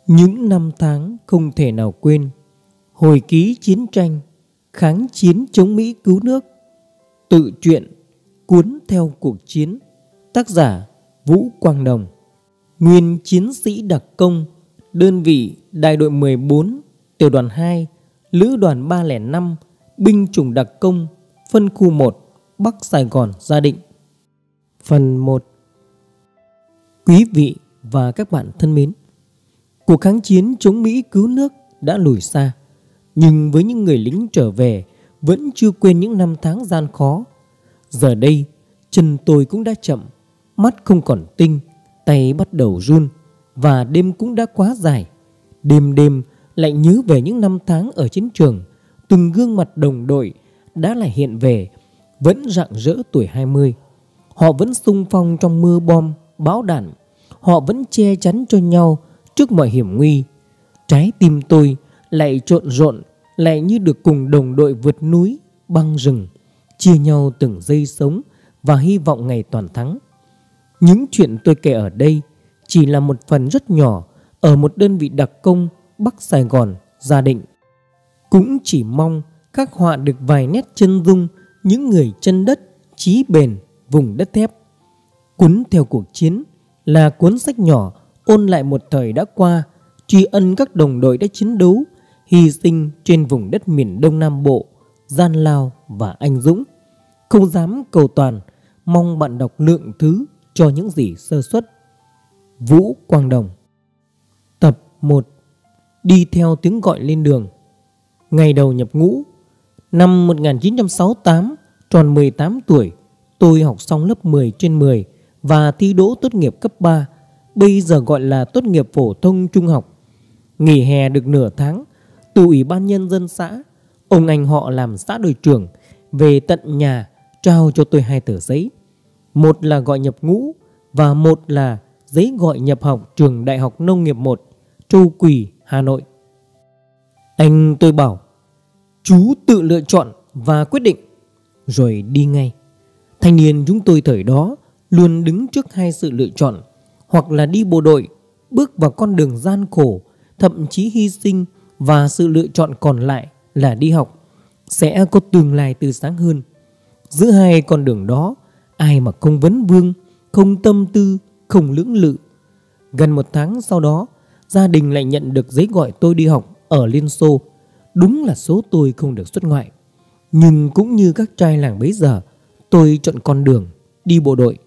Những năm tháng không thể nào quên, hồi ký chiến tranh, kháng chiến chống Mỹ cứu nước, tự truyện cuốn theo cuộc chiến. Tác giả Vũ Quang Đồng. Nguyên chiến sĩ đặc công, đơn vị đại đội 14, tiểu đoàn 2, lữ đoàn 305, binh chủng đặc công, phân khu 1, Bắc Sài Gòn, Gia Định. Phần 1. Quý vị và các bạn thân mến, cuộc kháng chiến chống Mỹ cứu nước đã lùi xa, nhưng với những người lính trở về vẫn chưa quên những năm tháng gian khó. Giờ đây, chân tôi cũng đã chậm, mắt không còn tinh, tay bắt đầu run, và đêm cũng đã quá dài. Đêm đêm lại nhớ về những năm tháng ở chiến trường. Từng gương mặt đồng đội đã lại hiện về, vẫn rạng rỡ tuổi 20. Họ vẫn xung phong trong mưa bom, bão đạn. Họ vẫn che chắn cho nhau trước mọi hiểm nguy. Trái tim tôi lại trộn rộn, lại như được cùng đồng đội vượt núi, băng rừng, chia nhau từng giây sống và hy vọng ngày toàn thắng. Những chuyện tôi kể ở đây chỉ là một phần rất nhỏ ở một đơn vị đặc công Bắc Sài Gòn, Gia Định. Cũng chỉ mong khắc họa được vài nét chân dung những người chân đất, chí bền, vùng đất thép. Cuốn theo cuộc chiến là cuốn sách nhỏ ôn lại một thời đã qua, tri ân các đồng đội đã chiến đấu, hy sinh trên vùng đất miền Đông Nam Bộ, gian lao và anh dũng. Không dám cầu toàn, mong bạn đọc lượng thứ cho những gì sơ suất. Vũ Quang Đồng. Tập 1. Đi theo tiếng gọi lên đường. Ngày đầu nhập ngũ, năm 1968, tròn 18 tuổi, tôi học xong lớp 10/10 và thi đỗ tốt nghiệp cấp 3, bây giờ gọi là tốt nghiệp phổ thông trung học. Nghỉ hè được nửa tháng, từ Ủy ban Nhân dân xã, ông anh họ làm xã đội trưởng về tận nhà trao cho tôi 2 tờ giấy. Một là gọi nhập ngũ và một là giấy gọi nhập học trường Đại học Nông nghiệp 1, Châu Quỳ, Hà Nội. Anh tôi bảo, chú tự lựa chọn và quyết định, rồi đi ngay. Thanh niên chúng tôi thời đó luôn đứng trước 2 sự lựa chọn, hoặc là đi bộ đội, bước vào con đường gian khổ, thậm chí hy sinh, và sự lựa chọn còn lại là đi học, sẽ có tương lai tươi sáng hơn. Giữa 2 con đường đó, ai mà không vấn vương, không tâm tư, không lưỡng lự. Gần 1 tháng sau đó, gia đình lại nhận được giấy gọi tôi đi học ở Liên Xô. Đúng là số tôi không được xuất ngoại, nhưng cũng như các trai làng bấy giờ, tôi chọn con đường đi bộ đội.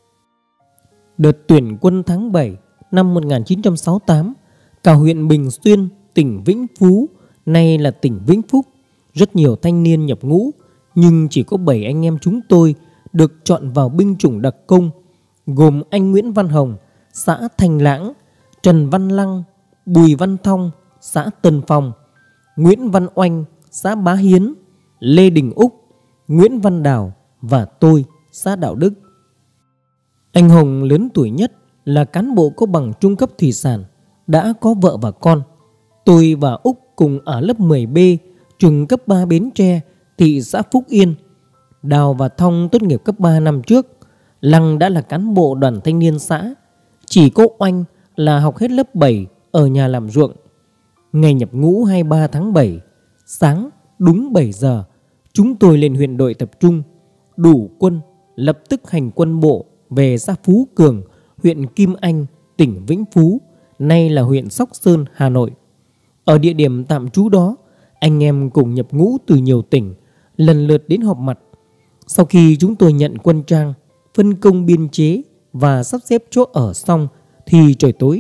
Đợt tuyển quân tháng 7 năm 1968, cả huyện Bình Xuyên, tỉnh Vĩnh Phú, nay là tỉnh Vĩnh Phúc, rất nhiều thanh niên nhập ngũ, nhưng chỉ có 7 anh em chúng tôi được chọn vào binh chủng đặc công, gồm anh Nguyễn Văn Hồng, xã Thành Lãng, Trần Văn Lăng, Bùi Văn Thong, xã Tân Phong, Nguyễn Văn Oanh, xã Bá Hiến, Lê Đình Úc, Nguyễn Văn Đào và tôi, xã Đạo Đức. Anh Hồng lớn tuổi nhất, là cán bộ có bằng trung cấp thủy sản, đã có vợ và con. Tôi và Úc cùng ở lớp 10B, trường cấp 3 Bến Tre, thị xã Phúc Yên. Đào và Thong tốt nghiệp cấp 3 năm trước. Lăng đã là cán bộ đoàn thanh niên xã. Chỉ có Oanh là học hết lớp 7 ở nhà làm ruộng. Ngày nhập ngũ 23 tháng 7, sáng đúng 7 giờ, chúng tôi lên huyện đội tập trung. Đủ quân, lập tức hành quân bộ về xã Phú Cường, huyện Kim Anh, tỉnh Vĩnh Phú, nay là huyện Sóc Sơn, Hà Nội. Ở địa điểm tạm trú đó, anh em cùng nhập ngũ từ nhiều tỉnh lần lượt đến họp mặt. Sau khi chúng tôi nhận quân trang, phân công biên chế và sắp xếp chỗ ở xong thì trời tối.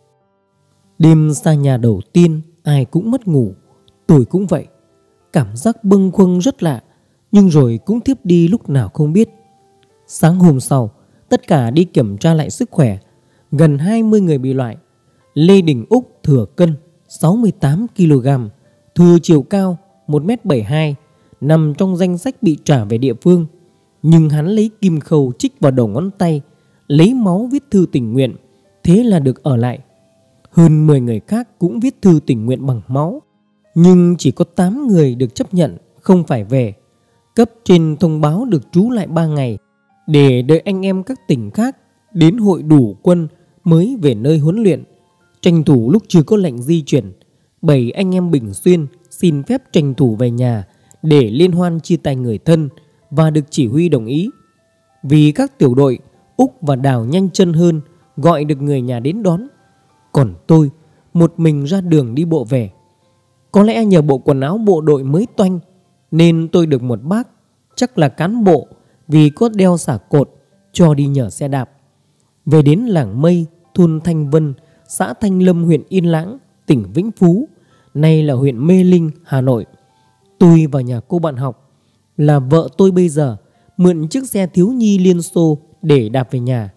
Đêm xa nhà đầu tiên ai cũng mất ngủ, tôi cũng vậy. Cảm giác bâng khuâng rất lạ, nhưng rồi cũng thiếp đi lúc nào không biết. Sáng hôm sau, tất cả đi kiểm tra lại sức khỏe. Gần 20 người bị loại. Lê Đình Úc thừa cân 68 kg, thừa chiều cao 1m72, nằm trong danh sách bị trả về địa phương. Nhưng hắn lấy kim khâu chích vào đầu ngón tay, lấy máu viết thư tình nguyện, thế là được ở lại. Hơn 10 người khác cũng viết thư tình nguyện bằng máu, nhưng chỉ có 8 người được chấp nhận không phải về. Cấp trên thông báo được trú lại 3 ngày để đợi anh em các tỉnh khác đến hội đủ quân mới về nơi huấn luyện. Tranh thủ lúc chưa có lệnh di chuyển, 7 anh em Bình Xuyên xin phép tranh thủ về nhà để liên hoan chia tay người thân và được chỉ huy đồng ý. Vì các tiểu đội Úc và Đào nhanh chân hơn, gọi được người nhà đến đón. Còn tôi một mình ra đường đi bộ về. Có lẽ nhờ bộ quần áo bộ đội mới toanh nên tôi được một bác, chắc là cán bộ vì có đeo xả cột, cho đi nhờ xe đạp. Về đến làng Mây, thôn Thanh Vân, xã Thanh Lâm, huyện Yên Lãng, tỉnh Vĩnh Phú, nay là huyện Mê Linh, Hà Nội. Tôi vào nhà cô bạn học là vợ tôi bây giờ mượn chiếc xe thiếu nhi Liên Xô để đạp về nhà.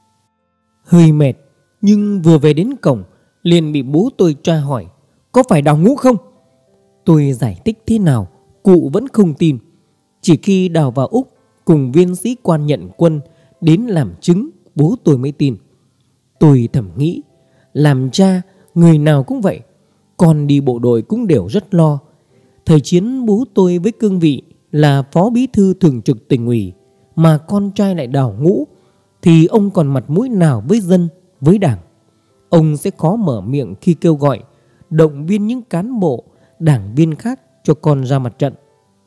Hơi mệt, nhưng vừa về đến cổng liền bị bố tôi tra hỏi có phải Đào Ngũ không. Tôi giải thích thế nào cụ vẫn không tin. Chỉ khi Đào và Úc cùng viên sĩ quan nhận quân đến làm chứng, bố tôi mới tin. Tôi thầm nghĩ, làm cha người nào cũng vậy, con đi bộ đội cũng đều rất lo. Thời chiến bố tôi với cương vị là phó bí thư thường trực tỉnh ủy, mà con trai lại Đào Ngũ, thì ông còn mặt mũi nào với dân, với đảng. Ông sẽ khó mở miệng khi kêu gọi, động viên những cán bộ, đảng viên khác cho con ra mặt trận.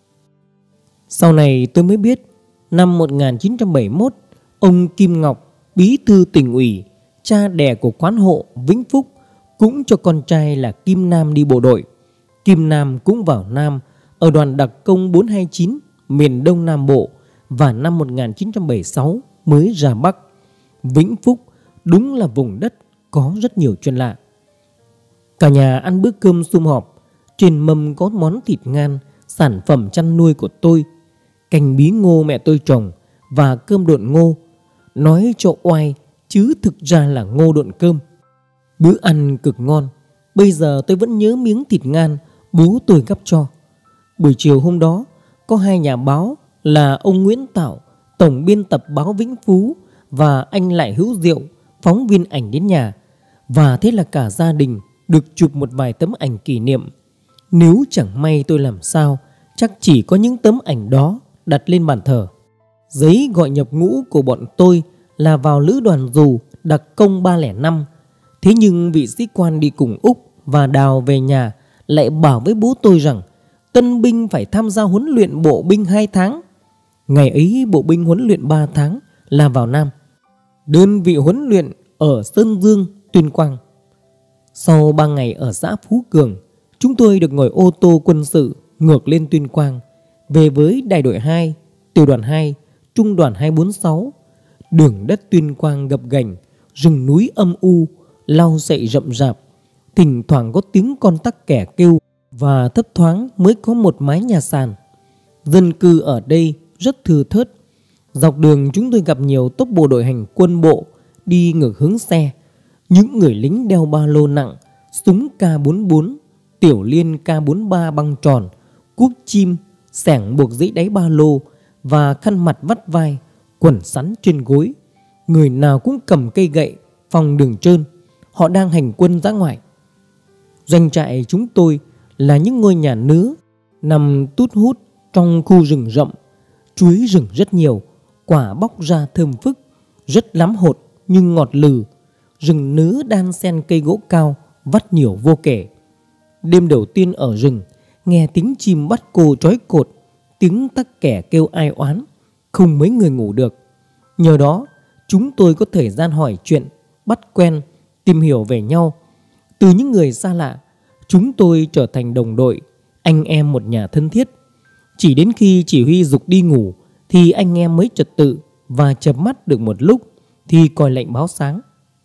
Sau này tôi mới biết, năm 1971, ông Kim Ngọc, bí thư tỉnh ủy, cha đẻ của quán hộ Vĩnh Phúc, cũng cho con trai là Kim Nam đi bộ đội. Kim Nam cũng vào Nam ở đoàn đặc công 429 miền Đông Nam Bộ, và năm 1976 mới ra Bắc. Vĩnh Phúc đúng là vùng đất có rất nhiều chuyện lạ. Cả nhà ăn bữa cơm sum họp. Trên mâm có món thịt ngan, sản phẩm chăn nuôi của tôi, canh bí ngô mẹ tôi trồng và cơm độn ngô. Nói cho oai chứ thực ra là ngô độn cơm. Bữa ăn cực ngon. Bây giờ tôi vẫn nhớ miếng thịt ngan bố tôi gắp cho. Buổi chiều hôm đó, có hai nhà báo là ông Nguyễn Tạo, tổng biên tập báo Vĩnh Phú, và anh Lại Hữu Diệu, phóng viên ảnh đến nhà. Và thế là cả gia đình được chụp một vài tấm ảnh kỷ niệm. Nếu chẳng may tôi làm sao, chắc chỉ có những tấm ảnh đó đặt lên bàn thờ. Giấy gọi nhập ngũ của bọn tôi là vào lữ đoàn dù đặc công 305. Thế nhưng vị sĩ quan đi cùng Úc và Đào về nhà lại bảo với bố tôi rằng tân binh phải tham gia huấn luyện bộ binh 2 tháng. Ngày ấy bộ binh huấn luyện 3 tháng là vào Nam. Đơn vị huấn luyện ở Sơn Dương, Tuyên Quang. Sau 3 ngày ở xã Phú Cường, chúng tôi được ngồi ô tô quân sự ngược lên Tuyên Quang, về với đại đội 2, tiểu đoàn 2, trung đoàn 246. Đường đất Tuyên Quang gập ghềnh, rừng núi âm u, lau sậy rậm rạp. Thỉnh thoảng có tiếng con tắc kẻ kêu, và thấp thoáng mới có một mái nhà sàn. Dân cư ở đây rất thưa thớt. Dọc đường chúng tôi gặp nhiều tốp bộ đội hành quân bộ đi ngược hướng xe. Những người lính đeo ba lô nặng, súng K44, tiểu liên K43 băng tròn, cuốc chim, xẻng buộc dãy đáy ba lô và khăn mặt vắt vai, quần sắn trên gối. Người nào cũng cầm cây gậy phòng đường trơn. Họ đang hành quân dã ngoại. Doanh trại chúng tôi là những ngôi nhà nứa nằm tút hút trong khu rừng rậm. Chuối rừng rất nhiều, quả bóc ra thơm phức, rất lắm hột nhưng ngọt lừ. Rừng nứa đan xen cây gỗ cao vắt nhiều vô kể. Đêm đầu tiên ở rừng, nghe tiếng chim bắt cô trói cột, tiếng tắc kẻ kêu ai oán, không mấy người ngủ được. Nhờ đó chúng tôi có thời gian hỏi chuyện, bắt quen, tìm hiểu về nhau. Từ những người xa lạ, chúng tôi trở thành đồng đội, anh em một nhà thân thiết. Chỉ đến khi chỉ huy giục đi ngủ thì anh em mới trật tự, và chợp mắt được một lúc thì còi lệnh báo sáng.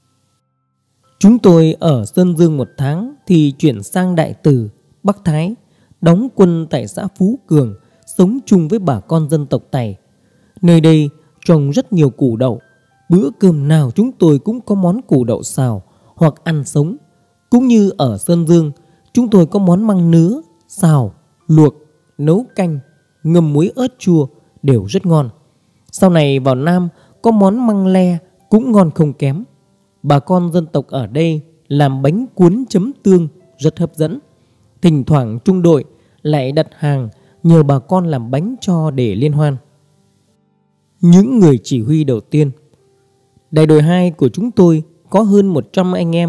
Chúng tôi ở Sơn Dương 1 tháng thì chuyển sang Đại Từ, Bắc Thái, đóng quân tại xã Phú Cường, sống chung với bà con dân tộc Tày. Nơi đây trồng rất nhiều củ đậu. Bữa cơm nào chúng tôi cũng có món củ đậu xào hoặc ăn sống. Cũng như ở Sơn Dương, chúng tôi có món măng nứa, xào, luộc, nấu canh, ngâm muối ớt chua đều rất ngon. Sau này vào Nam có món măng le cũng ngon không kém. Bà con dân tộc ở đây làm bánh cuốn chấm tương rất hấp dẫn. Thỉnh thoảng trung đội lại đặt hàng nhờ bà con làm bánh cho để liên hoan. Những người chỉ huy đầu tiên. Đại đội 2 của chúng tôi có hơn 100 anh em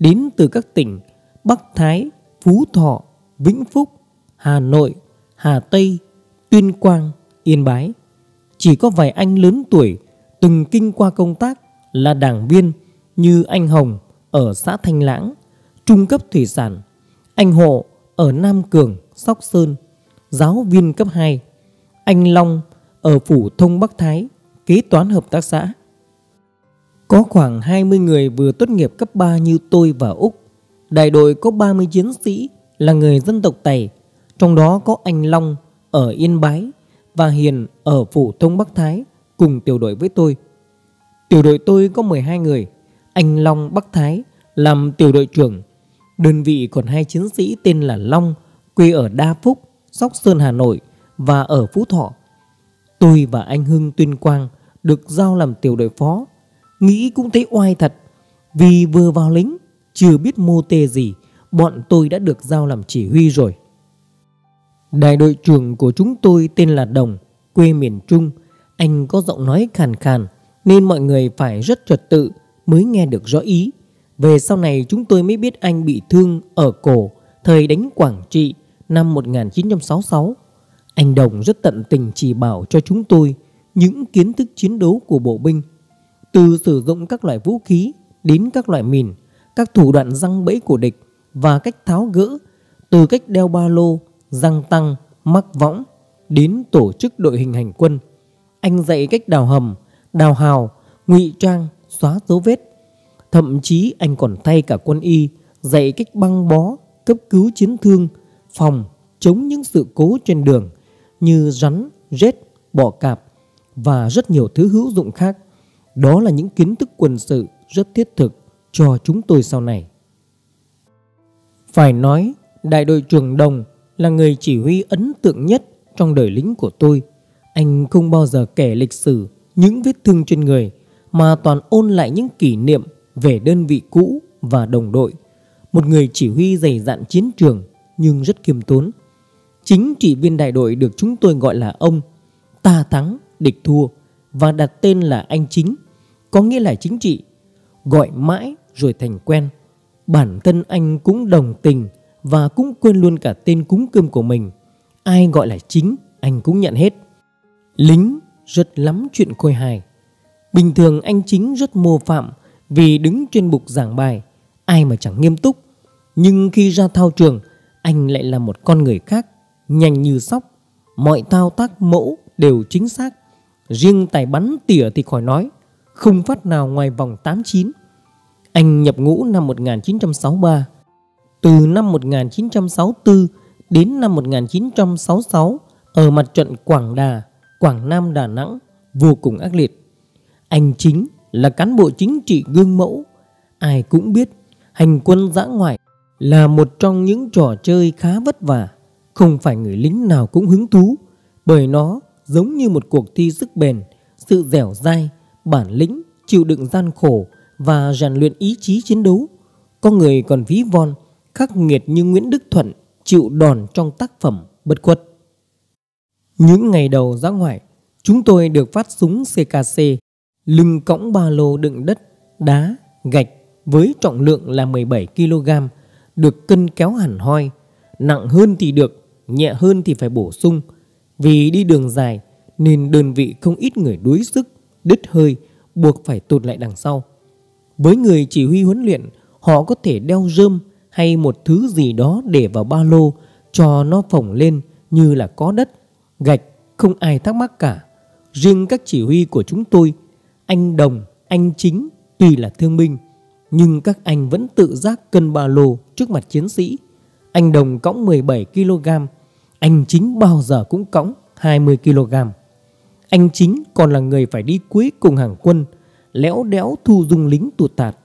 đến từ các tỉnh Bắc Thái, Phú Thọ, Vĩnh Phúc, Hà Nội, Hà Tây, Tuyên Quang, Yên Bái. Chỉ có vài anh lớn tuổi từng kinh qua công tác là đảng viên như anh Hồng ở xã Thanh Lãng, trung cấp thủy sản, anh Hộ ở Nam Cường, Sóc Sơn, giáo viên cấp 2, anh Long ở Phủ Thông Bắc Thái, kế toán hợp tác xã. Có khoảng 20 người vừa tốt nghiệp cấp 3 như tôi và Úc. Đại đội có 30 chiến sĩ là người dân tộc Tày, trong đó có anh Long ở Yên Bái và Hiền ở Phủ Thông Bắc Thái cùng tiểu đội với tôi. Tiểu đội tôi có 12 người, anh Long Bắc Thái làm tiểu đội trưởng. Đơn vị còn 2 chiến sĩ tên là Long, quê ở Đa Phúc, Sóc Sơn, Hà Nội và ở Phú Thọ. Tôi và anh Hưng Tuyên Quang được giao làm tiểu đội phó. Nghĩ cũng thấy oai thật, vì vừa vào lính chưa biết mô tê gì, bọn tôi đã được giao làm chỉ huy rồi. Đại đội trưởng của chúng tôi tên là Đồng, quê miền Trung. Anh có giọng nói khàn khàn nên mọi người phải rất trật tự mới nghe được rõ ý. Về sau này chúng tôi mới biết anh bị thương ở cổ thời đánh Quảng Trị năm 1966. Anh Đồng rất tận tình chỉ bảo cho chúng tôi những kiến thức chiến đấu của bộ binh, từ sử dụng các loại vũ khí đến các loại mìn, các thủ đoạn giăng bẫy của địch và cách tháo gỡ, từ cách đeo ba lô, giăng tăng, mắc võng đến tổ chức đội hình hành quân. Anh dạy cách đào hầm, đào hào, ngụy trang, xóa dấu vết. Thậm chí anh còn thay cả quân y dạy cách băng bó, cấp cứu chiến thương, phòng chống những sự cố trên đường như rắn, rết, bọ cạp và rất nhiều thứ hữu dụng khác. Đó là những kiến thức quân sự rất thiết thực cho chúng tôi sau này. Phải nói, đại đội trưởng Đồng là người chỉ huy ấn tượng nhất trong đời lính của tôi. Anh không bao giờ kể lịch sử những vết thương trên người, mà toàn ôn lại những kỷ niệm về đơn vị cũ và đồng đội. Một người chỉ huy dày dạn chiến trường nhưng rất khiêm tốn. Chính trị viên đại đội được chúng tôi gọi là ông. Ta thắng, địch thua, và đặt tên là anh Chính, có nghĩa là chính trị. Gọi mãi rồi thành quen. Bản thân anh cũng đồng tình và cũng quên luôn cả tên cúng cơm của mình. Ai gọi là Chính anh cũng nhận hết. Lính rất lắm chuyện khôi hài. Bình thường anh Chính rất mô phạm vì đứng trên bục giảng bài, ai mà chẳng nghiêm túc. Nhưng khi ra thao trường, anh lại là một con người khác, nhanh như sóc. Mọi thao tác mẫu đều chính xác. Riêng tài bắn tỉa thì khỏi nói, không phát nào ngoài vòng 89. Anh nhập ngũ năm 1963. Từ năm 1964 đến năm 1966 ở mặt trận Quảng Đà, Quảng Nam, Đà Nẵng vô cùng ác liệt. Anh Chính là cán bộ chính trị gương mẫu. Ai cũng biết hành quân dã ngoại là một trong những trò chơi khá vất vả. Không phải người lính nào cũng hứng thú, bởi nó giống như một cuộc thi sức bền, sự dẻo dai, bản lĩnh, chịu đựng gian khổ và rèn luyện ý chí chiến đấu. Có người còn ví von, khắc nghiệt như Nguyễn Đức Thuận chịu đòn trong tác phẩm Bất Khuất. Những ngày đầu dã ngoại, chúng tôi được phát súng CKC, lưng cõng ba lô đựng đất, đá, gạch với trọng lượng là 17 kg, được cân kéo hẳn hoi. Nặng hơn thì được, nhẹ hơn thì phải bổ sung. Vì đi đường dài nên đơn vị không ít người đuối sức, đứt hơi, buộc phải tụt lại đằng sau. Với người chỉ huy huấn luyện, họ có thể đeo rơm hay một thứ gì đó để vào ba lô cho nó phồng lên như là có đất, gạch, không ai thắc mắc cả. Riêng các chỉ huy của chúng tôi, anh Đồng, anh Chính tuy là thương binh, nhưng các anh vẫn tự giác cân ba lô trước mặt chiến sĩ. Anh Đồng cõng 17 kg, anh Chính bao giờ cũng cõng 20 kg. Anh Chính còn là người phải đi cuối cùng hàng quân, léo đẽo thu dung lính tụt tạt.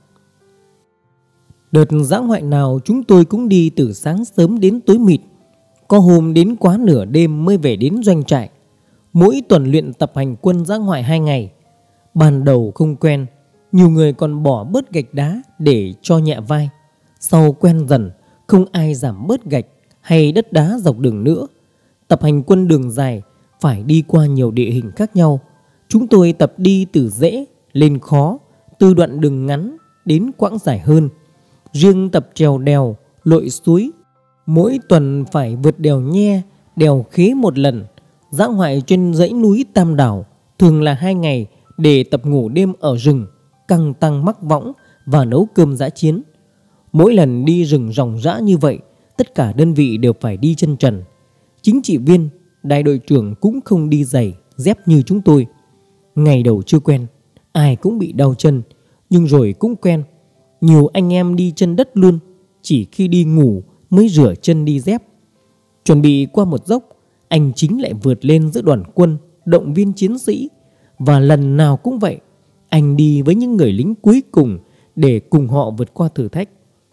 Đợt dã ngoại nào chúng tôi cũng đi từ sáng sớm đến tối mịt. Có hôm đến quá nửa đêm mới về đến doanh trại. Mỗi tuần luyện tập hành quân dã ngoại 2 ngày. Ban đầu không quen, nhiều người còn bỏ bớt gạch đá để cho nhẹ vai. Sau quen dần, không ai giảm bớt gạch hay đất đá dọc đường nữa. Tập hành quân đường dài phải đi qua nhiều địa hình khác nhau. Chúng tôi tập đi từ dễ lên khó, từ đoạn đường ngắn đến quãng dài hơn. Riêng tập trèo đèo, lội suối, mỗi tuần phải vượt đèo Nhe, đèo Khế một lần. Dã ngoại trên dãy núi Tam Đảo thường là 2 ngày để tập ngủ đêm ở rừng, căng tăng mắc võng và nấu cơm dã chiến. Mỗi lần đi rừng ròng rã như vậy, tất cả đơn vị đều phải đi chân trần. Chính trị viên, đại đội trưởng cũng không đi giày, dép như chúng tôi. Ngày đầu chưa quen, ai cũng bị đau chân, nhưng rồi cũng quen. Nhiều anh em đi chân đất luôn, chỉ khi đi ngủ mới rửa chân đi dép. Chuẩn bị qua một dốc, anh Chính lại vượt lên giữa đoàn quân, động viên chiến sĩ. Và lần nào cũng vậy, anh đi với những người lính cuối cùng để cùng họ vượt qua thử thách.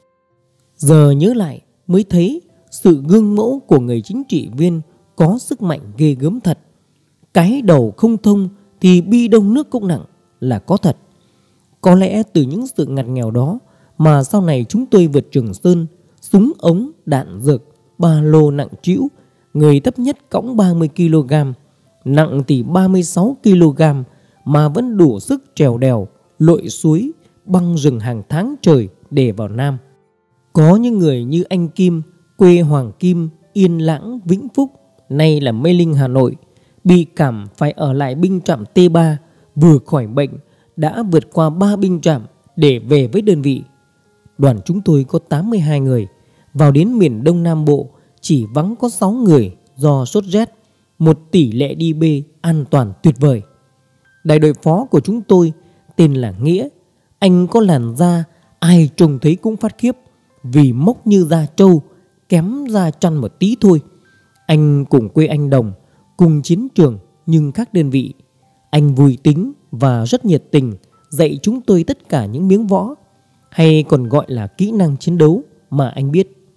Giờ nhớ lại mới thấy sự gương mẫu của người chính trị viên có sức mạnh ghê gớm thật. Cái đầu không thông thì bi đông nước cũng nặng là có thật. Có lẽ từ những sự ngặt nghèo đó mà sau này chúng tôi vượt Trường Sơn, súng ống, đạn dược, ba lô nặng trĩu, người thấp nhất cõng 30 kg, nặng thì 36 kg mà vẫn đủ sức trèo đèo, lội suối, băng rừng hàng tháng trời để vào Nam. Có những người như anh Kim, quê Hoàng Kim, Yên Lãng, Vĩnh Phúc, nay là Mê Linh, Hà Nội, bị cảm phải ở lại binh trạm T3, vừa khỏi bệnh đã vượt qua 3 binh trạm để về với đơn vị. Đoàn chúng tôi có 82 người, vào đến miền Đông Nam Bộ chỉ vắng có 6 người do sốt rét, một tỷ lệ đi bê an toàn tuyệt vời. Đại đội phó của chúng tôi tên là Nghĩa. Anh có làn da ai trông thấy cũng phát khiếp, vì mốc như da trâu, kém da chăn một tí thôi. Anh cùng quê anh Đồng, cùng chiến trường nhưng khác đơn vị. Anh vui tính và rất nhiệt tình, dạy chúng tôi tất cả những miếng võ, hay còn gọi là kỹ năng chiến đấu mà anh biết.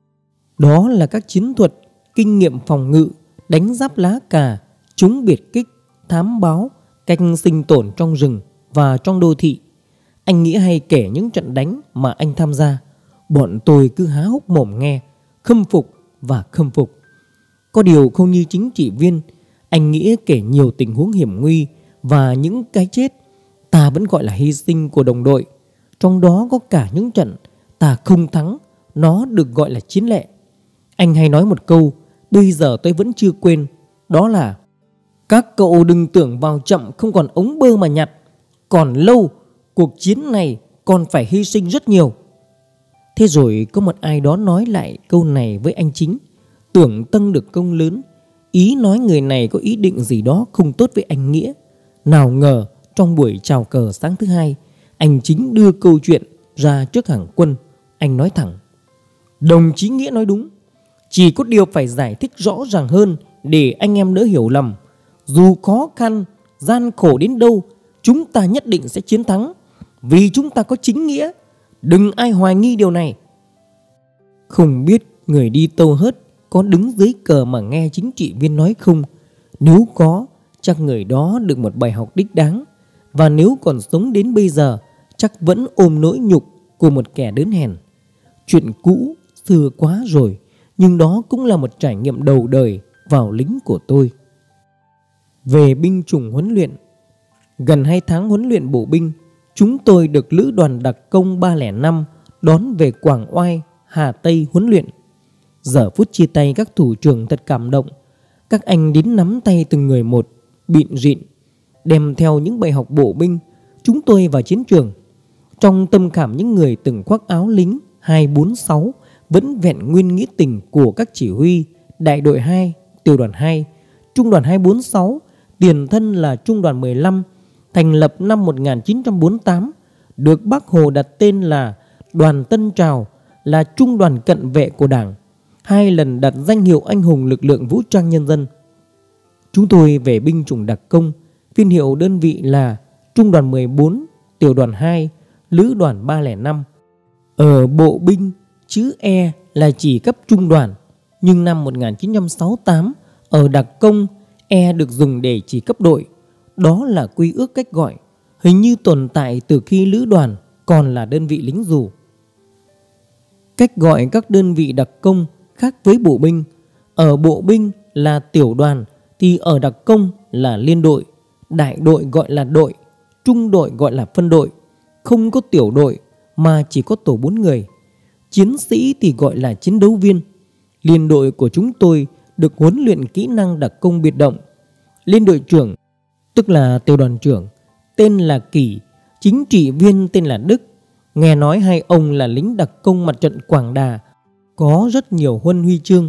Đó là các chiến thuật, kinh nghiệm phòng ngự, đánh giáp lá cà, trúng biệt kích, thám báo, cách sinh tồn trong rừng và trong đô thị. Anh Nghĩa hay kể những trận đánh mà anh tham gia. Bọn tôi cứ há hốc mồm nghe, khâm phục và khâm phục. Có điều không như chính trị viên, anh Nghĩa kể nhiều tình huống hiểm nguy và những cái chết, ta vẫn gọi là hy sinh của đồng đội. Trong đó có cả những trận ta không thắng, nó được gọi là chiến lệ. Anh hay nói một câu, bây giờ tôi vẫn chưa quên, đó là: các cậu đừng tưởng vào chậm không còn ống bơ mà nhặt, còn lâu, cuộc chiến này còn phải hy sinh rất nhiều. Thế rồi có một ai đó nói lại câu này với anh Chính, tưởng Tân được công lớn, ý nói người này có ý định gì đó không tốt với anh Nghĩa. Nào ngờ trong buổi chào cờ sáng thứ hai, anh Chính đưa câu chuyện ra trước hàng quân. Anh nói thẳng: đồng chí Nghĩa nói đúng, chỉ có điều phải giải thích rõ ràng hơn để anh em đỡ hiểu lầm. Dù khó khăn, gian khổ đến đâu, chúng ta nhất định sẽ chiến thắng, vì chúng ta có chính nghĩa. Đừng ai hoài nghi điều này. Không biết người đi tâu hớt có đứng dưới cờ mà nghe chính trị viên nói không? Nếu có, chắc người đó được một bài học đích đáng. Và nếu còn sống đến bây giờ, chắc vẫn ôm nỗi nhục của một kẻ đớn hèn. Chuyện cũ xưa quá rồi, nhưng đó cũng là một trải nghiệm đầu đời vào lính của tôi. Về binh chủng huấn luyện, gần 2 tháng huấn luyện bộ binh, chúng tôi được lữ đoàn đặc công 305 đón về Quảng Oai, Hà Tây huấn luyện. Giờ phút chia tay các thủ trưởng thật cảm động. Các anh đến nắm tay từng người một, bịn rịn, đem theo những bài học bộ binh. Chúng tôi vào chiến trường. Trong tâm khảm những người từng khoác áo lính 246 vẫn vẹn nguyên nghĩa tình của các chỉ huy đại đội 2, tiểu đoàn 2, trung đoàn 246, tiền thân là trung đoàn 15, thành lập năm 1948, được Bác Hồ đặt tên là đoàn Tân Trào, là trung đoàn cận vệ của Đảng, 2 lần đặt danh hiệu anh hùng lực lượng vũ trang nhân dân. Chúng tôi về binh chủng đặc công, phiên hiệu đơn vị là trung đoàn 14, tiểu đoàn 2, lữ đoàn 305. Ở bộ binh, chữ E là chỉ cấp trung đoàn, nhưng năm 1968 ở đặc công, E được dùng để chỉ cấp đội. Đó là quy ước cách gọi, hình như tồn tại từ khi lữ đoàn còn là đơn vị lính dù. Cách gọi các đơn vị đặc công khác với bộ binh. Ở bộ binh là tiểu đoàn, thì ở đặc công là liên đội. Đại đội gọi là đội, trung đội gọi là phân đội. Không có tiểu đội mà chỉ có tổ 4 người, chiến sĩ thì gọi là chiến đấu viên. Liên đội của chúng tôi được huấn luyện kỹ năng đặc công biệt động. Liên đội trưởng, tức là tiểu đoàn trưởng, tên là Kỳ, chính trị viên tên là Đức. Nghe nói hai ông là lính đặc công mặt trận Quảng Đà, có rất nhiều huân huy chương.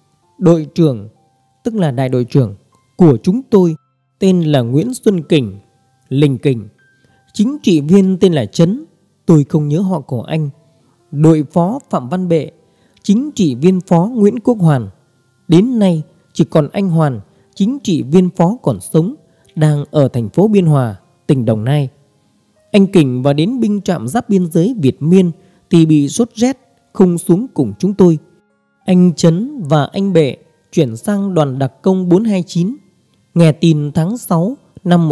Đội trưởng, tức là đại đội trưởng của chúng tôi, tên là Nguyễn Xuân Kình, Lình Kình. Chính trị viên tên là Trấn, tôi không nhớ họ của anh. Đội phó Phạm Văn Bệ, chính trị viên phó Nguyễn Quốc Hoàn. Đến nay chỉ còn anh Hoàn, chính trị viên phó còn sống, đang ở thành phố Biên Hòa, tỉnh Đồng Nai. Anh Kình vào đến binh trạm giáp biên giới Việt Miên thì bị sốt rét, không xuống cùng chúng tôi. Anh Trấn và anh Bệ chuyển sang đoàn đặc công 429. Nghe tin tháng 6 năm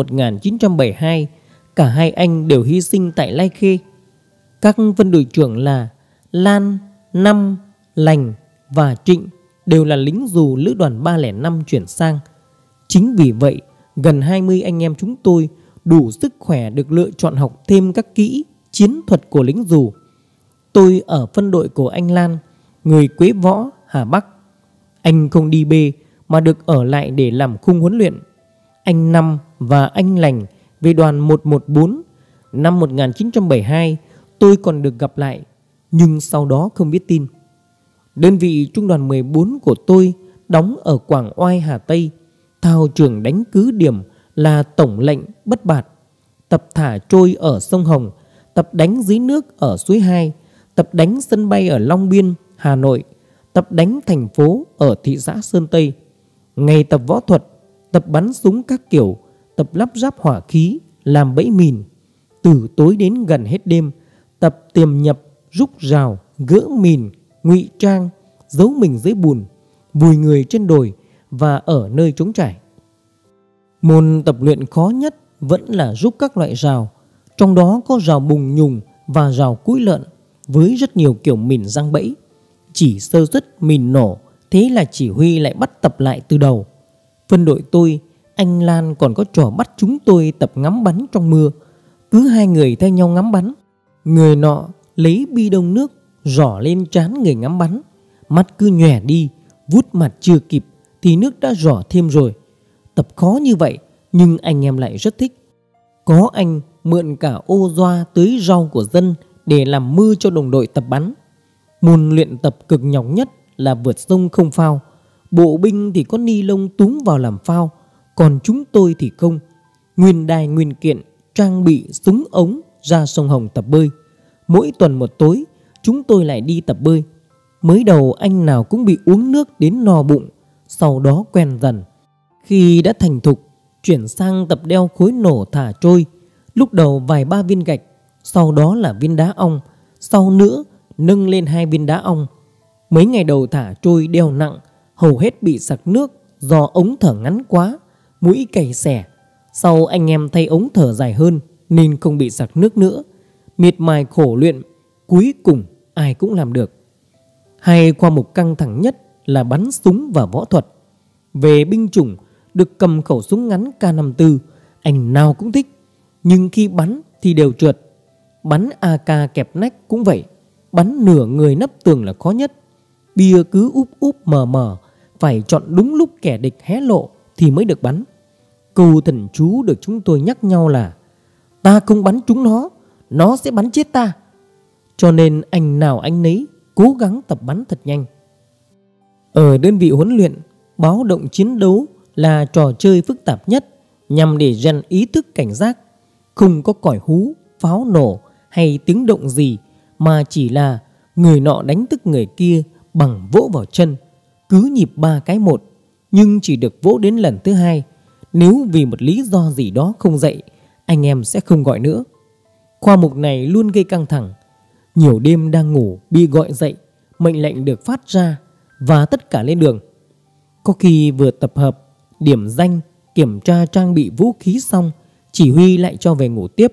1972, cả hai anh đều hy sinh tại Lai Khê. Các phân đội trưởng là Lan, Năm, Lành và Trịnh đều là lính dù lữ đoàn 305 chuyển sang. Chính vì vậy, gần 20 anh em chúng tôi đủ sức khỏe được lựa chọn học thêm các kỹ chiến thuật của lính dù. Tôi ở phân đội của anh Lan, người Quế Võ, Hà Bắc. Anh không đi B mà được ở lại để làm khung huấn luyện. Anh Năm và anh Lành về đoàn 114. Năm 1972 tôi còn được gặp lại, nhưng sau đó không biết tin. Đơn vị trung đoàn 14 của tôi đóng ở Quảng Oai, Hà Tây. Thao trường đánh cứ điểm là tổng lệnh Bất Bạt. Tập thả trôi ở sông Hồng, tập đánh dưới nước ở suối Hai, tập đánh sân bay ở Long Biên, Hà Nội, tập đánh thành phố ở thị xã Sơn Tây. Ngày tập võ thuật, tập bắn súng các kiểu, tập lắp ráp hỏa khí, làm bẫy mìn. Từ tối đến gần hết đêm, tập tiềm nhập, rúc rào, gỡ mìn, ngụy trang, giấu mình dưới bùn, vùi người trên đồi và ở nơi trống trải. Môn tập luyện khó nhất vẫn là rúc các loại rào, trong đó có rào bùng nhùng và rào cúi lợn với rất nhiều kiểu mìn răng bẫy. Chỉ sơ suất mìn nổ, thế là chỉ huy lại bắt tập lại từ đầu. Phân đội tôi, anh Lan còn có trò bắt chúng tôi tập ngắm bắn trong mưa. Cứ hai người thay nhau ngắm bắn. Người nọ lấy bi đông nước rỏ lên trán người ngắm bắn. Mắt cứ nhòe đi, vút mặt chưa kịp thì nước đã rỏ thêm rồi. Tập khó như vậy nhưng anh em lại rất thích. Có anh mượn cả ô doa tưới rau của dân để làm mưa cho đồng đội tập bắn. Môn luyện tập cực nhọc nhất là vượt sông không phao. Bộ binh thì có ni lông túm vào làm phao, còn chúng tôi thì không. Nguyên đai nguyên kiện, trang bị súng ống ra sông Hồng tập bơi. Mỗi tuần một tối chúng tôi lại đi tập bơi. Mới đầu anh nào cũng bị uống nước đến no bụng, sau đó quen dần. Khi đã thành thục, chuyển sang tập đeo khối nổ thả trôi. Lúc đầu vài ba viên gạch, sau đó là viên đá ong, sau nữa nâng lên 2 viên đá ong. Mấy ngày đầu thả trôi đeo nặng, hầu hết bị sặc nước do ống thở ngắn quá, mũi cày xẻ. Sau anh em thay ống thở dài hơn nên không bị sặc nước nữa. Miệt mài khổ luyện, cuối cùng ai cũng làm được. Hai khoa mục căng thẳng nhất là bắn súng và võ thuật. Về binh chủng, được cầm khẩu súng ngắn K54, anh nào cũng thích. Nhưng khi bắn thì đều trượt. Bắn AK kẹp nách cũng vậy. Bắn nửa người nấp tường là khó nhất. Bia cứ úp úp mờ mờ, phải chọn đúng lúc kẻ địch hé lộ thì mới được bắn. Câu thần chú được chúng tôi nhắc nhau là: ta không bắn trúng nó sẽ bắn chết ta. Cho nên anh nào anh nấy cố gắng tập bắn thật nhanh. Ở đơn vị huấn luyện, báo động chiến đấu là trò chơi phức tạp nhất nhằm để rèn ý thức cảnh giác. Không có còi hú, pháo nổ hay tiếng động gì, mà chỉ là người nọ đánh thức người kia bằng vỗ vào chân. Cứ nhịp 3 cái một, nhưng chỉ được vỗ đến lần thứ 2. Nếu vì một lý do gì đó không dậy, anh em sẽ không gọi nữa. Khoa mục này luôn gây căng thẳng. Nhiều đêm đang ngủ bị gọi dậy, mệnh lệnh được phát ra và tất cả lên đường. Có khi vừa tập hợp, điểm danh, kiểm tra trang bị vũ khí xong, chỉ huy lại cho về ngủ tiếp.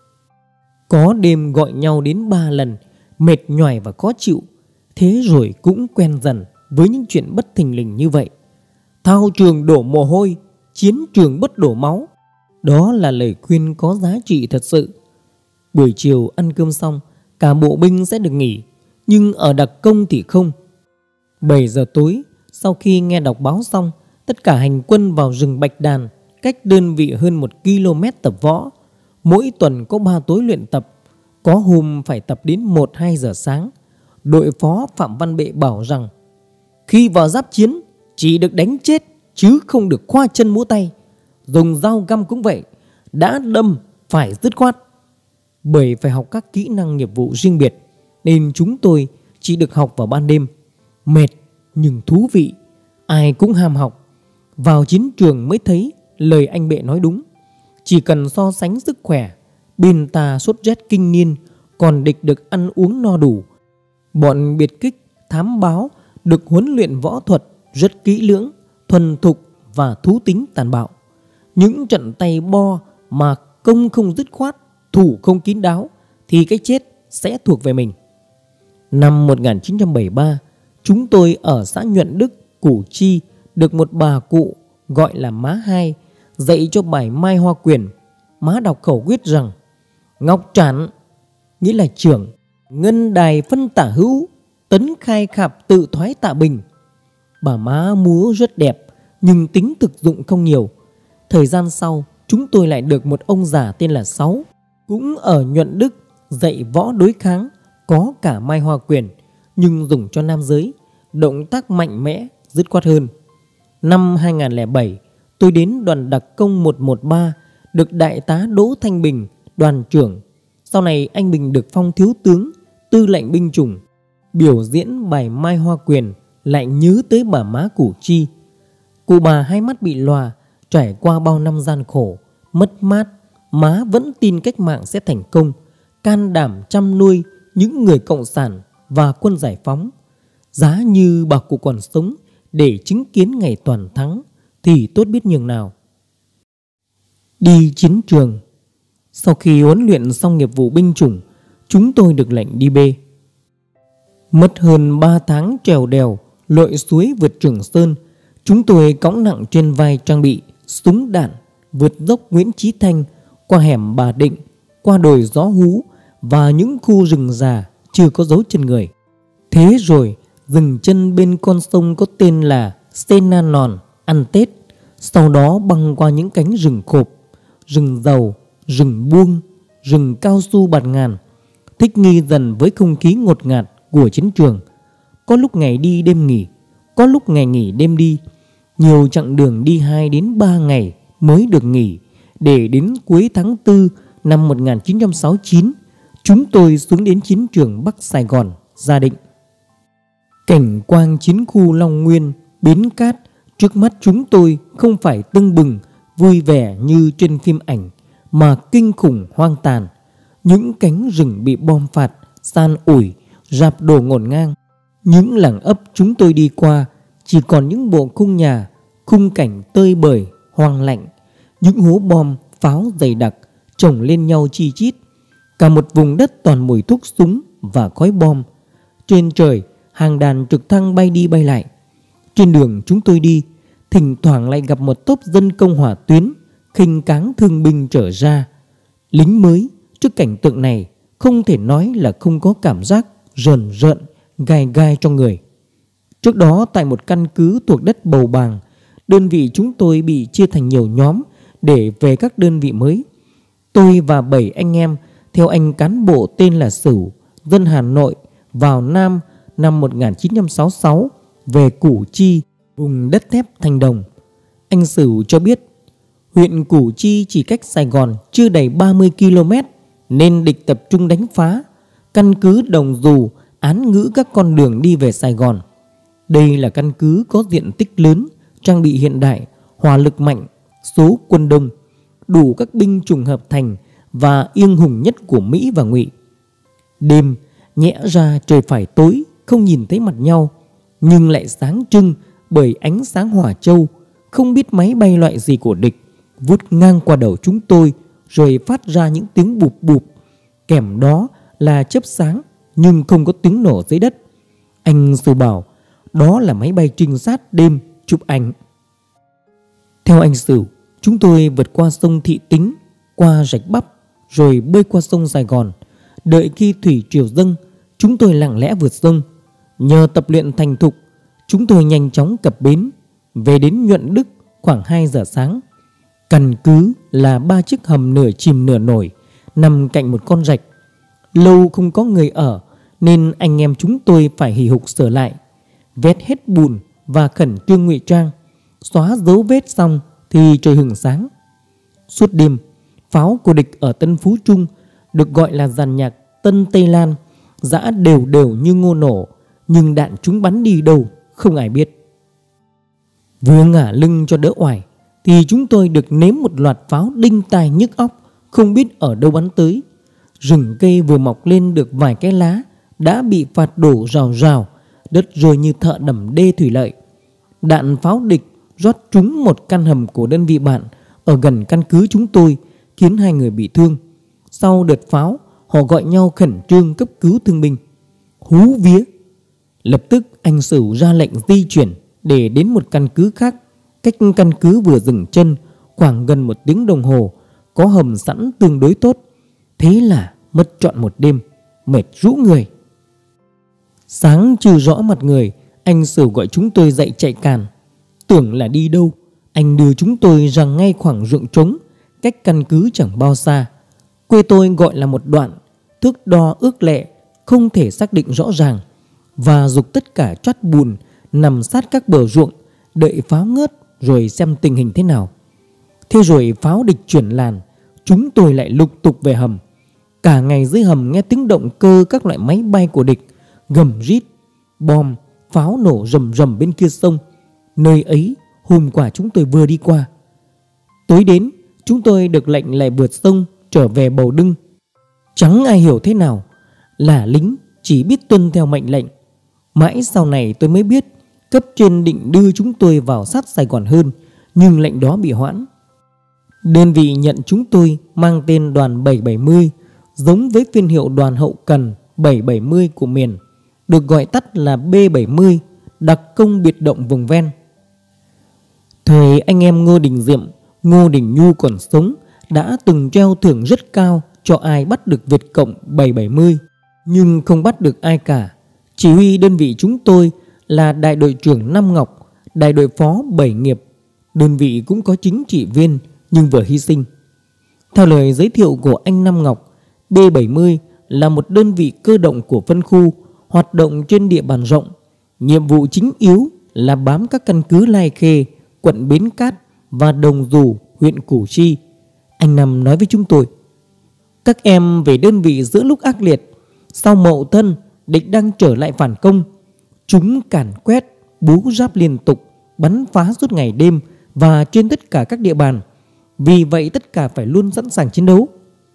Có đêm gọi nhau đến 3 lần, mệt nhoài và khó chịu. Thế rồi cũng quen dần với những chuyện bất thình lình như vậy. Thao trường đổ mồ hôi, chiến trường bất đổ máu. Đó là lời khuyên có giá trị thật sự. Buổi chiều ăn cơm xong, cả bộ binh sẽ được nghỉ. nhưng ở đặc công thì không. 7 giờ tối, sau khi nghe đọc báo xong, tất cả hành quân vào rừng Bạch Đàn, cách đơn vị hơn 1 km tập võ. Mỗi tuần có 3 tối luyện tập, có hôm phải tập đến 1-2 giờ sáng. Đội phó Phạm Văn Bệ bảo rằng khi vào giáp chiến chỉ được đánh chết chứ không được khoa chân múa tay. Dùng dao găm cũng vậy, đã đâm phải dứt khoát. Bởi phải học các kỹ năng nghiệp vụ riêng biệt nên chúng tôi chỉ được học vào ban đêm. Mệt nhưng thú vị, ai cũng ham học. Vào chiến trường mới thấy lời anh Bệ nói đúng. Chỉ cần so sánh sức khỏe, bên ta sốt rét kinh niên, còn địch được ăn uống no đủ. Bọn biệt kích, thám báo được huấn luyện võ thuật rất kỹ lưỡng, thuần thục và thú tính tàn bạo. Những trận tay bo mà công không dứt khoát, thủ không kín đáo thì cái chết sẽ thuộc về mình. Năm 1973, chúng tôi ở xã Nhuận Đức, Củ Chi được một bà cụ gọi là má Hai dạy cho bài Mai Hoa Quyền. Má đọc khẩu quyết rằng Ngọc Trản nghĩa là trưởng, ngân đài phân tả hữu, tấn khai khạp tự thoái tạ bình. Bà má múa rất đẹp nhưng tính thực dụng không nhiều. Thời gian sau, chúng tôi lại được một ông già tên là Sáu, cũng ở Nhuận Đức, dạy võ đối kháng, có cả Mai Hoa Quyền nhưng dùng cho nam giới, động tác mạnh mẽ, dứt khoát hơn. Năm 2007, tôi đến đoàn đặc công 113, được đại tá Đỗ Thanh Bình, đoàn trưởng. Sau này anh Bình được phong thiếu tướng, tư lệnh binh chủng. Biểu diễn bài Mai Hoa Quyền lại nhớ tới bà má Củ Chi. Cụ bà hai mắt bị lòa, trải qua bao năm gian khổ, mất mát, má vẫn tin cách mạng sẽ thành công, can đảm chăm nuôi những người cộng sản và quân giải phóng. Giá như bà cụ còn sống để chứng kiến ngày toàn thắng thì tốt biết nhường nào. Đi chiến trường. Sau khi huấn luyện xong nghiệp vụ binh chủng, chúng tôi được lệnh đi B. Mất hơn 3 tháng trèo đèo, lội suối vượt Trường Sơn. Chúng tôi cõng nặng trên vai trang bị súng đạn, vượt dốc Nguyễn Chí Thanh, qua hẻm Bà Định, qua đồi Gió Hú và những khu rừng già chưa có dấu chân người. Thế rồi dừng chân bên con sông có tên là Sena Non ăn Tết. Sau đó băng qua những cánh rừng khộp, rừng dầu, rừng buông, rừng cao su bạt ngàn, thích nghi dần với không khí ngột ngạt của chiến trường. Có lúc ngày đi đêm nghỉ, có lúc ngày nghỉ đêm đi. Nhiều chặng đường đi 2 đến 3 ngày mới được nghỉ, để đến cuối tháng 4 năm 1969, chúng tôi xuống đến chiến trường Bắc Sài Gòn, Gia Định. Cảnh quang chiến khu Long Nguyên, Bến Cát trước mắt chúng tôi không phải tưng bừng, vui vẻ như trên phim ảnh, mà kinh khủng hoang tàn. Những cánh rừng bị bom phạt, san ủi, rạp đổ ngổn ngang. Những làng ấp chúng tôi đi qua chỉ còn những bộ khung nhà, khung cảnh tơi bời, hoang lạnh. Những hố bom, pháo dày đặc chồng lên nhau chi chít. Cả một vùng đất toàn mùi thuốc súng và khói bom. Trên trời, hàng đàn trực thăng bay đi bay lại. Trên đường chúng tôi đi, thỉnh thoảng lại gặp một tốp dân công hỏa tuyến khinh cáng thương binh trở ra. Lính mới trước cảnh tượng này không thể nói là không có cảm giác rờn rợn, gai gai trong người. Trước đó tại một căn cứ thuộc đất Bầu Bàng, đơn vị chúng tôi bị chia thành nhiều nhóm để về các đơn vị mới. Tôi và 7 anh em theo anh cán bộ tên là Sửu, dân Hà Nội, vào Nam năm 1966 về Củ Chi, vùng đất thép Thành Đồng. Anh Sửu cho biết huyện Củ Chi chỉ cách Sài Gòn chưa đầy 30 km nên địch tập trung đánh phá. Căn cứ Đồng Dù án ngữ các con đường đi về Sài Gòn. Đây là căn cứ có diện tích lớn, trang bị hiện đại, hỏa lực mạnh, số quân đông, đủ các binh chủng hợp thành và yên hùng nhất của Mỹ và Ngụy. Đêm nhẽ ra trời phải tối, không nhìn thấy mặt nhau, nhưng lại sáng trưng bởi ánh sáng hỏa châu. Không biết máy bay loại gì của địch vút ngang qua đầu chúng tôi, rồi phát ra những tiếng bụp bụp, kèm đó là chớp sáng nhưng không có tiếng nổ dưới đất. Anh Sư bảo đó là máy bay trinh sát đêm chụp ảnh. Theo anh Sửu, chúng tôi vượt qua sông Thị Tính, qua rạch Bắp, rồi bơi qua sông Sài Gòn. Đợi khi thủy triều dâng, chúng tôi lặng lẽ vượt sông. Nhờ tập luyện thành thục, chúng tôi nhanh chóng cập bến, về đến Nhuận Đức khoảng 2 giờ sáng. Căn cứ là 3 chiếc hầm nửa chìm nửa nổi, nằm cạnh một con rạch. Lâu không có người ở nên anh em chúng tôi phải hì hục sửa lại, vét hết bùn và khẩn trương ngụy trang. Xóa dấu vết xong thì trời hừng sáng. Suốt đêm, pháo của địch ở Tân Phú Trung, được gọi là dàn nhạc Tân Tây Lan, giã đều đều như ngô nổ, nhưng đạn chúng bắn đi đâu không ai biết. Vừa ngả lưng cho đỡ oải thì chúng tôi được nếm một loạt pháo đinh tai nhức óc, không biết ở đâu bắn tới. Rừng cây vừa mọc lên được vài cái lá đã bị phạt đổ rào rào, đất rơi như thợ đầm đê thủy lợi. Đạn pháo địch rót trúng một căn hầm của đơn vị bạn ở gần căn cứ chúng tôi, khiến 2 người bị thương. Sau đợt pháo, họ gọi nhau khẩn trương cấp cứu thương binh. Hú vía! Lập tức anh Sửu ra lệnh di chuyển để đến một căn cứ khác, cách căn cứ vừa dừng chân khoảng gần 1 tiếng đồng hồ, có hầm sẵn tương đối tốt. Thế là mất trọn một đêm, mệt rũ người. Sáng chưa rõ mặt người, anh Sửu gọi chúng tôi dậy chạy càn. Tưởng là đi đâu, anh đưa chúng tôi ra ngay khoảng ruộng trống, cách căn cứ chẳng bao xa. Quê tôi gọi là một đoạn, thước đo ước lệ, không thể xác định rõ ràng, và giục tất cả chót bùn nằm sát các bờ ruộng, đợi pháo ngớt rồi xem tình hình thế nào. Thế rồi pháo địch chuyển làn, chúng tôi lại lục tục về hầm. Cả ngày dưới hầm nghe tiếng động cơ các loại máy bay của địch gầm rít, bom, pháo nổ rầm rầm bên kia sông, nơi ấy hôm qua chúng tôi vừa đi qua. Tối đến, chúng tôi được lệnh lại vượt sông trở về Bầu Đưng. Chẳng ai hiểu thế nào, là lính chỉ biết tuân theo mệnh lệnh. Mãi sau này tôi mới biết cấp trên định đưa chúng tôi vào sát Sài Gòn hơn, nhưng lệnh đó bị hoãn. Đơn vị nhận chúng tôi mang tên đoàn 770, giống với phiên hiệu đoàn hậu cần 770 của miền, được gọi tắt là B70, đặc công biệt động vùng ven. Thời anh em Ngô Đình Diệm, Ngô Đình Nhu còn sống đã từng treo thưởng rất cao cho ai bắt được Việt Cộng 770, nhưng không bắt được ai cả. Chỉ huy đơn vị chúng tôi là đại đội trưởng Năm Ngọc, đại đội phó Bảy Nghiệp. Đơn vị cũng có chính trị viên nhưng vừa hy sinh. Theo lời giới thiệu của anh Năm Ngọc, B70 là một đơn vị cơ động của phân khu, hoạt động trên địa bàn rộng. Nhiệm vụ chính yếu là bám các căn cứ Lai Khê, quận Bến Cát và Đồng Dù, huyện Củ Chi. Anh Năm nói với chúng tôi: các em về đơn vị giữa lúc ác liệt. Sau Mậu Thân, địch đang trở lại phản công. Chúng càn quét, bú giáp liên tục, bắn phá suốt ngày đêm và trên tất cả các địa bàn. Vì vậy tất cả phải luôn sẵn sàng chiến đấu.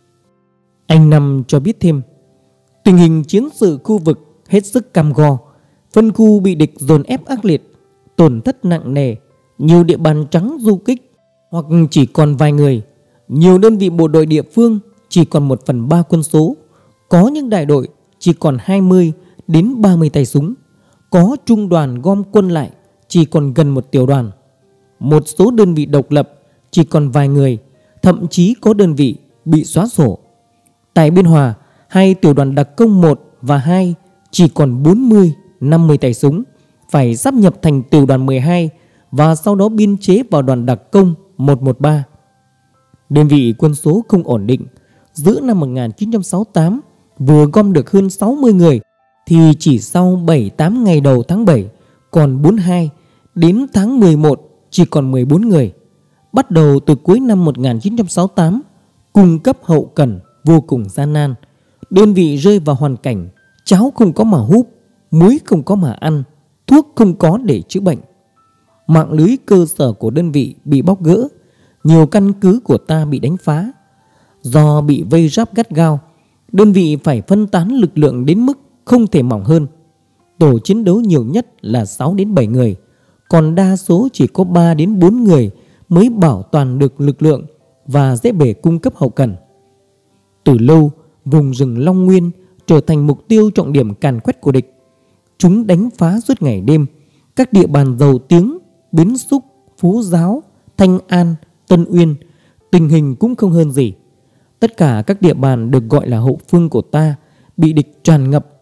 Anh Năm cho biết thêm, tình hình chiến sự khu vực hết sức cam go. Phân khu bị địch dồn ép ác liệt, tổn thất nặng nề, nhiều địa bàn trắng du kích hoặc chỉ còn vài người. Nhiều đơn vị bộ đội địa phương chỉ còn 1/3 quân số. Có những đại đội chỉ còn 20 đến 30 tay súng. Có trung đoàn gom quân lại chỉ còn gần 1 tiểu đoàn. Một số đơn vị độc lập chỉ còn vài người, thậm chí có đơn vị bị xóa sổ. Tại Biên Hòa, 2 tiểu đoàn đặc công 1 và 2 chỉ còn 40-50 tay súng, phải sáp nhập thành tiểu đoàn 12 và sau đó biên chế vào đoàn đặc công 113. Đơn vị quân số không ổn định. Giữa năm 1968 vừa gom được hơn 60 người thì chỉ sau 7-8 ngày đầu tháng 7 còn 42, đến tháng 11 chỉ còn 14 người. Bắt đầu từ cuối năm 1968, cung cấp hậu cần vô cùng gian nan. Đơn vị rơi vào hoàn cảnh cháo không có mà húp, muối không có mà ăn, thuốc không có để chữa bệnh. Mạng lưới cơ sở của đơn vị bị bóc gỡ, nhiều căn cứ của ta bị đánh phá. Do bị vây ráp gắt gao, đơn vị phải phân tán lực lượng đến mức không thể mỏng hơn. Tổ chiến đấu nhiều nhất là 6 đến 7 người, còn đa số chỉ có 3 đến 4 người mới bảo toàn được lực lượng và dễ bề cung cấp hậu cần. Từ lâu, vùng rừng Long Nguyên trở thành mục tiêu trọng điểm càn quét của địch. Chúng đánh phá suốt ngày đêm các địa bàn Dầu Tiếng, Bến Xúc, Phú Giáo, Thanh An, Tân Uyên. Tình hình cũng không hơn gì. Tất cả các địa bàn được gọi là hậu phương của ta bị địch tràn ngập.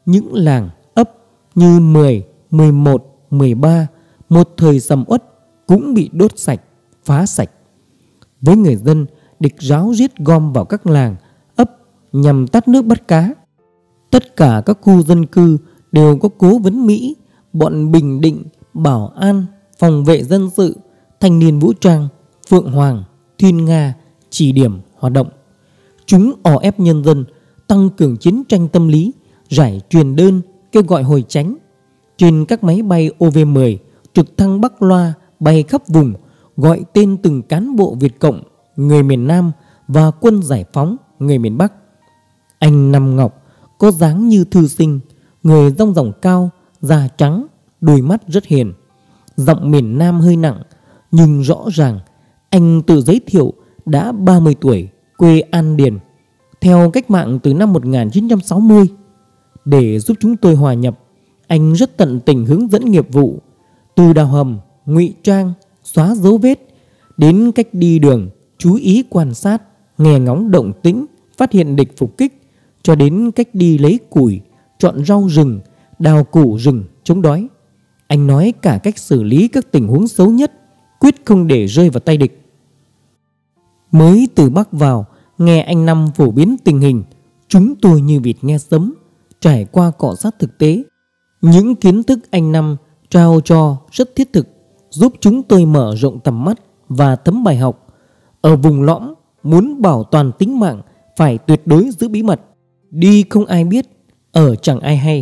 những làng ấp như 10, 11, 13 một thời sầm uất cũng bị đốt sạch, phá sạch. Với người dân, địch ráo riết gom vào các làng ấp nhằm tát nước bắt cá. Tất cả các khu dân cư đều có cố vấn Mỹ, bọn Bình Định, Bảo An, phòng vệ dân sự, thanh niên vũ trang, Phượng Hoàng, Thiên Nga chỉ điểm hoạt động. Chúng ò ép nhân dân, tăng cường chiến tranh tâm lý, rải truyền đơn kêu gọi hồi tránh. Trên các máy bay OV-10, trực thăng Bắc Loa bay khắp vùng, gọi tên từng cán bộ Việt Cộng, người miền Nam và quân giải phóng, người miền Bắc. Anh Năm Ngọc có dáng như thư sinh, người rong ròng cao, da trắng, đôi mắt rất hiền. Giọng miền Nam hơi nặng, nhưng rõ ràng anh tự giới thiệu đã 30 tuổi, quê An Điền, theo cách mạng từ năm 1960. Để giúp chúng tôi hòa nhập, anh rất tận tình hướng dẫn nghiệp vụ, từ đào hầm, ngụy trang, xóa dấu vết, đến cách đi đường, chú ý quan sát, nghe ngóng động tĩnh, phát hiện địch phục kích, cho đến cách đi lấy củi, chọn rau rừng, đào củ rừng chống đói. Anh nói cả cách xử lý các tình huống xấu nhất, quyết không để rơi vào tay địch. Mới từ Bắc vào, nghe anh Năm phổ biến tình hình, chúng tôi như vịt nghe sấm, trải qua cọ sát thực tế. Những kiến thức anh Năm trao cho rất thiết thực, giúp chúng tôi mở rộng tầm mắt và thấm bài học. Ở vùng lõm, muốn bảo toàn tính mạng phải tuyệt đối giữ bí mật, đi không ai biết, ở chẳng ai hay.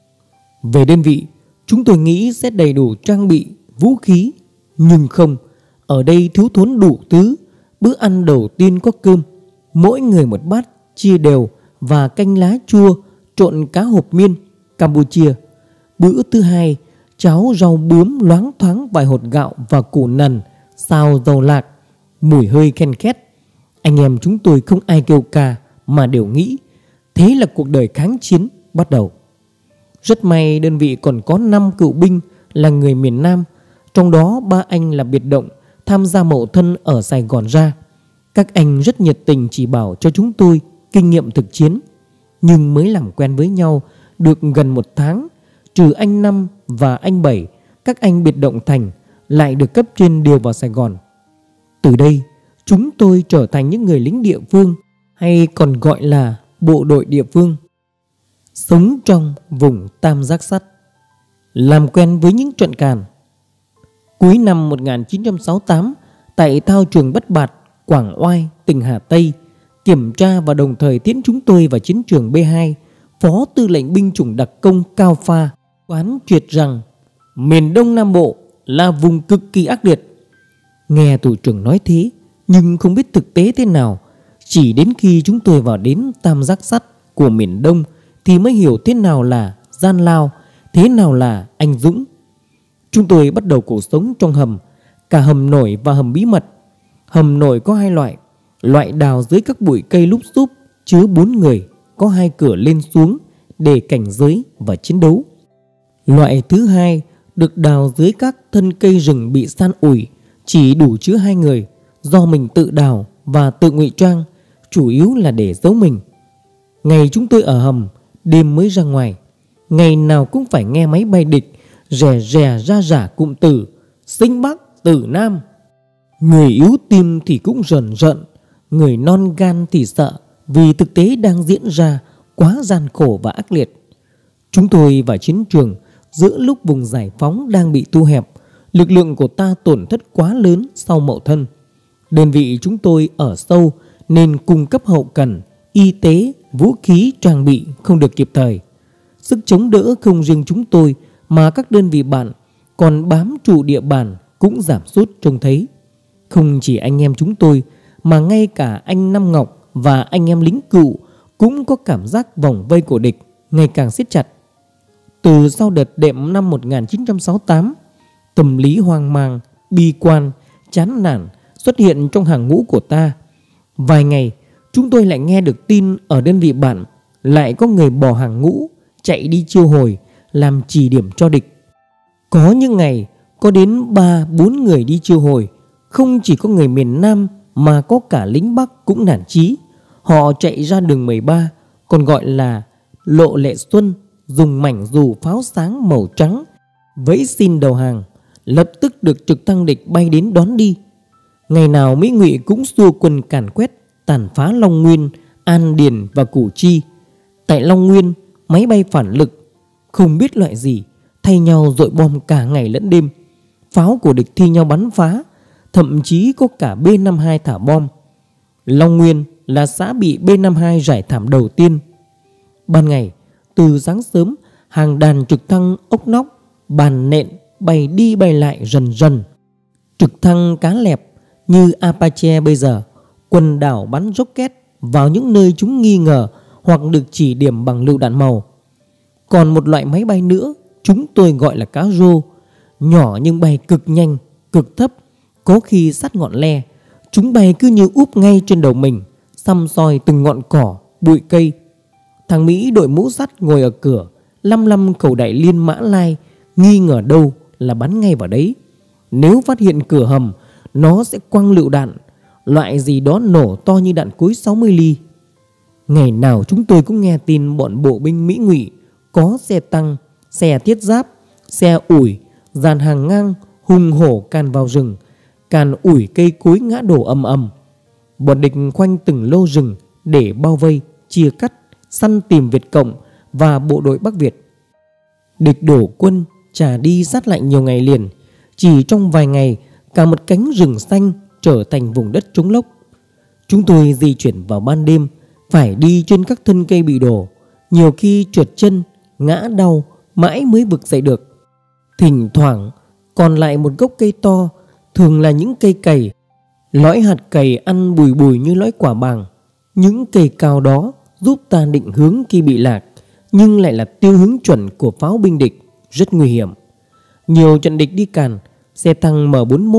Về đơn vị, chúng tôi nghĩ sẽ đầy đủ trang bị, vũ khí, nhưng không. Ở đây thiếu thốn đủ thứ. Bữa ăn đầu tiên có cơm, mỗi người một bát chia đều, và canh lá chua trộn cá hộp miên Campuchia. Bữa thứ hai, cháo rau bướm loáng thoáng vài hột gạo và củ nần xào dầu lạc, mùi hơi khen khét. Anh em chúng tôi không ai kêu ca mà đều nghĩ thế là cuộc đời kháng chiến bắt đầu. Rất may đơn vị còn có 5 cựu binh là người miền Nam, trong đó 3 anh là biệt động tham gia mậu thân ở Sài Gòn ra. Các anh rất nhiệt tình chỉ bảo cho chúng tôi kinh nghiệm thực chiến. Nhưng mới làm quen với nhau được gần 1 tháng, trừ anh Năm và anh Bảy, các anh biệt động thành lại được cấp trên điều vào Sài Gòn. Từ đây, chúng tôi trở thành những người lính địa phương, hay còn gọi là bộ đội địa phương, sống trong vùng tam giác sắt, làm quen với những trận càn. Cuối năm 1968, tại thao trường Bất Bạt, Quảng Oai, tỉnh Hà Tây, kiểm tra và đồng thời tiễn chúng tôi vào chiến trường B2, Phó Tư lệnh binh chủng đặc công Cao Pha quán triệt rằng miền Đông Nam Bộ là vùng cực kỳ ác liệt. Nghe thủ trưởng nói thế, nhưng không biết thực tế thế nào. Chỉ đến khi chúng tôi vào đến tam giác sắt của miền Đông thì mới hiểu thế nào là gian lao, thế nào là anh dũng. Chúng tôi bắt đầu cuộc sống trong hầm, cả hầm nổi và hầm bí mật. Hầm nổi có 2 loại, loại đào dưới các bụi cây lúp xúp chứa 4 người, có 2 cửa lên xuống để cảnh giới và chiến đấu. Loại thứ 2 được đào dưới các thân cây rừng bị san ủi, chỉ đủ chứa 2 người, do mình tự đào và tự ngụy trang, chủ yếu là để giấu mình. Ngày chúng tôi ở hầm, đêm mới ra ngoài. Ngày nào cũng phải nghe máy bay địch rè rè ra rả cụm từ sinh Bắc tử Nam. Người yếu tim thì cũng rờn rợn, người non gan thì sợ, vì thực tế đang diễn ra quá gian khổ và ác liệt. Chúng tôi vào chiến trường giữa lúc vùng giải phóng đang bị thu hẹp, lực lượng của ta tổn thất quá lớn sau Mậu Thân. Đơn vị chúng tôi ở sâu nên cung cấp hậu cần, y tế, vũ khí, trang bị không được kịp thời. Sức chống đỡ không riêng chúng tôi mà các đơn vị bạn còn bám trụ địa bàn cũng giảm sút trông thấy. Không chỉ anh em chúng tôi mà ngay cả anh Năm Ngọc và anh em lính cựu cũng có cảm giác vòng vây của địch ngày càng siết chặt. Từ sau đợt đệm năm 1968, tâm lý hoang mang, bi quan, chán nản xuất hiện trong hàng ngũ của ta. Vài ngày, chúng tôi lại nghe được tin ở đơn vị bạn lại có người bỏ hàng ngũ, chạy đi chiêu hồi, làm chỉ điểm cho địch. Có những ngày có đến 3-4 người đi chiêu hồi. Không chỉ có người miền Nam mà có cả lính Bắc cũng nản chí. Họ chạy ra đường 13, còn gọi là Lộ Lệ Xuân, dùng mảnh dù pháo sáng màu trắng vẫy xin đầu hàng, lập tức được trực thăng địch bay đến đón đi. Ngày nào Mỹ Ngụy cũng xua quân càn quét, tàn phá Long Nguyên, An Điền và Củ Chi. Tại Long Nguyên, máy bay phản lực không biết loại gì thay nhau dội bom cả ngày lẫn đêm. Pháo của địch thi nhau bắn phá, thậm chí có cả B-52 thả bom. Long Nguyên là xã bị B-52 rải thảm đầu tiên. Ban ngày, từ sáng sớm, hàng đàn trực thăng ốc nóc, bàn nện bay đi bay lại rần rần. Trực thăng cá lẹp như Apache bây giờ, quần đảo bắn rocket vào những nơi chúng nghi ngờ hoặc được chỉ điểm bằng lựu đạn màu. Còn một loại máy bay nữa chúng tôi gọi là cá rô, nhỏ nhưng bay cực nhanh, cực thấp, có khi sát ngọn le. Chúng bay cứ như úp ngay trên đầu mình, săm soi từng ngọn cỏ, bụi cây. Thằng Mỹ đội mũ sắt ngồi ở cửa, lăm khẩu đại liên Mã Lai, nghi ngờ đâu là bắn ngay vào đấy. Nếu phát hiện cửa hầm, nó sẽ quăng lựu đạn, loại gì đó nổ to như đạn cối 60 ly. Ngày nào chúng tôi cũng nghe tin bọn bộ binh Mỹ Ngụy có xe tăng, xe thiết giáp, xe ủi, dàn hàng ngang hùng hổ càn vào rừng, càn ủi cây cối ngã đổ ầm ầm. Bọn địch khoanh từng lô rừng để bao vây, chia cắt, săn tìm Việt Cộng và bộ đội Bắc Việt. Địch đổ quân trả đi sát lại nhiều ngày liền. Chỉ trong vài ngày, cả một cánh rừng xanh trở thành vùng đất trống lốc. Chúng tôi di chuyển vào ban đêm, phải đi trên các thân cây bị đổ, nhiều khi trượt chân, ngã đau, mãi mới vực dậy được. Thỉnh thoảng còn lại một gốc cây to, thường là những cây cày, lõi hạt cày ăn bùi bùi như lõi quả bàng. Những cây cao đó giúp ta định hướng khi bị lạc, nhưng lại là tiêu hướng chuẩn của pháo binh địch, rất nguy hiểm. Nhiều trận địch đi càn, xe tăng M41,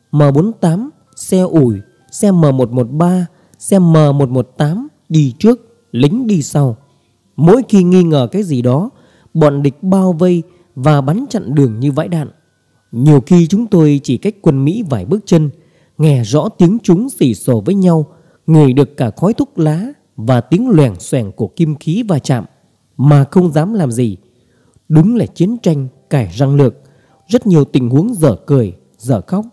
M48, xe ủi, xe M113, xe M118 đi trước, lính đi sau. Mỗi khi nghi ngờ cái gì đó, bọn địch bao vây và bắn chặn đường như vãi đạn. Nhiều khi chúng tôi chỉ cách quân Mỹ vài bước chân, nghe rõ tiếng chúng xì xồ với nhau, ngửi được cả khói thuốc lá và tiếng loèng xoèng của kim khí va chạm, mà không dám làm gì. Đúng là chiến tranh cải răng lược, rất nhiều tình huống dở cười, dở khóc.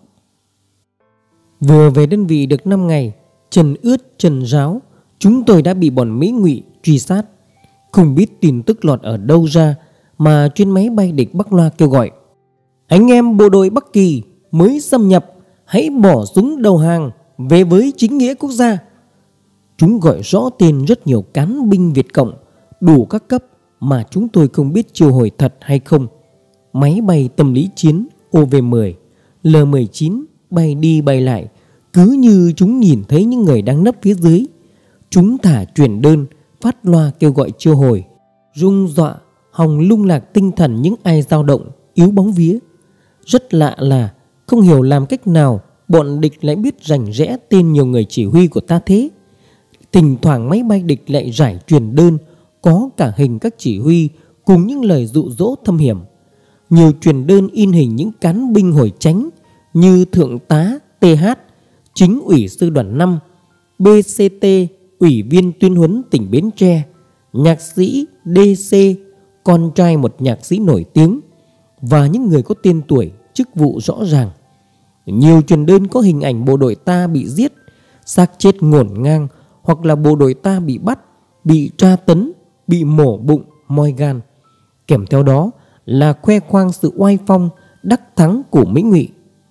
Vừa về đơn vị được 5 ngày, chân ướt chân ráo, chúng tôi đã bị bọn Mỹ Ngụy truy sát. Không biết tin tức lọt ở đâu ra mà chuyên máy bay địch Bắc loa kêu gọi: anh em bộ đội Bắc Kỳ mới xâm nhập, hãy bỏ súng đầu hàng, về với chính nghĩa quốc gia. Chúng gọi rõ tên rất nhiều cán binh Việt Cộng, đủ các cấp mà chúng tôi không biết chiêu hồi thật hay không. Máy bay tâm lý chiến OV-10, L-19 bay đi bay lại, cứ như chúng nhìn thấy những người đang nấp phía dưới. Chúng thả truyền đơn, phát loa kêu gọi chiêu hồi, rung dọa, hòng lung lạc tinh thần những ai dao động, yếu bóng vía. Rất lạ là không hiểu làm cách nào bọn địch lại biết rành rẽ tên nhiều người chỉ huy của ta thế. Thỉnh thoảng máy bay địch lại rải truyền đơn, có cả hình các chỉ huy cùng những lời dụ dỗ thâm hiểm. Nhiều truyền đơn in hình những cán binh hồi chánh như Thượng tá TH, Chính ủy sư đoàn 5, BCT, Ủy viên tuyên huấn tỉnh Bến Tre, nhạc sĩ DC, con trai một nhạc sĩ nổi tiếng, và những người có tên tuổi, chức vụ rõ ràng. Nhiều truyền đơn có hình ảnh bộ đội ta bị giết, xác chết ngổn ngang, hoặc là bộ đội ta bị bắt, bị tra tấn, bị mổ bụng, moi gan. Kèm theo đó là khoe khoang sự oai phong, đắc thắng của Mỹ Ngụy.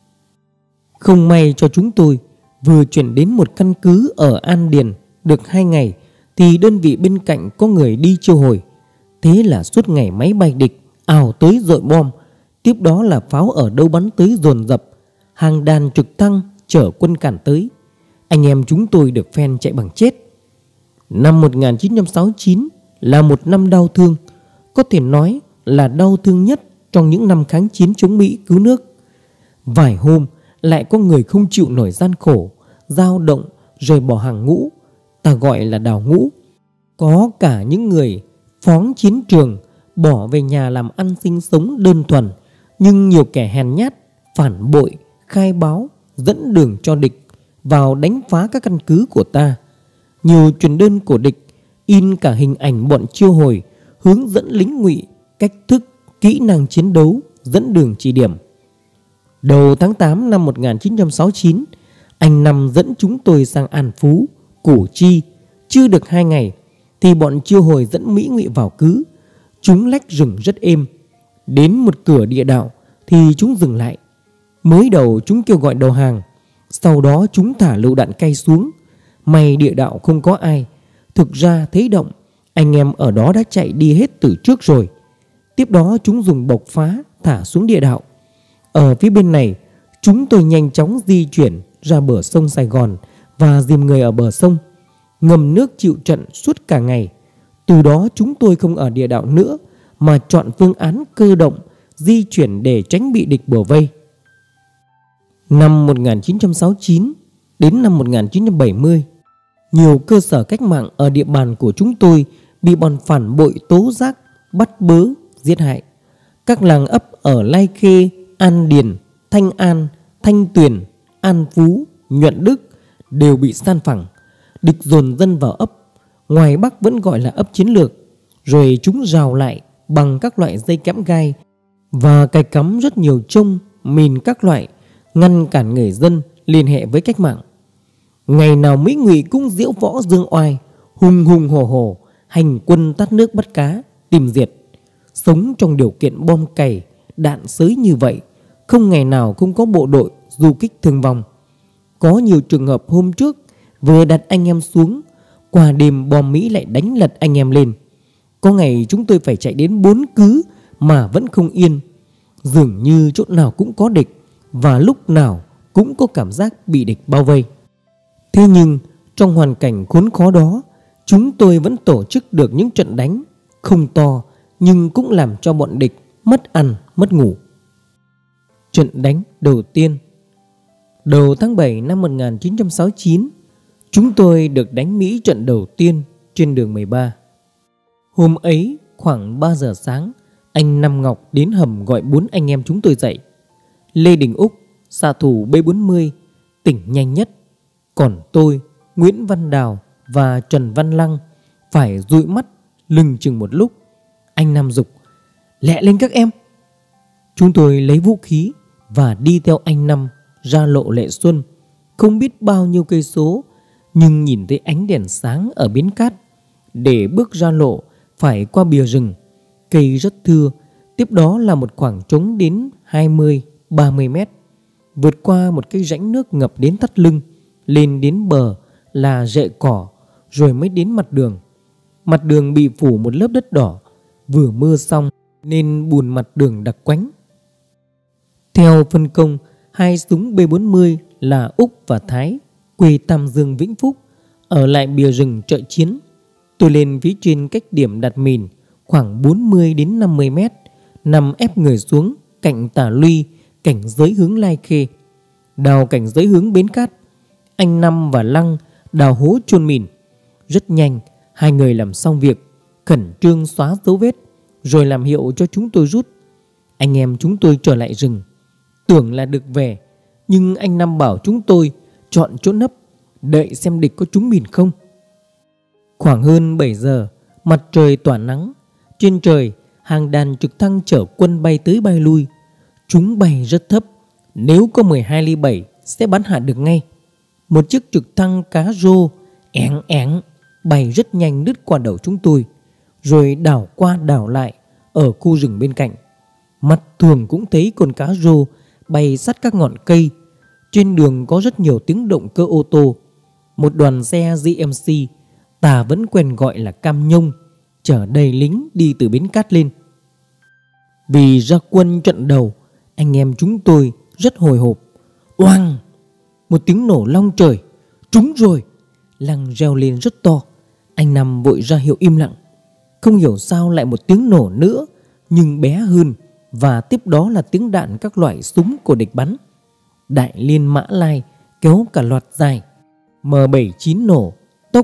Không may cho chúng tôi, vừa chuyển đến một căn cứ ở An Điền được 2 ngày thì đơn vị bên cạnh có người đi chiêu hồi. Thế là suốt ngày máy bay địch ào tới dội bom, tiếp đó là pháo ở đâu bắn tới dồn dập, hàng đàn trực thăng chở quân càn tới. Anh em chúng tôi được phen chạy bằng chết. Năm 1969 là một năm đau thương, có thể nói là đau thương nhất trong những năm kháng chiến chống Mỹ cứu nước. Vài hôm lại có người không chịu nổi gian khổ, dao động, rời bỏ hàng ngũ, ta gọi là đào ngũ. Có cả những người phóng chiến trường, bỏ về nhà làm ăn sinh sống đơn thuần, nhưng nhiều kẻ hèn nhát, phản bội, khai báo, dẫn đường cho địch vào đánh phá các căn cứ của ta. Nhiều truyền đơn của địch in cả hình ảnh bọn chiêu hồi hướng dẫn lính Ngụy cách thức, kỹ năng chiến đấu, dẫn đường chỉ điểm. Đầu tháng 8 năm 1969, anh Năm dẫn chúng tôi sang An Phú, Củ Chi. Chưa được 2 ngày thì bọn chiêu hồi dẫn Mỹ Ngụy vào cứ. Chúng lách rừng rất êm. Đến một cửa địa đạo thì chúng dừng lại. Mới đầu chúng kêu gọi đầu hàng, sau đó chúng thả lựu đạn cay xuống. May địa đạo không có ai. Thực ra thấy động, anh em ở đó đã chạy đi hết từ trước rồi. Tiếp đó chúng dùng bộc phá thả xuống địa đạo. Ở phía bên này, chúng tôi nhanh chóng di chuyển ra bờ sông Sài Gòn và dìm người ở bờ sông, ngầm nước chịu trận suốt cả ngày. Từ đó chúng tôi không ở địa đạo nữa mà chọn phương án cơ động di chuyển để tránh bị địch bủa vây. Năm 1969 đến năm 1970, nhiều cơ sở cách mạng ở địa bàn của chúng tôi bị bọn phản bội tố giác, bắt bớ, giết hại. Các làng ấp ở Lai Khê, An Điền, Thanh An, Thanh Tuyền, An Phú, Nhuận Đức đều bị san phẳng. Địch dồn dân vào ấp, ngoài Bắc vẫn gọi là ấp chiến lược, rồi chúng rào lại bằng các loại dây kẽm gai và cài cắm rất nhiều trông, mìn các loại, ngăn cản người dân liên hệ với cách mạng. Ngày nào Mỹ Ngụy cũng diễu võ dương oai, hùng hùng hổ hổ, hành quân tát nước bắt cá, tìm diệt. Sống trong điều kiện bom cày, đạn sới như vậy, không ngày nào không có bộ đội du kích thương vong. Có nhiều trường hợp hôm trước vừa đặt anh em xuống, qua đêm bom Mỹ lại đánh lật anh em lên. Có ngày chúng tôi phải chạy đến 4 cứ mà vẫn không yên. Dường như chỗ nào cũng có địch và lúc nào cũng có cảm giác bị địch bao vây. Thế nhưng trong hoàn cảnh khốn khó đó, chúng tôi vẫn tổ chức được những trận đánh không to nhưng cũng làm cho bọn địch mất ăn mất ngủ. Trận đánh đầu tiên. Đầu tháng 7 năm 1969, chúng tôi được đánh Mỹ trận đầu tiên trên đường 13. Hôm ấy khoảng 3 giờ sáng, anh Năm Ngọc đến hầm gọi 4 anh em chúng tôi dậy. Lê Đình Úc, xạ thủ B40, tỉnh nhanh nhất. Còn tôi, Nguyễn Văn Đào và Trần Văn Lăng phải dụi mắt lừng chừng một lúc. Anh Năm giục: "Lẹ lên các em!" Chúng tôi lấy vũ khí và đi theo anh Năm ra lộ Lệ Xuân, không biết bao nhiêu cây số, nhưng nhìn thấy ánh đèn sáng ở bến cát. Để bước ra lộ phải qua bìa rừng, cây rất thưa. Tiếp đó là một khoảng trống đến 20-30 mét. Vượt qua một cái rãnh nước ngập đến thắt lưng, lên đến bờ là rễ cỏ, rồi mới đến mặt đường. Mặt đường bị phủ một lớp đất đỏ, vừa mưa xong nên bùn mặt đường đặc quánh. Theo phân công, 2 súng B40 là Úc và Thái, quê Tam Dương Vĩnh Phúc, ở lại bìa rừng trợ chiến. Tôi lên phía trên cách điểm đặt mìn khoảng 40 đến 50 mét, nằm ép người xuống cạnh Tả Luy, cảnh giới hướng Lai Khê. Đào cảnh giới hướng Bến Cát. Anh Năm và Lăng đào hố chôn mìn. Rất nhanh, hai người làm xong việc, khẩn trương xóa dấu vết, rồi làm hiệu cho chúng tôi rút. Anh em chúng tôi trở lại rừng, tưởng là được về, nhưng anh Năm bảo chúng tôi chọn chỗ nấp, đợi xem địch có trúng mìn không. Khoảng hơn 7 giờ, mặt trời tỏa nắng. Trên trời, hàng đàn trực thăng chở quân bay tới bay lui. Chúng bay rất thấp, nếu có 12 ly 7 sẽ bắn hạ được ngay. Một chiếc trực thăng cá rô éng éng bay rất nhanh lướt qua đầu chúng tôi, rồi đảo qua đảo lại ở khu rừng bên cạnh. Mắt thường cũng thấy con cá rô bay sát các ngọn cây. Trên đường có rất nhiều tiếng động cơ ô tô. Một đoàn xe GMC, ta vẫn quen gọi là cam nhông, chở đầy lính đi từ Bến Cát lên. Vì ra quân trận đầu, anh em chúng tôi rất hồi hộp. Oang! Một tiếng nổ long trời. Trúng rồi! Lăng reo lên rất to. Anh Năm vội ra hiệu im lặng. Không hiểu sao lại một tiếng nổ nữa, nhưng bé hơn, và tiếp đó là tiếng đạn các loại súng của địch bắn. Đại liên Mã Lai kéo cả loạt dài. M79 nổ, tốc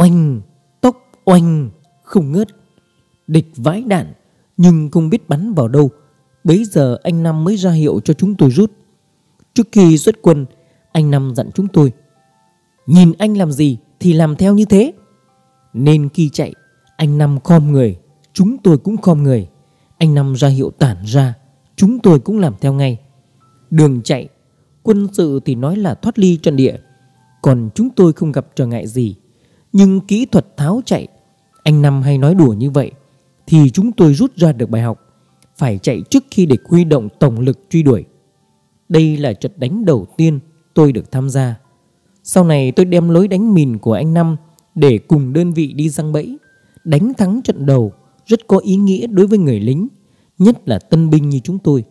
oanh, không ngớt. Địch vãi đạn nhưng không biết bắn vào đâu. Bấy giờ anh Năm mới ra hiệu cho chúng tôi rút. Trước khi xuất quân, anh Năm dặn chúng tôi: nhìn anh làm gì thì làm theo như thế. Nên khi chạy, anh Năm khom người chúng tôi cũng khom người. Anh Năm ra hiệu tản ra, chúng tôi cũng làm theo ngay. Đường chạy, quân sự thì nói là thoát ly trận địa, còn chúng tôi không gặp trở ngại gì. Nhưng kỹ thuật tháo chạy, anh Năm hay nói đùa như vậy, thì chúng tôi rút ra được bài học, phải chạy trước khi địch huy động tổng lực truy đuổi. Đây là trận đánh đầu tiên tôi được tham gia. Sau này tôi đem lối đánh mìn của anh Năm để cùng đơn vị đi giăng bẫy. Đánh thắng trận đầu rất có ý nghĩa đối với người lính, nhất là tân binh như chúng tôi.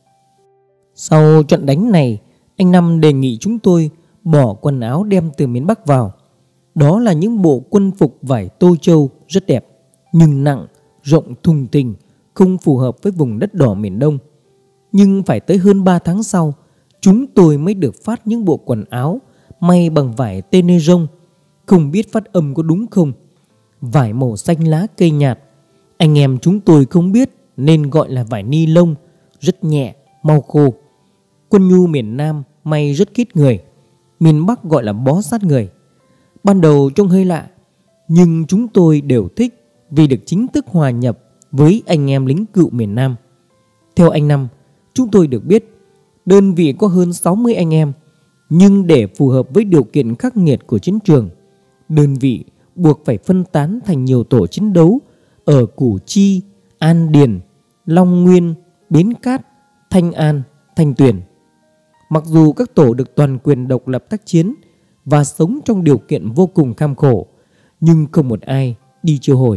Sau trận đánh này, anh Năm đề nghị chúng tôi bỏ quần áo đem từ miền Bắc vào. Đó là những bộ quân phục vải Tô Châu rất đẹp, nhưng nặng, rộng thùng thình, không phù hợp với vùng đất đỏ miền Đông. Nhưng phải tới hơn 3 tháng sau, chúng tôi mới được phát những bộ quần áo may bằng vải tê nê rông. Không biết phát âm có đúng không? Vải màu xanh lá cây nhạt. Anh em chúng tôi không biết nên gọi là vải ni lông, rất nhẹ, mau khô. Quân nhu miền Nam may rất khít người, miền Bắc gọi là bó sát người. Ban đầu trông hơi lạ, nhưng chúng tôi đều thích vì được chính thức hòa nhập với anh em lính cựu miền Nam. Theo anh Năm, chúng tôi được biết đơn vị có hơn 60 anh em, nhưng để phù hợp với điều kiện khắc nghiệt của chiến trường, đơn vị buộc phải phân tán thành nhiều tổ chiến đấu ở Củ Chi, An Điền, Long Nguyên, Bến Cát, Thanh An, Thanh Tuyền. Mặc dù các tổ được toàn quyền độc lập tác chiến và sống trong điều kiện vô cùng kham khổ, nhưng không một ai đi chiêu hồi.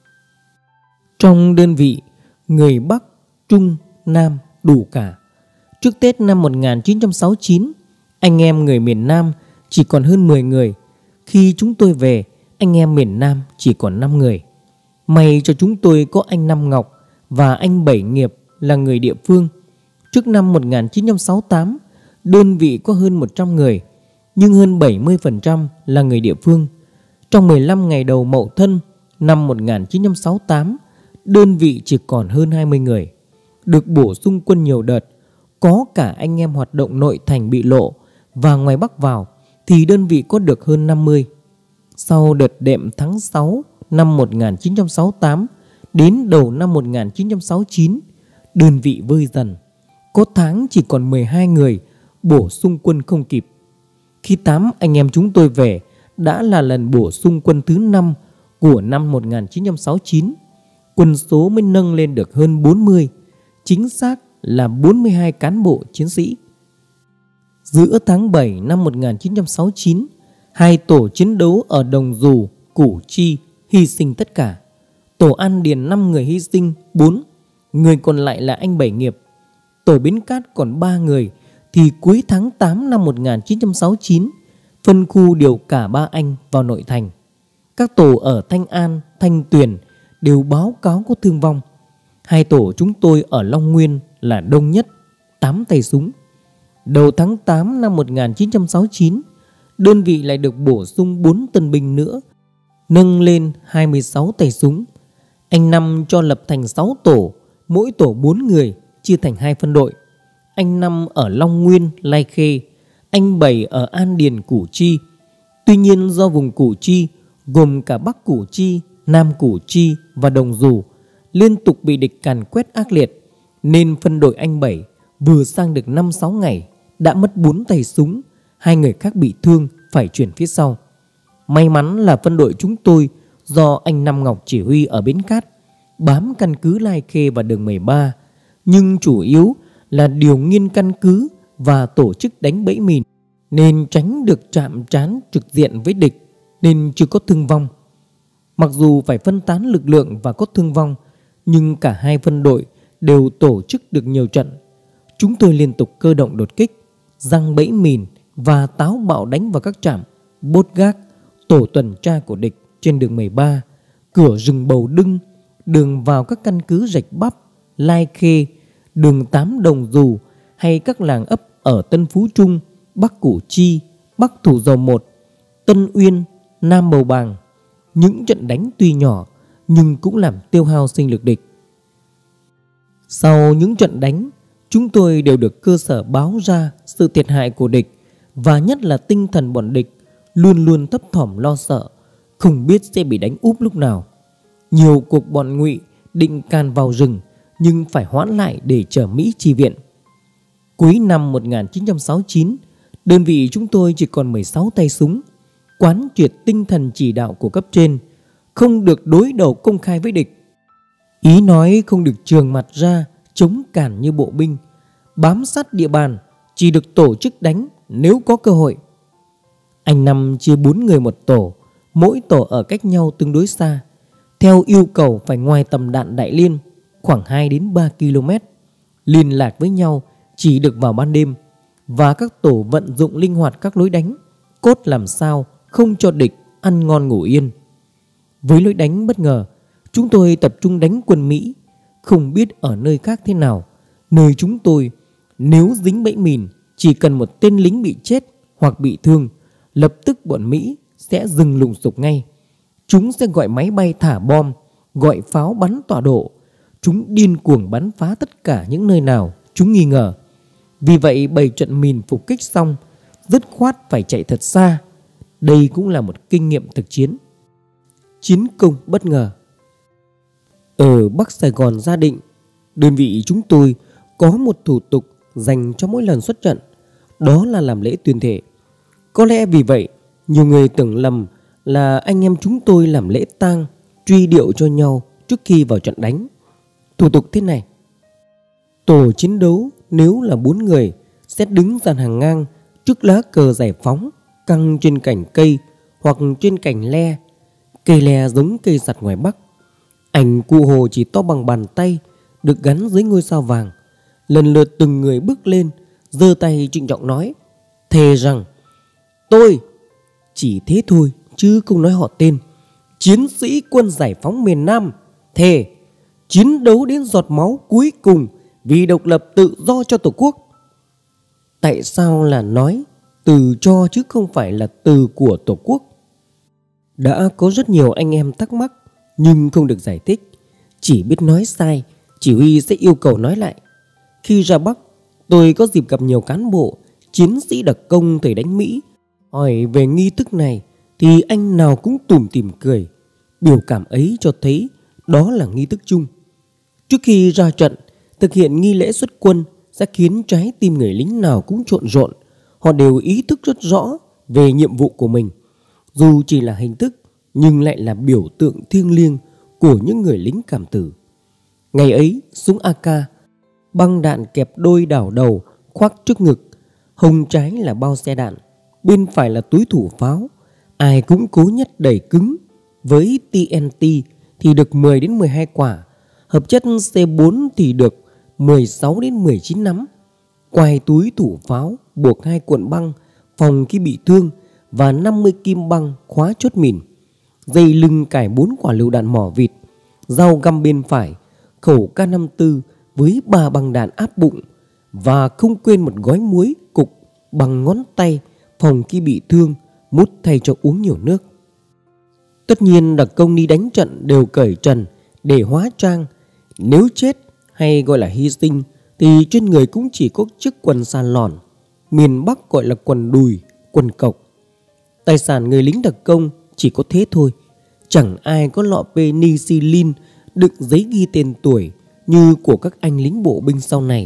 Trong đơn vị, người Bắc, Trung, Nam đủ cả. Trước Tết năm 1969, anh em người miền Nam chỉ còn hơn 10 người. Khi chúng tôi về, anh em miền Nam chỉ còn 5 người. May cho chúng tôi có anh Năm Ngọc và anh Bảy Nghiệp là người địa phương. Trước năm 1968, đơn vị có hơn 100 người, nhưng hơn 70% là người địa phương. Trong 15 ngày đầu Mậu Thân năm 1968, đơn vị chỉ còn hơn 20 người. Được bổ sung quân nhiều đợt, có cả anh em hoạt động nội thành bị lộ và ngoài Bắc vào, thì đơn vị có được hơn 50. Sau đợt đệm tháng 6 năm 1968 đến đầu năm 1969, đơn vị vơi dần. Có tháng chỉ còn 12 người, bổ sung quân không kịp. Khi 8 anh em chúng tôi về, đã là lần bổ sung quân thứ 5 của năm 1969. Quân số mới nâng lên được hơn 40, chính xác là 42 cán bộ chiến sĩ. Giữa tháng 7 năm 1969, 2 tổ chiến đấu ở Đồng Dù, Củ Chi hy sinh tất cả. Tổ An Điền 5 người hy sinh 4, người còn lại là anh Bảy Nghiệp. Tổ Bến Cát còn 3 người, thì cuối tháng 8 năm 1969, phân khu điều cả 3 anh vào nội thành. Các tổ ở Thanh An, Thanh Tuyền đều báo cáo có thương vong. 2 tổ chúng tôi ở Long Nguyên là đông nhất, 8 tay súng. Đầu tháng 8 năm 1969, đơn vị lại được bổ sung 4 tân binh nữa, nâng lên 26 tay súng. Anh Năm cho lập thành 6 tổ, mỗi tổ 4 người, chia thành 2 phân đội. Anh Năm ở Long Nguyên, Lai Khê, anh Bảy ở An Điền, Củ Chi. Tuy nhiên do vùng Củ Chi gồm cả Bắc Củ Chi, Nam Củ Chi và Đồng Dù liên tục bị địch càn quét ác liệt, nên phân đội anh Bảy vừa sang được 5-6 ngày đã mất 4 tay súng, 2 người khác bị thương phải chuyển phía sau. May mắn là phân đội chúng tôi do anh Năm Ngọc chỉ huy ở Bến Cát, bám căn cứ Lai Khê và đường 13, nhưng chủ yếu là điều nghiên căn cứ và tổ chức đánh bẫy mìn, nên tránh được chạm trán trực diện với địch, nên chưa có thương vong. Mặc dù phải phân tán lực lượng và có thương vong, nhưng cả 2 phân đội đều tổ chức được nhiều trận. Chúng tôi liên tục cơ động đột kích, giăng bẫy mìn và táo bạo đánh vào các trạm, bốt gác, tổ tuần tra của địch trên đường 13, cửa rừng Bầu Đưng, đường vào các căn cứ Rạch Bắp, Lai Khê, đường 8 Đồng Dù hay các làng ấp ở Tân Phú Trung, Bắc Củ Chi, Bắc Thủ Dầu Một, Tân Uyên, Nam Bầu Bàng. Những trận đánh tuy nhỏ nhưng cũng làm tiêu hao sinh lực địch. Sau những trận đánh, chúng tôi đều được cơ sở báo ra sự thiệt hại của địch, và nhất là tinh thần bọn địch luôn luôn thấp thỏm lo sợ, không biết sẽ bị đánh úp lúc nào. Nhiều cuộc bọn ngụy định can vào rừng nhưng phải hoãn lại để chờ Mỹ chi viện. Cuối năm 1969, đơn vị chúng tôi chỉ còn 16 tay súng, quán triệt tinh thần chỉ đạo của cấp trên, không được đối đầu công khai với địch. Ý nói không được trường mặt ra chống cản như bộ binh, bám sát địa bàn, chỉ được tổ chức đánh nếu có cơ hội. Anh Năm chia 4 người một tổ, mỗi tổ ở cách nhau tương đối xa, theo yêu cầu phải ngoài tầm đạn đại liên khoảng 2 đến 3 km. Liên lạc với nhau chỉ được vào ban đêm, và các tổ vận dụng linh hoạt các lối đánh, cốt làm sao không cho địch ăn ngon ngủ yên. Với lối đánh bất ngờ, chúng tôi tập trung đánh quân Mỹ. Không biết ở nơi khác thế nào, nơi chúng tôi nếu dính bẫy mìn, chỉ cần một tên lính bị chết hoặc bị thương, lập tức bọn Mỹ sẽ dừng lùng sục ngay. Chúng sẽ gọi máy bay thả bom, gọi pháo bắn tọa độ. Chúng điên cuồng bắn phá tất cả những nơi nào chúng nghi ngờ. Vì vậy 7 trận mìn phục kích xong, dứt khoát phải chạy thật xa. Đây cũng là một kinh nghiệm thực chiến. Chiến công bất ngờ. Ở Bắc Sài Gòn Gia Định, đơn vị chúng tôi có một thủ tục dành cho mỗi lần xuất trận, đó là làm lễ tuyên thệ. Có lẽ vì vậy nhiều người tưởng lầm là anh em chúng tôi làm lễ tang, truy điệu cho nhau trước khi vào trận đánh. Thủ tục thế này: tổ chiến đấu nếu là 4 người sẽ đứng dàn hàng ngang trước lá cờ giải phóng căng trên cành cây hoặc trên cành le. Cây le giống cây sặt ngoài Bắc. Ảnh Cụ Hồ chỉ to bằng bàn tay được gắn dưới ngôi sao vàng. Lần lượt từng người bước lên, giơ tay trịnh trọng nói: thề rằng tôi, chỉ thế thôi chứ không nói họ tên, chiến sĩ quân giải phóng miền Nam, thề chiến đấu đến giọt máu cuối cùng vì độc lập tự do cho Tổ quốc. Tại sao là nói từ cho chứ không phải là từ của Tổ quốc? Đã có rất nhiều anh em thắc mắc nhưng không được giải thích, chỉ biết nói sai, chỉ huy sẽ yêu cầu nói lại. Khi ra Bắc, tôi có dịp gặp nhiều cán bộ, chiến sĩ đặc công thời đánh Mỹ. Hỏi về nghi thức này thì anh nào cũng tủm tỉm cười. Biểu cảm ấy cho thấy đó là nghi thức chung. Trước khi ra trận, thực hiện nghi lễ xuất quân sẽ khiến trái tim người lính nào cũng trộn rộn. Họ đều ý thức rất rõ về nhiệm vụ của mình. Dù chỉ là hình thức nhưng lại là biểu tượng thiêng liêng của những người lính cảm tử. Ngày ấy, súng AK, băng đạn kẹp đôi đảo đầu khoác trước ngực, hông trái là bao xe đạn, bên phải là túi thủ pháo. Ai cũng cố nhất đẩy cứng. Với TNT thì được 10 đến 12 quả, hợp chất C4 thì được 16 đến 19 nắm. Quai túi thủ pháo buộc 2 cuộn băng phòng khi bị thương và 50 kim băng khóa chốt mìn. Dây lưng cài 4 quả lựu đạn mỏ vịt, dao găm bên phải, khẩu K54 với 3 băng đạn áp bụng, và không quên một gói muối cục bằng ngón tay phòng khi bị thương, mút thay cho uống nhiều nước. Tất nhiên đặc công đi đánh trận đều cởi trần để hóa trang. Nếu chết hay gọi là hy sinh thì trên người cũng chỉ có chiếc quần sàn lòn, miền Bắc gọi là quần đùi, quần cộc. Tài sản người lính đặc công chỉ có thế thôi. Chẳng ai có lọ penicillin đựng giấy ghi tên tuổi như của các anh lính bộ binh sau này.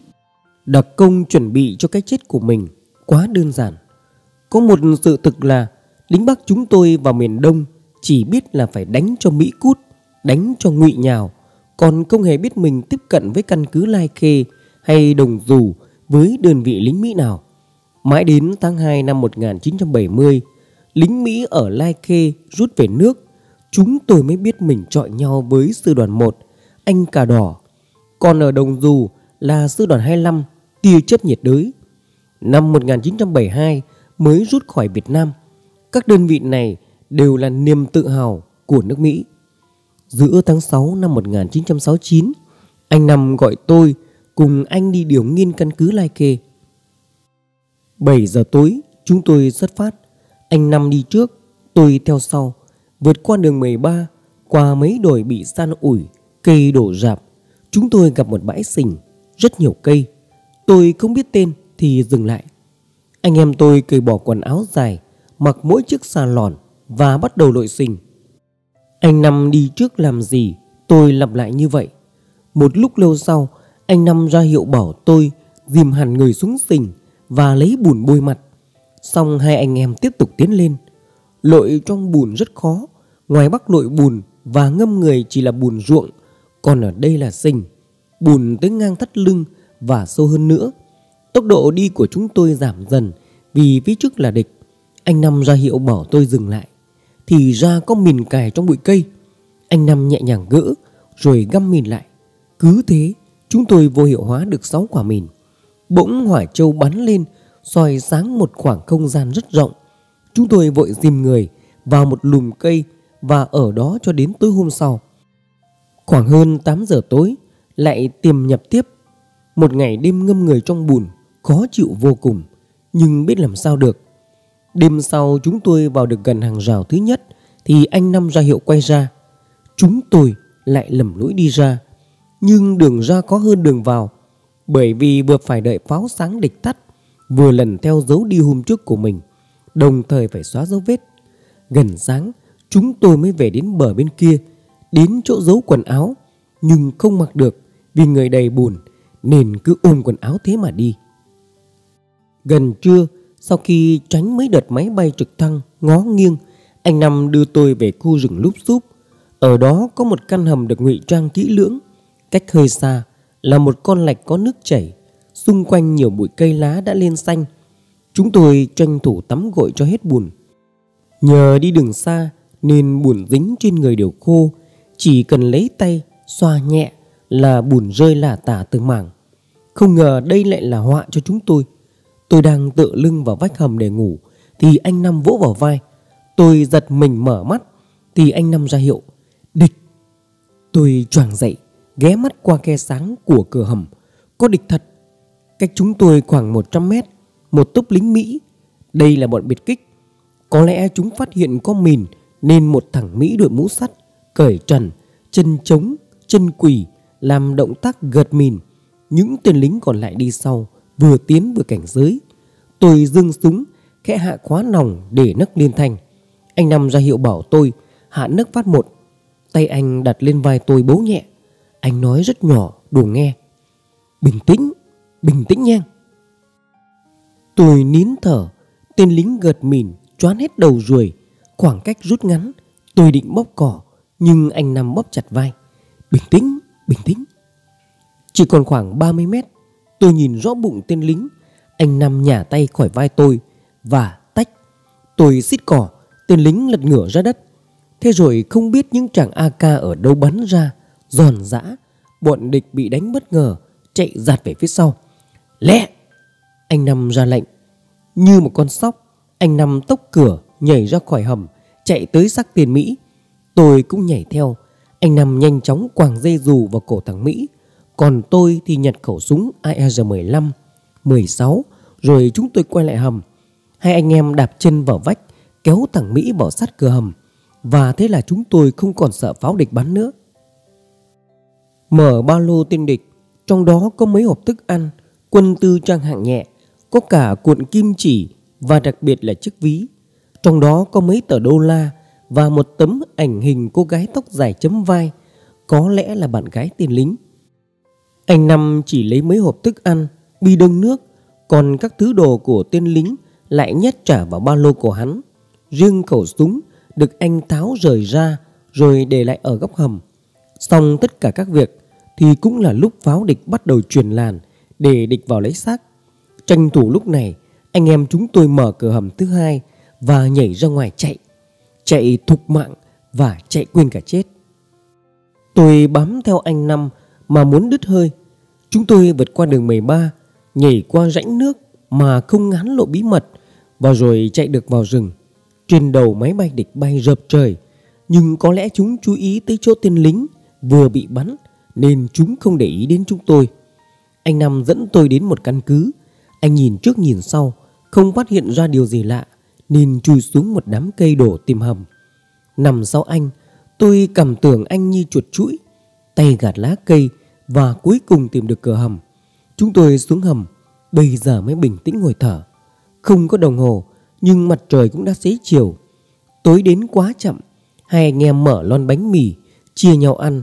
Đặc công chuẩn bị cho cái chết của mình quá đơn giản. Có một sự thực là lính Bắc chúng tôi vào miền Đông chỉ biết là phải đánh cho Mỹ cút, đánh cho ngụy nhào, còn không hề biết mình tiếp cận với căn cứ Lai Khê hay Đồng Dù với đơn vị lính Mỹ nào. Mãi đến tháng 2 năm 1970, lính Mỹ ở Lai Khê rút về nước, chúng tôi mới biết mình chọi nhau với sư đoàn 1, anh Cà Đỏ. Còn ở Đồng Dù là sư đoàn 25, tia chớp nhiệt đới. Năm 1972 mới rút khỏi Việt Nam. Các đơn vị này đều là niềm tự hào của nước Mỹ. Giữa tháng 6 năm 1969, anh Năm gọi tôi cùng anh đi điều nghiên căn cứ Lai Khê. 7 giờ tối chúng tôi xuất phát. Anh Năm đi trước, tôi theo sau, vượt qua đường 13, qua mấy đồi bị san ủi, cây đổ rạp. Chúng tôi gặp một bãi sình, rất nhiều cây. Tôi không biết tên thì dừng lại. Anh em tôi cởi bỏ quần áo dài, mặc mỗi chiếc xà lòn và bắt đầu lội sình. Anh Năm đi trước làm gì Tôi lặp lại như vậy. Một lúc lâu sau, anh Năm ra hiệu bảo tôi dìm hẳn người xuống sình và lấy bùn bôi mặt. Xong hai anh em tiếp tục tiến lên. Lội trong bùn rất khó. Ngoài Bắc lội bùn và ngâm người chỉ là bùn ruộng, còn ở đây là sình, bùn tới ngang thắt lưng và sâu hơn nữa. Tốc độ đi của chúng tôi giảm dần vì phía trước là địch. Anh Năm ra hiệu bảo tôi dừng lại. Thì ra có mìn cài trong bụi cây. Anh Năm nhẹ nhàng gỡ rồi găm mìn lại. Cứ thế chúng tôi vô hiệu hóa được 6 quả mìn. Bỗng hỏa châu bắn lên, soi sáng một khoảng không gian rất rộng. Chúng tôi vội dìm người vào một lùm cây và ở đó cho đến tối hôm sau. Khoảng hơn 8 giờ tối lại tiềm nhập tiếp. Một ngày đêm ngâm người trong bùn, khó chịu vô cùng, nhưng biết làm sao được. Đêm sau chúng tôi vào được gần hàng rào thứ nhất thì anh Năm ra hiệu quay ra. Chúng tôi lại lầm lũi đi ra, nhưng đường ra có hơn đường vào, bởi vì vừa phải đợi pháo sáng địch tắt, vừa lần theo dấu đi hôm trước của mình, đồng thời phải xóa dấu vết. Gần sáng chúng tôi mới về đến bờ bên kia, đến chỗ giấu quần áo, nhưng không mặc được vì người đầy bùn, nên cứ ôm quần áo thế mà đi. Gần trưa, sau khi tránh mấy đợt máy bay trực thăng ngó nghiêng, anh Năm đưa tôi về khu rừng Lúp Xúp. Ở đó có một căn hầm được ngụy trang kỹ lưỡng. Cách hơi xa là một con lạch có nước chảy, xung quanh nhiều bụi cây lá đã lên xanh. Chúng tôi tranh thủ tắm gội cho hết bùn. Nhờ đi đường xa nên bùn dính trên người đều khô, chỉ cần lấy tay xoa nhẹ là bùn rơi lả tả từng mảng. Không ngờ đây lại là họa cho chúng tôi. Tôi đang tựa lưng vào vách hầm để ngủ thì anh Năm vỗ vào vai. Tôi giật mình mở mắt thì anh Năm ra hiệu địch. Tôi choàng dậy, ghé mắt qua khe sáng của cửa hầm. Có địch thật. Cách chúng tôi khoảng 100 mét, một tốp lính Mỹ. Đây là bọn biệt kích. Có lẽ chúng phát hiện có mìn nên một thằng Mỹ đội mũ sắt, cởi trần, chân trống, chân quỳ làm động tác gợt mìn. Những tên lính còn lại đi sau, vừa tiến vừa cảnh giới. Tôi giương súng, khẽ hạ khóa nòng để nấc liên thanh. Anh Năm ra hiệu bảo tôi hạ nấc phát 1. Tay anh đặt lên vai tôi bấu nhẹ. Anh nói rất nhỏ đủ nghe: bình tĩnh nha. Tôi nín thở. Tên lính gợt mìn choán hết đầu ruồi. Khoảng cách rút ngắn. Tôi định bóp cỏ, nhưng anh Năm bóp chặt vai. Bình tĩnh. Chỉ còn khoảng 30 mét, tôi nhìn rõ bụng tên lính. Anh Năm nhả tay khỏi vai tôi và tách. Tôi xít cỏ, tên lính lật ngửa ra đất. Thế rồi không biết những tràng AK ở đâu bắn ra, giòn giã. Bọn địch bị đánh bất ngờ, chạy giạt về phía sau. Lẹ! Anh Năm ra lệnh. Như một con sóc, anh Năm tốc cửa nhảy ra khỏi hầm, chạy tới xác tên Mỹ. Tôi cũng nhảy theo. Anh Năm nhanh chóng quàng dây dù vào cổ thằng Mỹ, còn tôi thì nhặt khẩu súng AR-15, 16. Rồi chúng tôi quay lại hầm. Hai anh em đạp chân vào vách, kéo thằng Mỹ vào sát cửa hầm. Và thế là chúng tôi không còn sợ pháo địch bắn nữa. Mở ba lô tên địch, trong đó có mấy hộp thức ăn, quân tư trang hạng nhẹ, có cả cuộn kim chỉ và đặc biệt là chiếc ví. Trong đó có mấy tờ đô la và một tấm ảnh hình cô gái tóc dài chấm vai, có lẽ là bạn gái tên lính. Anh Năm chỉ lấy mấy hộp thức ăn, bi đông nước, còn các thứ đồ của tên lính lại nhét trả vào ba lô của hắn. Riêng khẩu súng được anh tháo rời ra rồi để lại ở góc hầm. Xong tất cả các việc thì cũng là lúc pháo địch bắt đầu truyền làn để địch vào lấy xác. Tranh thủ lúc này, anh em chúng tôi mở cửa hầm thứ hai và nhảy ra ngoài chạy thục mạng và chạy quên cả chết. Tôi bám theo anh Năm mà muốn đứt hơi. Chúng tôi vượt qua đường 13, nhảy qua rãnh nước mà không ngán lộ bí mật, và rồi chạy được vào rừng. Trên đầu máy bay địch bay rợp trời, nhưng có lẽ chúng chú ý tới chỗ tên lính vừa bị bắn nên chúng không để ý đến chúng tôi. Anh Năm dẫn tôi đến một căn cứ. Anh nhìn trước nhìn sau, không phát hiện ra điều gì lạ nên chui xuống một đám cây đổ tìm hầm. Nằm sau anh, tôi cảm tưởng anh như chuột chũi, tay gạt lá cây và cuối cùng tìm được cửa hầm. Chúng tôi xuống hầm, bây giờ mới bình tĩnh ngồi thở. Không có đồng hồ, nhưng mặt trời cũng đã xế chiều. Tối đến quá chậm. Hai anh em mở lon bánh mì, chia nhau ăn,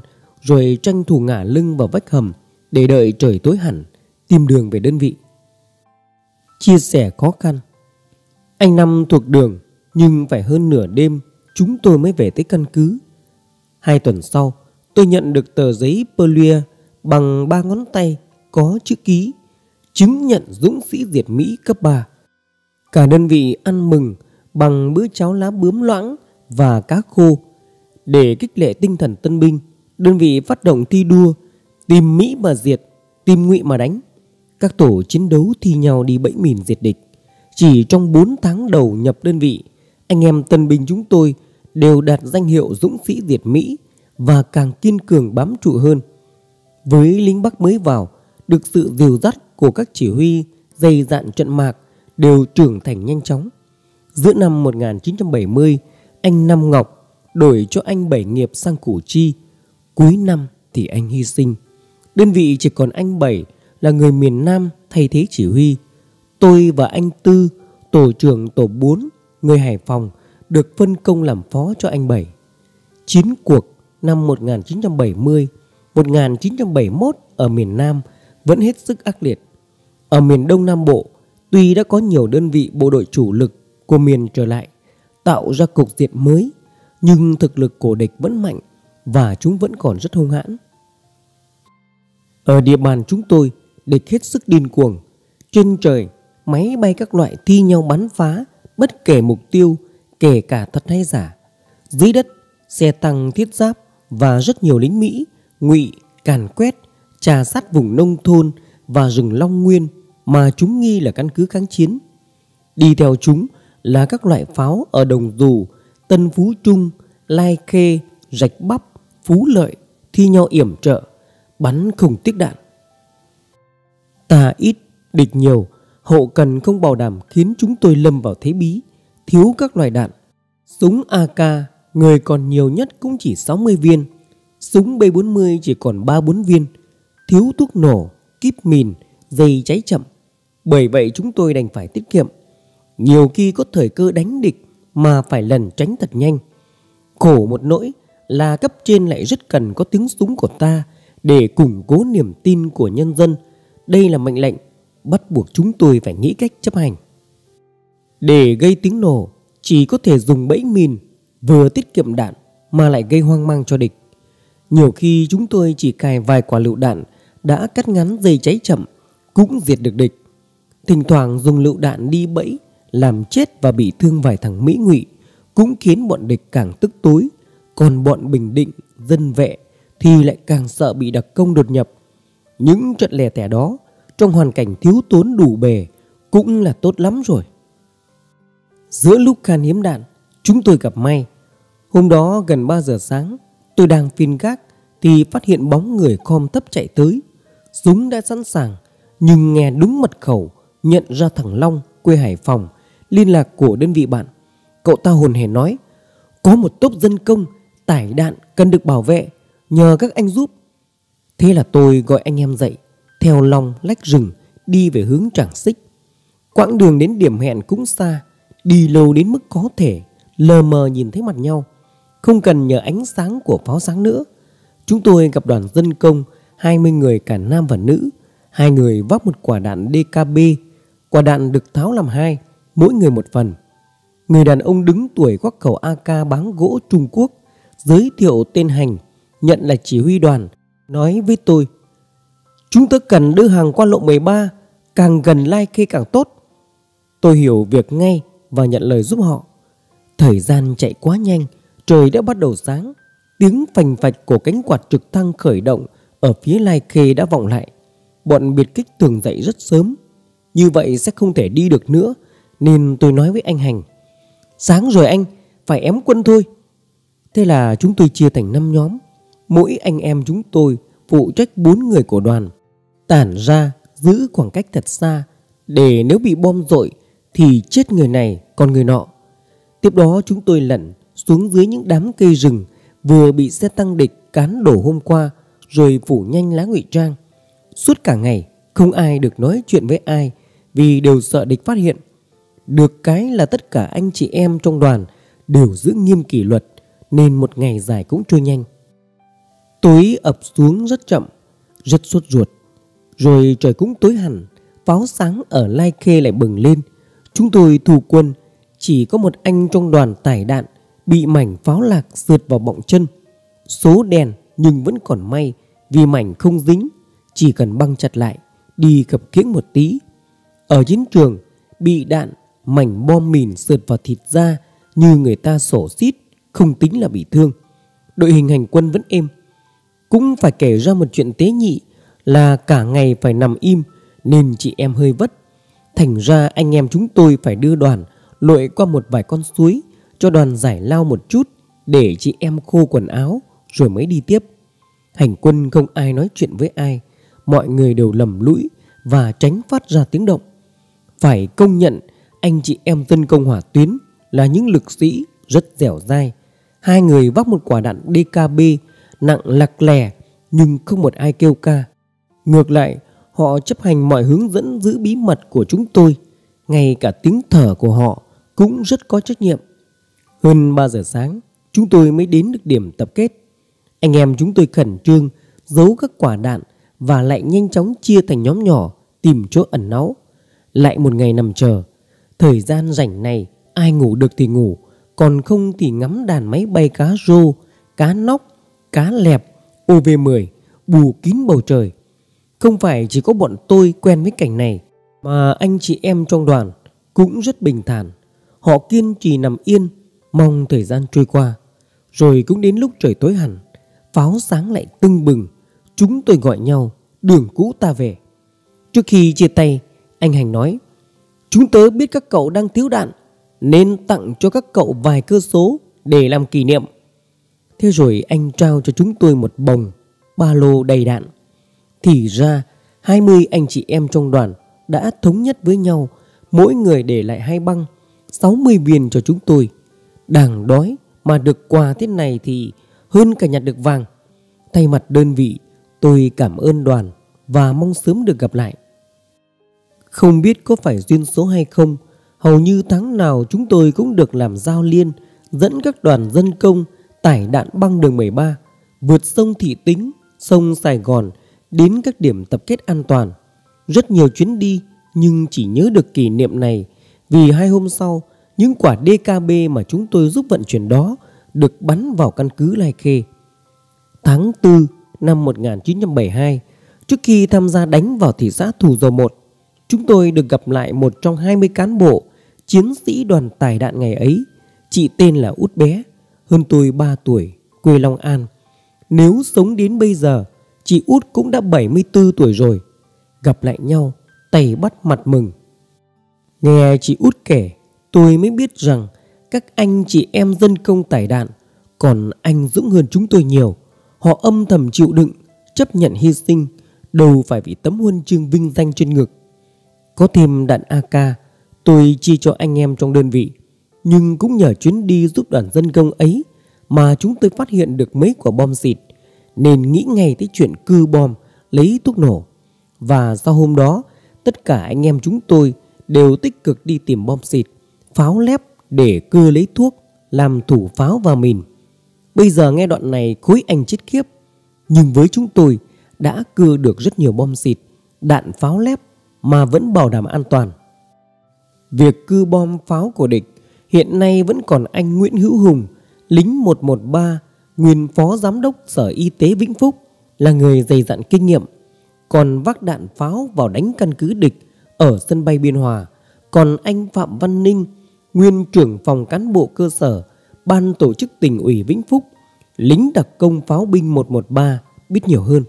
rồi tranh thủ ngả lưng vào vách hầm để đợi trời tối hẳn tìm đường về đơn vị. Chia sẻ khó khăn. Anh Năm thuộc đường, nhưng phải hơn nửa đêm chúng tôi mới về tới căn cứ. 2 tuần sau, tôi nhận được tờ giấy Perluia bằng 3 ngón tay có chữ ký, chứng nhận dũng sĩ diệt Mỹ cấp 3. Cả đơn vị ăn mừng bằng bữa cháo lá bướm loãng và cá khô. Để khích lệ tinh thần tân binh, đơn vị phát động thi đua tìm Mỹ mà diệt, tìm Ngụy mà đánh. Các tổ chiến đấu thi nhau đi bẫy mìn diệt địch. Chỉ trong 4 tháng đầu nhập đơn vị, anh em tân binh chúng tôi đều đạt danh hiệu dũng sĩ diệt Mỹ và càng kiên cường bám trụ hơn. Với lính Bắc mới vào, được sự dìu dắt của các chỉ huy dày dạn trận mạc đều trưởng thành nhanh chóng. Giữa năm 1970, anh Năm Ngọc đổi cho anh Bảy Nghiệp sang Củ Chi. Cuối năm thì anh hy sinh. Đơn vị chỉ còn anh Bảy là người miền Nam thay thế chỉ huy. Tôi và anh Tư, tổ trưởng tổ 4, người Hải Phòng, được phân công làm phó cho anh Bảy. Chiến cuộc năm 1970, 1971 ở miền Nam vẫn hết sức ác liệt. Ở miền Đông Nam Bộ, tuy đã có nhiều đơn vị bộ đội chủ lực của miền trở lại, tạo ra cục diện mới, nhưng thực lực của địch vẫn mạnh và chúng vẫn còn rất hung hãn. Ở địa bàn chúng tôi, địch hết sức điên cuồng. Trên trời, máy bay các loại thi nhau bắn phá bất kể mục tiêu, kể cả thật hay giả. Dưới đất, xe tăng thiết giáp và rất nhiều lính Mỹ, Ngụy càn quét, trà sát vùng nông thôn và rừng Long Nguyên mà chúng nghi là căn cứ kháng chiến. Đi theo chúng là các loại pháo ở Đồng Dù, Tân Phú Trung, Lai Khê, Rạch Bắp, Phú Lợi thi nhau yểm trợ, bắn không tiếc đạn. Ta ít, địch nhiều, hậu cần không bảo đảm khiến chúng tôi lâm vào thế bí, thiếu các loại đạn. Súng AK người còn nhiều nhất cũng chỉ 60 viên, súng B40 chỉ còn 3-4 viên, thiếu thuốc nổ, kíp mìn, dây cháy chậm. Bởi vậy chúng tôi đành phải tiết kiệm. Nhiều khi có thời cơ đánh địch mà phải lẩn tránh thật nhanh. Khổ một nỗi là cấp trên lại rất cần có tiếng súng của ta để củng cố niềm tin của nhân dân. Đây là mệnh lệnh, bắt buộc chúng tôi phải nghĩ cách chấp hành. Để gây tiếng nổ, chỉ có thể dùng bẫy mìn, vừa tiết kiệm đạn mà lại gây hoang mang cho địch. Nhiều khi chúng tôi chỉ cài vài quả lựu đạn đã cắt ngắn dây cháy chậm cũng diệt được địch. Thỉnh thoảng dùng lựu đạn đi bẫy làm chết và bị thương vài thằng Mỹ Ngụy cũng khiến bọn địch càng tức tối. Còn bọn Bình Định, dân vệ thì lại càng sợ bị đặc công đột nhập. Những trận lẻ tẻ đó trong hoàn cảnh thiếu tốn đủ bề cũng là tốt lắm rồi. Giữa lúc khan hiếm đạn, chúng tôi gặp may. Hôm đó gần 3 giờ sáng, tôi đang phiên gác thì phát hiện bóng người khom thấp chạy tới. Súng đã sẵn sàng, nhưng nghe đúng mật khẩu, nhận ra thằng Long quê Hải Phòng, liên lạc của đơn vị bạn. Cậu ta hồn hển nói: có một tốp dân công tải đạn cần được bảo vệ, nhờ các anh giúp. Thế là tôi gọi anh em dậy, theo Long lách rừng đi về hướng Trảng Xích. Quãng đường đến điểm hẹn cũng xa, đi lâu đến mức có thể lờ mờ nhìn thấy mặt nhau, không cần nhờ ánh sáng của pháo sáng nữa. Chúng tôi gặp đoàn dân công 20 người cả nam và nữ. 2 người vác một quả đạn DKB. Quả đạn được tháo làm 2, mỗi người một phần. Người đàn ông đứng tuổi khoác khẩu AK báng gỗ Trung Quốc, giới thiệu tên Hành, nhận là chỉ huy đoàn, nói với tôi: chúng tôi cần đưa hàng qua lộ 13, càng gần Lai Khê càng tốt. Tôi hiểu việc ngay và nhận lời giúp họ. Thời gian chạy quá nhanh, trời đã bắt đầu sáng. Tiếng phành phạch của cánh quạt trực thăng khởi động ở phía Lai Khê đã vọng lại. Bọn biệt kích thường dậy rất sớm, như vậy sẽ không thể đi được nữa, nên tôi nói với anh Hành: sáng rồi anh, phải ém quân thôi. Thế là chúng tôi chia thành 5 nhóm. Mỗi anh em chúng tôi phụ trách 4 người của đoàn, tản ra giữ khoảng cách thật xa, để nếu bị bom dội thì chết người này còn người nọ. Tiếp đó chúng tôi lẩn xuống dưới những đám cây rừng vừa bị xe tăng địch cán đổ hôm qua, rồi phủ nhanh lá ngụy trang. Suốt cả ngày không ai được nói chuyện với ai, vì đều sợ địch phát hiện. Được cái là tất cả anh chị em trong đoàn đều giữ nghiêm kỷ luật, nên một ngày dài cũng trôi nhanh. Tối ập xuống rất chậm, rất sốt ruột. Rồi trời cũng tối hẳn, pháo sáng ở Lai Khê lại bừng lên. Chúng tôi thu quân, chỉ có một anh trong đoàn tải đạn bị mảnh pháo lạc sượt vào bọng chân. Số đen nhưng vẫn còn may vì mảnh không dính, chỉ cần băng chặt lại, đi khập khiễng một tí. Ở chiến trường, bị đạn, mảnh bom mìn sượt vào thịt da như người ta sổ xít, không tính là bị thương. Đội hình hành quân vẫn êm. Cũng phải kể ra một chuyện tế nhị là cả ngày phải nằm im nên chị em hơi vất. Thành ra anh em chúng tôi phải đưa đoàn lội qua một vài con suối cho đoàn giải lao một chút để chị em khô quần áo rồi mới đi tiếp. Hành quân không ai nói chuyện với ai, mọi người đều lầm lũi và tránh phát ra tiếng động. Phải công nhận anh chị em dân công hỏa tuyến là những lực sĩ rất dẻo dai. Hai người vác một quả đạn DKB nặng lặc lè nhưng không một ai kêu ca. Ngược lại, họ chấp hành mọi hướng dẫn giữ bí mật của chúng tôi. Ngay cả tiếng thở của họ cũng rất có trách nhiệm. Hơn 3 giờ sáng, chúng tôi mới đến được điểm tập kết. Anh em chúng tôi khẩn trương giấu các quả đạn và lại nhanh chóng chia thành nhóm nhỏ tìm chỗ ẩn náu. Lại một ngày nằm chờ. Thời gian rảnh này ai ngủ được thì ngủ, còn không thì ngắm đàn máy bay cá rô, cá nóc, cá lẹp, OV-10 bù kín bầu trời. Không phải chỉ có bọn tôi quen với cảnh này, mà anh chị em trong đoàn cũng rất bình thản. Họ kiên trì nằm yên, mong thời gian trôi qua. Rồi cũng đến lúc trời tối hẳn, pháo sáng lại tưng bừng. Chúng tôi gọi nhau đường cũ ta về. Trước khi chia tay, anh Hành nói: chúng tớ biết các cậu đang thiếu đạn nên tặng cho các cậu vài cơ số để làm kỷ niệm. Thế rồi anh trao cho chúng tôi một bồng ba lô đầy đạn. Thì ra 20 anh chị em trong đoàn đã thống nhất với nhau, mỗi người để lại 2 băng, 60 viên cho chúng tôi. Đang đói mà được quà thế này thì hơn cả nhặt được vàng. Thay mặt đơn vị, tôi cảm ơn đoàn và mong sớm được gặp lại. Không biết có phải duyên số hay không, hầu như tháng nào chúng tôi cũng được làm giao liên, dẫn các đoàn dân công tải đạn băng đường 13, vượt sông Thị Tính, sông Sài Gòn đến các điểm tập kết an toàn. Rất nhiều chuyến đi nhưng chỉ nhớ được kỷ niệm này vì 2 hôm sau, những quả DKB mà chúng tôi giúp vận chuyển đó được bắn vào căn cứ Lai Khê. Tháng 4 năm 1972, trước khi tham gia đánh vào thị xã Thủ Dầu Một, chúng tôi được gặp lại một trong 20 cán bộ chiến sĩ đoàn tải đạn ngày ấy. Chị tên là Út Bé, hơn tôi 3 tuổi, quê Long An. Nếu sống đến bây giờ, chị Út cũng đã 74 tuổi rồi. Gặp lại nhau, tay bắt mặt mừng. Nghe chị Út kể, tôi mới biết rằng các anh chị em dân công tải đạn còn anh dũng hơn chúng tôi nhiều. Họ âm thầm chịu đựng, chấp nhận hy sinh, đâu phải vì tấm huân chương vinh danh trên ngực. Có thêm đạn AK, tôi chia cho anh em trong đơn vị. Nhưng cũng nhờ chuyến đi giúp đoàn dân công ấy mà chúng tôi phát hiện được mấy quả bom xịt, nên nghĩ ngay tới chuyện cưa bom, lấy thuốc nổ. Và sau hôm đó, tất cả anh em chúng tôi đều tích cực đi tìm bom xịt, pháo lép để cưa lấy thuốc, làm thủ pháo và mìn. Bây giờ nghe đoạn này khối anh chết khiếp, nhưng với chúng tôi đã cưa được rất nhiều bom xịt, đạn pháo lép mà vẫn bảo đảm an toàn. Việc cưa bom pháo của địch hiện nay vẫn còn anh Nguyễn Hữu Hùng, lính 113, nguyên phó giám đốc Sở Y tế Vĩnh Phúc, là người dày dặn kinh nghiệm. Còn vác đạn pháo vào đánh căn cứ địch ở sân bay Biên Hòa, còn anh Phạm Văn Ninh, nguyên trưởng phòng cán bộ cơ sở, ban tổ chức tỉnh ủy Vĩnh Phúc, lính đặc công pháo binh 113, biết nhiều hơn.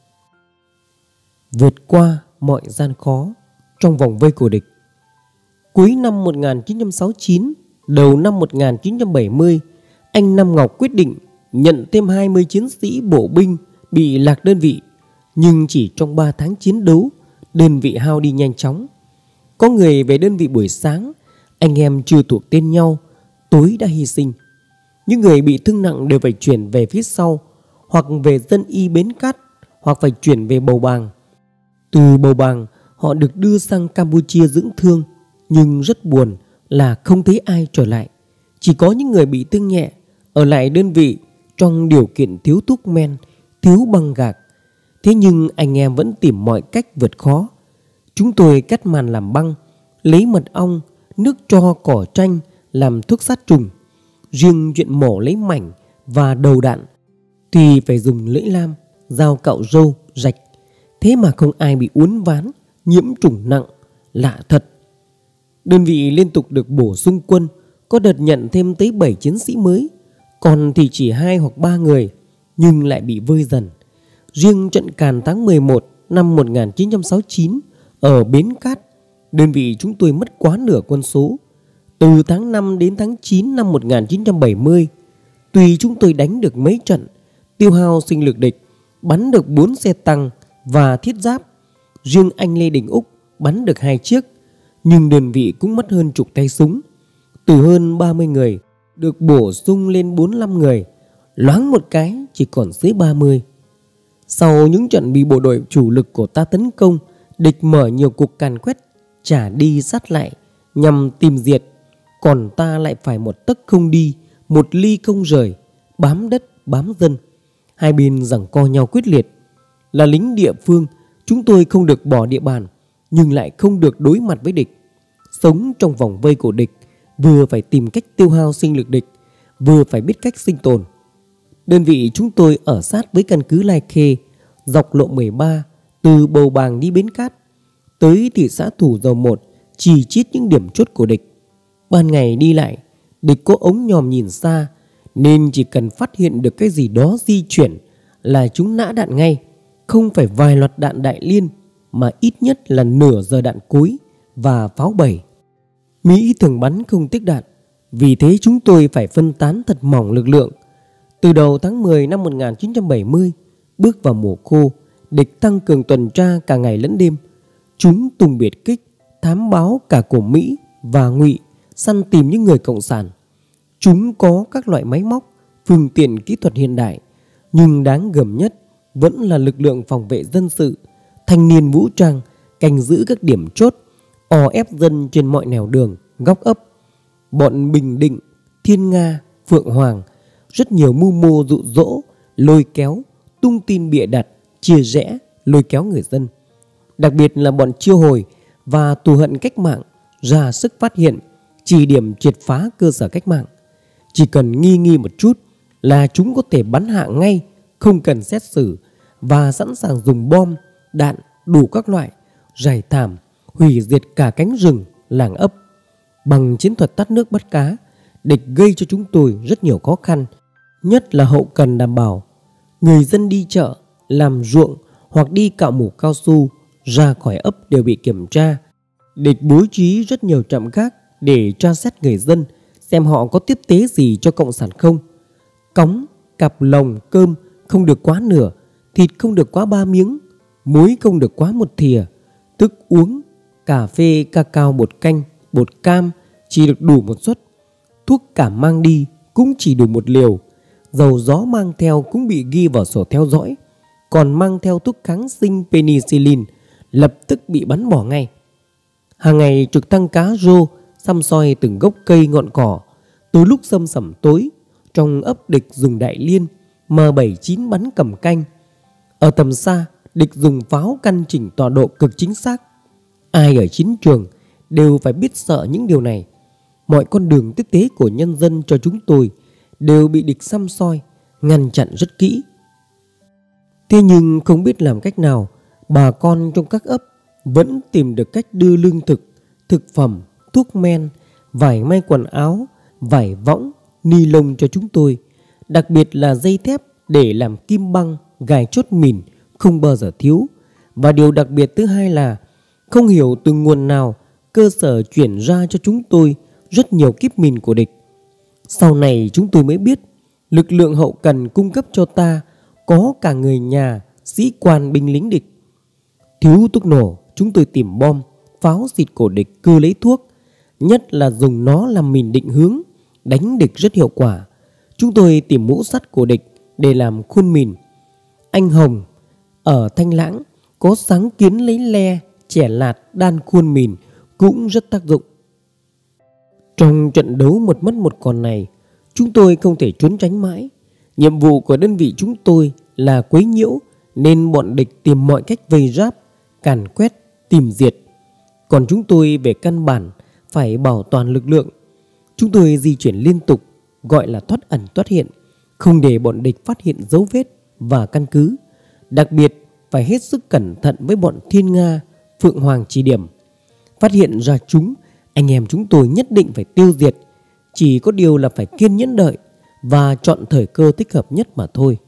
Vượt qua mọi gian khó trong vòng vây của địch. Cuối năm 1969, đầu năm 1970, anh Nam Ngọc quyết định nhận thêm 20 chiến sĩ bộ binh bị lạc đơn vị. Nhưng chỉ trong 3 tháng chiến đấu, đơn vị hao đi nhanh chóng. Có người về đơn vị buổi sáng, anh em chưa thuộc tên nhau, tối đã hy sinh. Những người bị thương nặng đều phải chuyển về phía sau, hoặc về Dân Y Bến Cát, hoặc phải chuyển về Bầu Bàng. Từ Bầu Bàng, họ được đưa sang Campuchia dưỡng thương. Nhưng rất buồn là không thấy ai trở lại. Chỉ có những người bị thương nhẹ ở lại đơn vị trong điều kiện thiếu thuốc men, thiếu băng gạc. Thế nhưng anh em vẫn tìm mọi cách vượt khó. Chúng tôi cắt màn làm băng, lấy mật ong, nước tro, cỏ tranh làm thuốc sát trùng. Riêng chuyện mổ lấy mảnh và đầu đạn thì phải dùng lưỡi lam, dao cạo râu, rạch. Thế mà không ai bị uốn ván, nhiễm trùng nặng. Lạ thật. Đơn vị liên tục được bổ sung quân, có đợt nhận thêm tới 7 chiến sĩ mới, còn thì chỉ 2 hoặc 3 người, nhưng lại bị vơi dần. Riêng trận càn tháng 11 năm 1969 ở Bến Cát, đơn vị chúng tôi mất quá nửa quân số. Từ tháng 5 đến tháng 9 năm 1970, tuy chúng tôi đánh được mấy trận, tiêu hao sinh lực địch, bắn được 4 xe tăng và thiết giáp, riêng anh Lê Đình Úc bắn được 2 chiếc, nhưng đơn vị cũng mất hơn chục tay súng. Từ hơn 30 người được bổ sung lên 45 người, loáng một cái chỉ còn dưới 30. Sau những trận bị bộ đội chủ lực của ta tấn công, địch mở nhiều cuộc càn quét, trả đi sát lại nhằm tìm diệt, còn ta lại phải một tấc không đi, một ly không rời, bám đất bám dân. Hai bên giằng co nhau quyết liệt. Là lính địa phương, chúng tôi không được bỏ địa bàn, nhưng lại không được đối mặt với địch. Sống trong vòng vây của địch, vừa phải tìm cách tiêu hao sinh lực địch, vừa phải biết cách sinh tồn. Đơn vị chúng tôi ở sát với căn cứ Lai Khê, dọc lộ 13 từ Bầu Bàng đi Bến Cát tới thị xã Thủ Dầu Một, chỉ chít những điểm chốt của địch. Ban ngày đi lại, địch có ống nhòm nhìn xa, nên chỉ cần phát hiện được cái gì đó di chuyển là chúng nã đạn ngay. Không phải vài loạt đạn đại liên, mà ít nhất là nửa giờ đạn cối và pháo bẩy. Mỹ thường bắn không tiếc đạn, vì thế chúng tôi phải phân tán thật mỏng lực lượng. Từ đầu tháng 10 năm 1970, bước vào mùa khô, địch tăng cường tuần tra cả ngày lẫn đêm. Chúng tung biệt kích, thám báo cả của Mỹ và Ngụy, săn tìm những người cộng sản. Chúng có các loại máy móc, phương tiện kỹ thuật hiện đại, nhưng đáng gờm nhất vẫn là lực lượng phòng vệ dân sự, thanh niên vũ trang canh giữ các điểm chốt, ò ép dân trên mọi nẻo đường, góc ấp. Bọn Bình Định, Thiên Nga, Phượng Hoàng rất nhiều mưu mô dụ dỗ, lôi kéo, tung tin bịa đặt, chia rẽ, lôi kéo người dân. Đặc biệt là bọn Chiêu Hồi và Thù Hận Cách Mạng ra sức phát hiện, chỉ điểm triệt phá cơ sở cách mạng. Chỉ cần nghi một chút là chúng có thể bắn hạ ngay, không cần xét xử, và sẵn sàng dùng bom, đạn đủ các loại, rải thảm, hủy diệt cả cánh rừng, làng ấp. Bằng chiến thuật tát nước bắt cá, địch gây cho chúng tôi rất nhiều khó khăn, nhất là hậu cần đảm bảo. Người dân đi chợ, làm ruộng hoặc đi cạo mủ cao su ra khỏi ấp đều bị kiểm tra. Địch bố trí rất nhiều trạm gác để tra xét người dân, xem họ có tiếp tế gì cho cộng sản không. Cống, cặp lồng, cơm không được quá nửa, thịt không được quá 3 miếng, muối không được quá 1 thìa, thức uống, cà phê, cacao, bột canh, bột cam chỉ được đủ 1 suất, thuốc cảm mang đi cũng chỉ đủ 1 liều, dầu gió mang theo cũng bị ghi vào sổ theo dõi, còn mang theo thuốc kháng sinh penicillin lập tức bị bắn bỏ ngay. Hàng ngày trực thăng cá rô săm soi từng gốc cây ngọn cỏ. Từ lúc sâm sẩm tối, trong ấp địch dùng đại liên, M79 bắn cầm canh. Ở tầm xa, địch dùng pháo căn chỉnh tọa độ cực chính xác. Ai ở chiến trường đều phải biết sợ những điều này. Mọi con đường tiếp tế của nhân dân cho chúng tôi đều bị địch săm soi, ngăn chặn rất kỹ. Thế nhưng không biết làm cách nào, bà con trong các ấp vẫn tìm được cách đưa lương thực, thực phẩm, thuốc men, vải may quần áo, vải võng, ni lông cho chúng tôi. Đặc biệt là dây thép để làm kim băng, gài chốt mìn không bao giờ thiếu. Và điều đặc biệt thứ hai là không hiểu từ nguồn nào cơ sở chuyển ra cho chúng tôi rất nhiều kíp mìn của địch. Sau này chúng tôi mới biết lực lượng hậu cần cung cấp cho ta có cả người nhà, sĩ quan, binh lính địch. Thiếu thuốc nổ, chúng tôi tìm bom, pháo xịt của địch cưa lấy thuốc, nhất là dùng nó làm mìn định hướng, đánh địch rất hiệu quả. Chúng tôi tìm mũ sắt của địch để làm khuôn mìn. Anh Hồng ở Thanh Lãng có sáng kiến lấy le, chẻ lạt đan khuôn mìn cũng rất tác dụng. Trong trận đấu một mất một còn này, chúng tôi không thể trốn tránh mãi. Nhiệm vụ của đơn vị chúng tôi là quấy nhiễu, nên bọn địch tìm mọi cách vây ráp, càn quét, tìm diệt. Còn chúng tôi về căn bản phải bảo toàn lực lượng. Chúng tôi di chuyển liên tục, gọi là thoát ẩn thoát hiện, không để bọn địch phát hiện dấu vết và căn cứ. Đặc biệt phải hết sức cẩn thận với bọn Thiên Nga, Phượng Hoàng chỉ điểm. Phát hiện ra chúng, anh em chúng tôi nhất định phải tiêu diệt. Chỉ có điều là phải kiên nhẫn đợi và chọn thời cơ thích hợp nhất mà thôi.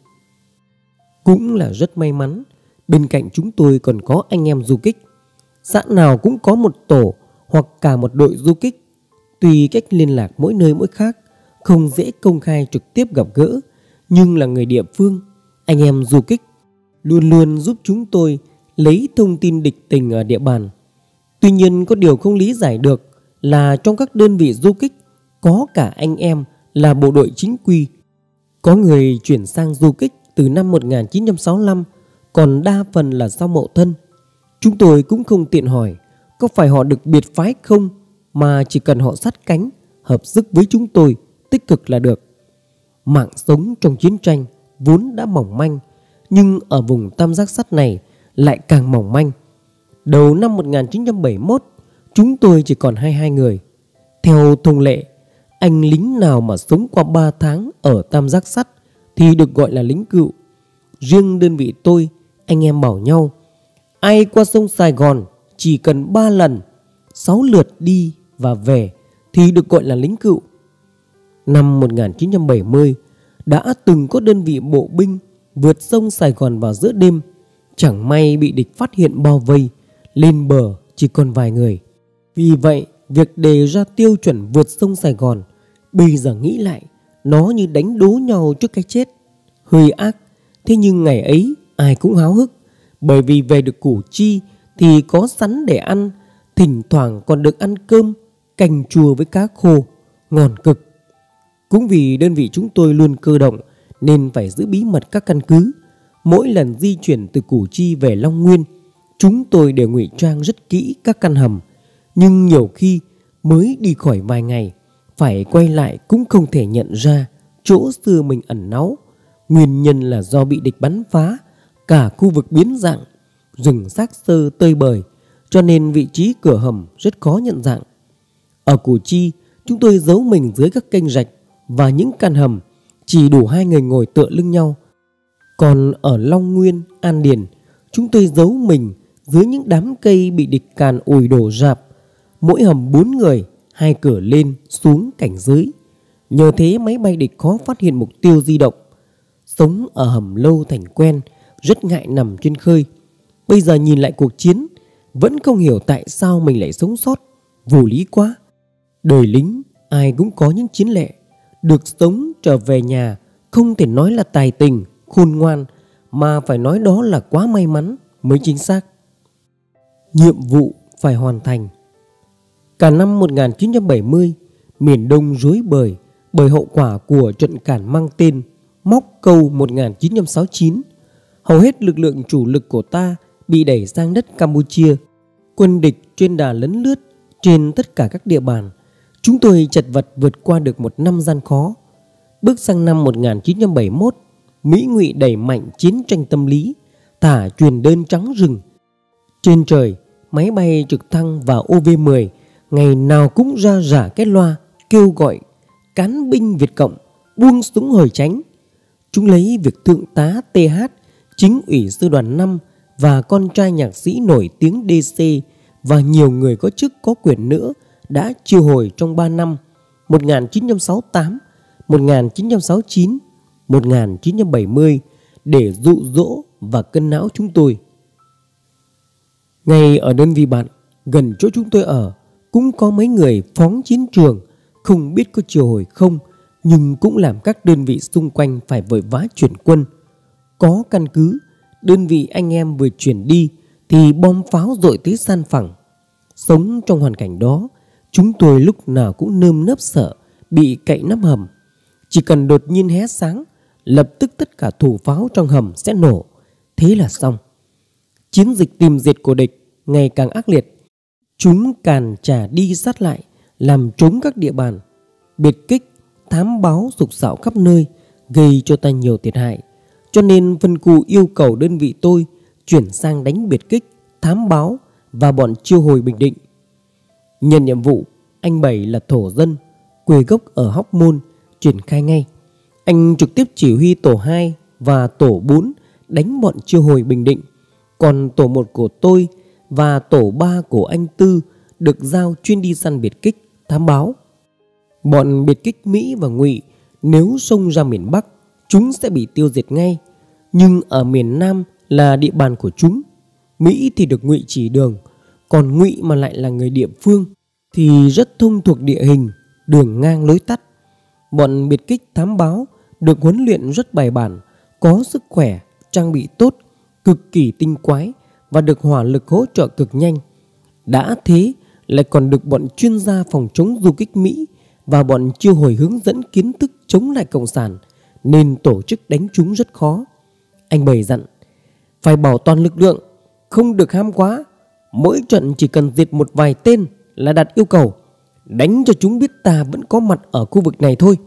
Cũng là rất may mắn, bên cạnh chúng tôi còn có anh em du kích. Xã nào cũng có một tổ hoặc cả một đội du kích. Tuy cách liên lạc mỗi nơi mỗi khác, không dễ công khai trực tiếp gặp gỡ, nhưng là người địa phương, anh em du kích luôn luôn giúp chúng tôi lấy thông tin địch tình ở địa bàn. Tuy nhiên có điều không lý giải được là trong các đơn vị du kích có cả anh em là bộ đội chính quy. Có người chuyển sang du kích từ năm 1965, còn đa phần là sau Mậu Thân. Chúng tôi cũng không tiện hỏi có phải họ được biệt phái không, mà chỉ cần họ sát cánh, hợp sức với chúng tôi, tích cực là được. Mạng sống trong chiến tranh vốn đã mỏng manh, nhưng ở vùng tam giác sắt này lại càng mỏng manh. Đầu năm 1971, chúng tôi chỉ còn 22 người. Theo thông lệ, anh lính nào mà sống qua 3 tháng ở tam giác sắt thì được gọi là lính cựu. Riêng đơn vị tôi, anh em bảo nhau, ai qua sông Sài Gòn chỉ cần 3 lần, 6 lượt đi và về thì được gọi là lính cựu. Năm 1970, đã từng có đơn vị bộ binh vượt sông Sài Gòn vào giữa đêm. Chẳng may bị địch phát hiện bao vây, lên bờ chỉ còn vài người. Vì vậy, việc đề ra tiêu chuẩn vượt sông Sài Gòn, bây giờ nghĩ lại, nó như đánh đố nhau trước cái chết. Hơi ác, thế nhưng ngày ấy ai cũng háo hức, bởi vì về được Củ Chi thì có sắn để ăn, thỉnh thoảng còn được ăn cơm, canh chua với cá khô, ngon cực. Cũng vì đơn vị chúng tôi luôn cơ động nên phải giữ bí mật các căn cứ. Mỗi lần di chuyển từ Củ Chi về Long Nguyên, chúng tôi đều ngụy trang rất kỹ các căn hầm. Nhưng nhiều khi mới đi khỏi vài ngày, phải quay lại cũng không thể nhận ra chỗ xưa mình ẩn náu. Nguyên nhân là do bị địch bắn phá, cả khu vực biến dạng, rừng xác xơ tơi bời, cho nên vị trí cửa hầm rất khó nhận dạng. Ở Củ Chi, chúng tôi giấu mình dưới các kênh rạch và những căn hầm chỉ đủ 2 người ngồi tựa lưng nhau. Còn ở Long Nguyên, An Điền, chúng tôi giấu mình dưới những đám cây bị địch càn ủi đổ rạp. Mỗi hầm 4 người, 2 cửa lên xuống cảnh giới. Nhờ thế máy bay địch khó phát hiện mục tiêu di động. Sống ở hầm lâu thành quen, rất ngại nằm trên khơi. Bây giờ nhìn lại cuộc chiến, vẫn không hiểu tại sao mình lại sống sót. Vô lý quá. Đời lính ai cũng có những chiến lệ. Được sống trở về nhà không thể nói là tài tình, khôn ngoan, mà phải nói đó là quá may mắn mới chính xác. Nhiệm vụ phải hoàn thành. Cả năm 1970, miền Đông rối bời bởi hậu quả của trận càn mang tên Móc Câu 1969. Hầu hết lực lượng chủ lực của ta bị đẩy sang đất Campuchia. Quân địch trên đà lấn lướt trên tất cả các địa bàn. Chúng tôi chật vật vượt qua được một năm gian khó. Bước sang năm 1971, Mỹ ngụy đẩy mạnh chiến tranh tâm lý, thả truyền đơn trắng rừng. Trên trời, máy bay trực thăng và OV-10 ngày nào cũng ra rả cái loa kêu gọi cán binh Việt Cộng buông súng hồi tránh. Chúng lấy việc thượng tá TH, chính ủy sư đoàn 5 và con trai nhạc sĩ nổi tiếng DC và nhiều người có chức có quyền nữa đã chiêu hồi trong 3 năm 1968, 1969, 1970 để dụ dỗ và cân não chúng tôi. Ngay ở đơn vị bạn, gần chỗ chúng tôi ở, cũng có mấy người phóng chiến trường, không biết có chiêu hồi không, nhưng cũng làm các đơn vị xung quanh phải vội vã chuyển quân. Có căn cứ, đơn vị anh em vừa chuyển đi thì bom pháo dội tới san phẳng. Sống trong hoàn cảnh đó, chúng tôi lúc nào cũng nơm nớp sợ bị cậy nắp hầm. Chỉ cần đột nhiên hé sáng, lập tức tất cả thủ pháo trong hầm sẽ nổ. Thế là xong. Chiến dịch tìm diệt của địch ngày càng ác liệt. Chúng càn trả đi sát lại, làm trống các địa bàn. Biệt kích, thám báo sục sạo khắp nơi, gây cho ta nhiều thiệt hại, cho nên phân khu yêu cầu đơn vị tôi chuyển sang đánh biệt kích, thám báo và bọn chiêu hồi Bình Định. Nhận nhiệm vụ, anh Bảy là thổ dân, quê gốc ở Hóc Môn, triển khai ngay. Anh trực tiếp chỉ huy tổ 2 và tổ 4 đánh bọn chiêu hồi Bình Định. Còn tổ 1 của tôi và tổ 3 của anh Tư được giao chuyên đi săn biệt kích, thám báo. Bọn biệt kích Mỹ và Ngụy nếu xông ra miền Bắc, chúng sẽ bị tiêu diệt ngay. Nhưng ở miền Nam là địa bàn của chúng. Mỹ thì được Ngụy chỉ đường, còn Ngụy mà lại là người địa phương thì rất thông thuộc địa hình, đường ngang lối tắt. Bọn biệt kích thám báo được huấn luyện rất bài bản, có sức khỏe, trang bị tốt, cực kỳ tinh quái và được hỏa lực hỗ trợ cực nhanh. Đã thế lại còn được bọn chuyên gia phòng chống du kích Mỹ và bọn chiêu hồi hướng dẫn kiến thức chống lại Cộng sản, nên tổ chức đánh chúng rất khó. Anh Bảy dặn, phải bảo toàn lực lượng, không được ham quá. Mỗi trận chỉ cần diệt một vài tên là đạt yêu cầu, đánh cho chúng biết ta vẫn có mặt ở khu vực này thôi.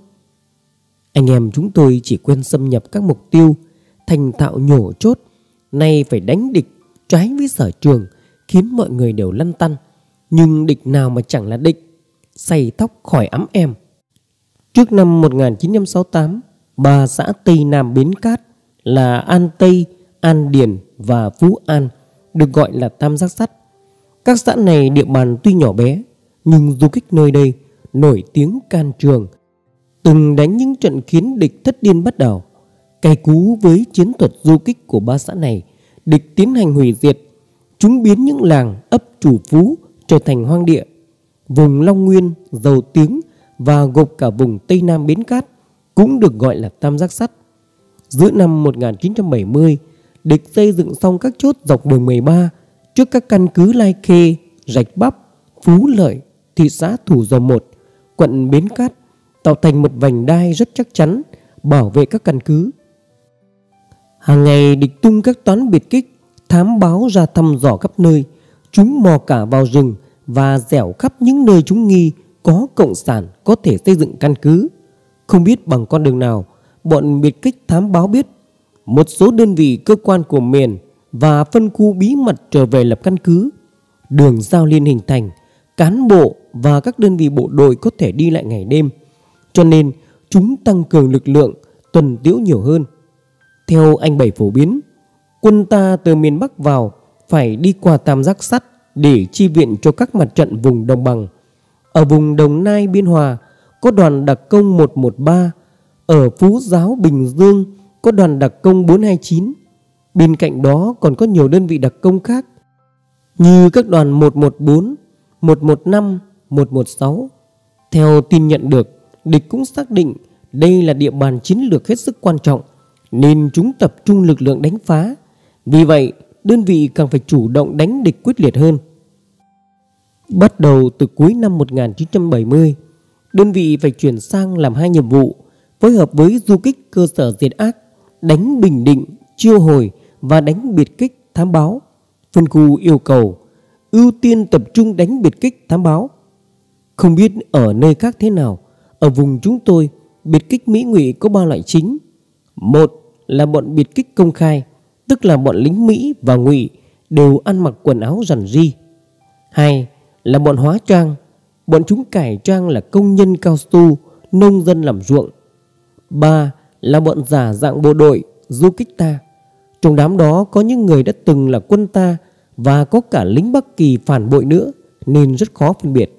Anh em chúng tôi chỉ quen xâm nhập các mục tiêu, thành thạo nhổ chốt, nay phải đánh địch trái với sở trường, khiến mọi người đều lăn tăn. Nhưng địch nào mà chẳng là địch, xay tóc khỏi ấm em. Trước năm 1968, 3 xã Tây Nam Bến Cát là An Tây, An Điền và Phú An được gọi là tam giác sắt. Các xã này địa bàn tuy nhỏ bé, nhưng du kích nơi đây nổi tiếng can trường, từng đánh những trận khiến địch thất điên bắt đầu. Cay cú với chiến thuật du kích của 3 xã này, địch tiến hành hủy diệt. Chúng biến những làng ấp chủ phú trở thành hoang địa. Vùng Long Nguyên, Dầu Tiếng và gộp cả vùng Tây Nam Bến Cát cũng được gọi là tam giác sắt. Giữa năm 1970, địch xây dựng xong các chốt dọc đường 13 trước các căn cứ Lai Khê, Rạch Bắp, Phú Lợi, thị xã Thủ Dầu Một, quận Bến Cát, tạo thành một vành đai rất chắc chắn bảo vệ các căn cứ. Hàng ngày địch tung các toán biệt kích, thám báo ra thăm dò khắp nơi. Chúng mò cả vào rừng và dẻo khắp những nơi chúng nghi có cộng sản có thể xây dựng căn cứ. Không biết bằng con đường nào, bọn biệt kích thám báo biết một số đơn vị cơ quan của miền và phân khu bí mật trở về lập căn cứ. Đường giao liên hình thành, cán bộ và các đơn vị bộ đội có thể đi lại ngày đêm, cho nên chúng tăng cường lực lượng, tuần tiễu nhiều hơn. Theo anh Bảy phổ biến, quân ta từ miền Bắc vào phải đi qua tam giác sắt để chi viện cho các mặt trận vùng đồng bằng. Ở vùng Đồng Nai, Biên Hòa có đoàn đặc công 113, ở Phú Giáo, Bình Dương có đoàn đặc công 429. Bên cạnh đó còn có nhiều đơn vị đặc công khác như các đoàn 114, 115, 116. Theo tin nhận được, địch cũng xác định đây là địa bàn chiến lược hết sức quan trọng, nên chúng tập trung lực lượng đánh phá. Vì vậy, đơn vị càng phải chủ động đánh địch quyết liệt hơn. Bắt đầu từ cuối năm 1970, đơn vị phải chuyển sang làm 2 nhiệm vụ, phối hợp với du kích cơ sở diệt ác, đánh Bình Định, chiêu hồi và đánh biệt kích thám báo. Phân khu yêu cầu ưu tiên tập trung đánh biệt kích thám báo. Không biết ở nơi khác thế nào, ở vùng chúng tôi, biệt kích Mỹ Ngụy có 3 loại chính. Một là bọn biệt kích công khai, tức là bọn lính Mỹ và Ngụy đều ăn mặc quần áo rằn ri. 2 là bọn hóa trang, bọn chúng cải trang là công nhân cao su, nông dân làm ruộng. 3 là bọn giả dạng bộ đội, du kích ta. Trong đám đó có những người đã từng là quân ta và có cả lính Bắc Kỳ phản bội nữa, nên rất khó phân biệt.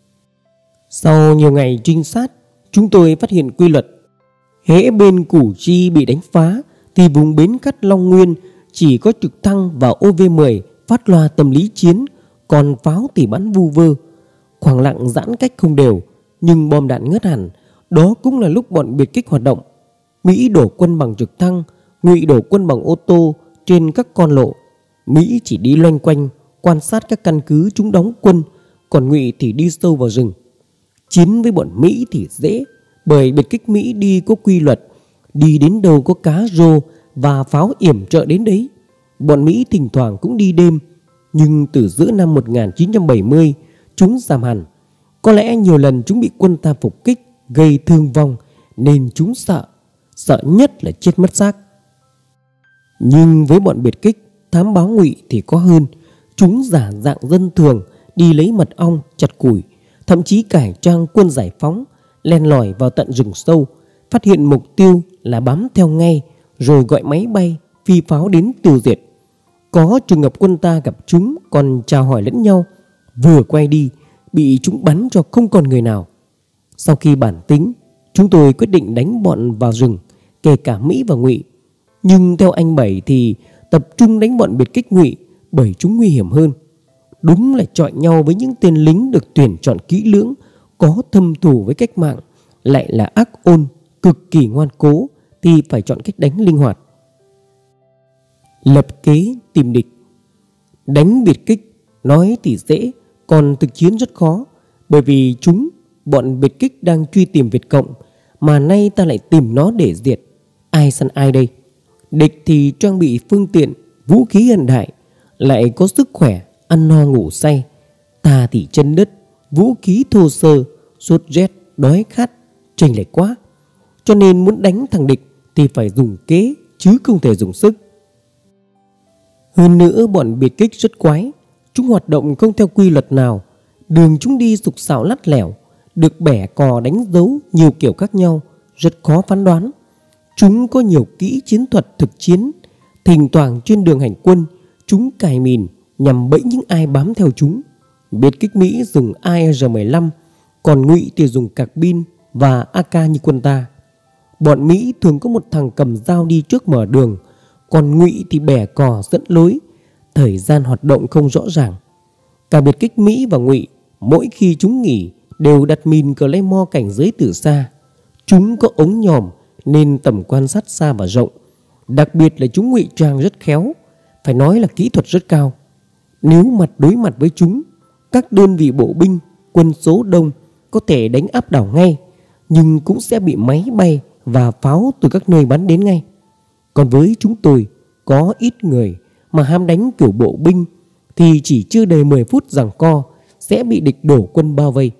Sau nhiều ngày trinh sát, chúng tôi phát hiện quy luật. Hễ bên Củ Chi bị đánh phá thì vùng Bến Cát Long Nguyên chỉ có trực thăng và OV-10 phát loa tâm lý chiến, còn pháo thì bắn vu vơ. Khoảng lặng giãn cách không đều, nhưng bom đạn ngớt hẳn. Đó cũng là lúc bọn biệt kích hoạt động. Mỹ đổ quân bằng trực thăng, Ngụy đổ quân bằng ô tô trên các con lộ. Mỹ chỉ đi loanh quanh quan sát các căn cứ chúng đóng quân, còn Ngụy thì đi sâu vào rừng. Chiến với bọn Mỹ thì dễ, bởi biệt kích Mỹ đi có quy luật, đi đến đâu có cá rô và pháo yểm trợ đến đấy. Bọn Mỹ thỉnh thoảng cũng đi đêm, nhưng từ giữa năm 1970 chúng giảm hẳn. Có lẽ nhiều lần chúng bị quân ta phục kích, gây thương vong nên chúng sợ. sợ nhất là chết mất xác. Nhưng với bọn biệt kích, thám báo Ngụy thì có hơn. Chúng giả dạng dân thường, đi lấy mật ong, chặt củi, thậm chí cải trang quân giải phóng, len lỏi vào tận rừng sâu, phát hiện mục tiêu là bám theo ngay, rồi gọi máy bay, phi pháo đến tiêu diệt. Có trường hợp quân ta gặp chúng còn chào hỏi lẫn nhau, vừa quay đi bị chúng bắn cho không còn người nào. Sau khi bản tính, chúng tôi quyết định đánh bọn vào rừng, kể cả Mỹ và Ngụy. Nhưng theo anh Bảy thì tập trung đánh bọn biệt kích Ngụy bởi chúng nguy hiểm hơn. Đúng là chọi nhau với những tên lính được tuyển chọn kỹ lưỡng, có thâm thù với cách mạng, lại là ác ôn, cực kỳ ngoan cố, thì phải chọn cách đánh linh hoạt. Lập kế tìm địch. Đánh biệt kích nói thì dễ, còn thực chiến rất khó. Bởi vì bọn biệt kích đang truy tìm Việt Cộng, mà nay ta lại tìm nó để diệt. Ai săn ai đây? Địch thì trang bị phương tiện, vũ khí hiện đại, lại có sức khỏe, ăn no ngủ say. Ta thì chân đất, vũ khí thô sơ, sốt rét, đói khát, chênh lệch quá. Cho nên muốn đánh thằng địch thì phải dùng kế, chứ không thể dùng sức. Hơn nữa bọn biệt kích rất quái. Chúng hoạt động không theo quy luật nào. Đường chúng đi sục sạo lắt lẻo, được bẻ cò đánh dấu nhiều kiểu khác nhau, rất khó phán đoán. Chúng có nhiều kỹ chiến thuật thực chiến. Thỉnh thoảng trên đường hành quân, chúng cài mìn nhằm bẫy những ai bám theo chúng. Biệt kích Mỹ dùng AR-15, còn Ngụy thì dùng carbine và AK như quân ta. Bọn Mỹ thường có một thằng cầm dao đi trước mở đường, còn Ngụy thì bẻ cò dẫn lối. Thời gian hoạt động không rõ ràng. Cả biệt kích Mỹ và Ngụy, mỗi khi chúng nghỉ đều đặt mìn Claymore cảnh giới từ xa. Chúng có ống nhòm nên tầm quan sát xa và rộng. Đặc biệt là chúng ngụy trang rất khéo, phải nói là kỹ thuật rất cao. Nếu đối mặt với chúng, các đơn vị bộ binh, quân số đông có thể đánh áp đảo ngay, nhưng cũng sẽ bị máy bay và pháo từ các nơi bắn đến ngay. Còn với chúng tôi, có ít người mà ham đánh kiểu bộ binh thì chỉ chưa đầy 10 phút giằng co sẽ bị địch đổ quân bao vây.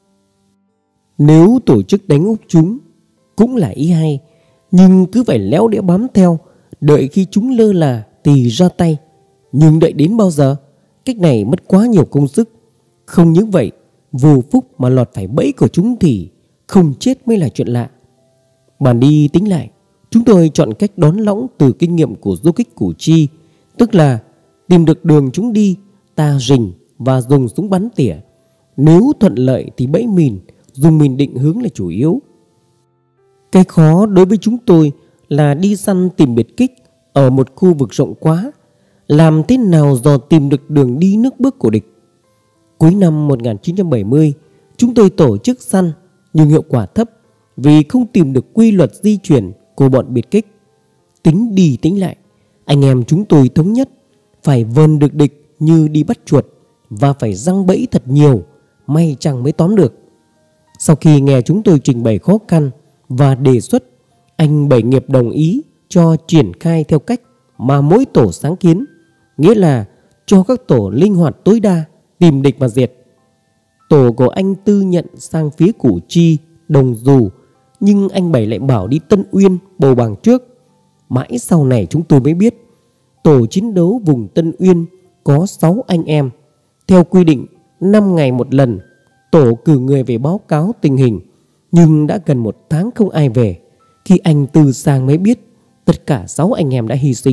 Nếu tổ chức đánh úp chúng cũng là ý hay, nhưng cứ phải léo đẽo bám theo, đợi khi chúng lơ là thì ra tay. Nhưng đợi đến bao giờ? Cách này mất quá nhiều công sức. Không những vậy, vô phúc mà lọt phải bẫy của chúng thì không chết mới là chuyện lạ. Bàn đi tính lại, chúng tôi chọn cách đón lõng từ kinh nghiệm của du kích Củ Chi, tức là tìm được đường chúng đi, ta rình và dùng súng bắn tỉa. Nếu thuận lợi thì bẫy mìn, dùng mìn định hướng là chủ yếu. Cái khó đối với chúng tôi là đi săn tìm biệt kích ở một khu vực rộng quá. Làm thế nào dò tìm được đường đi nước bước của địch? Cuối năm 1970, chúng tôi tổ chức săn nhưng hiệu quả thấp vì không tìm được quy luật di chuyển của bọn biệt kích. Tính đi tính lại, anh em chúng tôi thống nhất phải vờn được địch như đi bắt chuột và phải giăng bẫy thật nhiều, may chẳng mới tóm được. Sau khi nghe chúng tôi trình bày khó khăn và đề xuất, anh Bảy Nghiệp đồng ý cho triển khai theo cách mà mỗi tổ sáng kiến, nghĩa là cho các tổ linh hoạt tối đa, tìm địch và diệt. Tổ của anh Tư nhận sang phía Củ Chi, Đồng Dù, nhưng anh Bảy lại bảo đi Tân Uyên, Bầu Bàng trước. Mãi sau này chúng tôi mới biết, tổ chiến đấu vùng Tân Uyên có 6 anh em. Theo quy định 5 ngày một lần, tổ cử người về báo cáo tình hình, nhưng đã gần 1 tháng không ai về. Khi anh Tư sang mới biết tất cả 6 anh em đã hy sinh.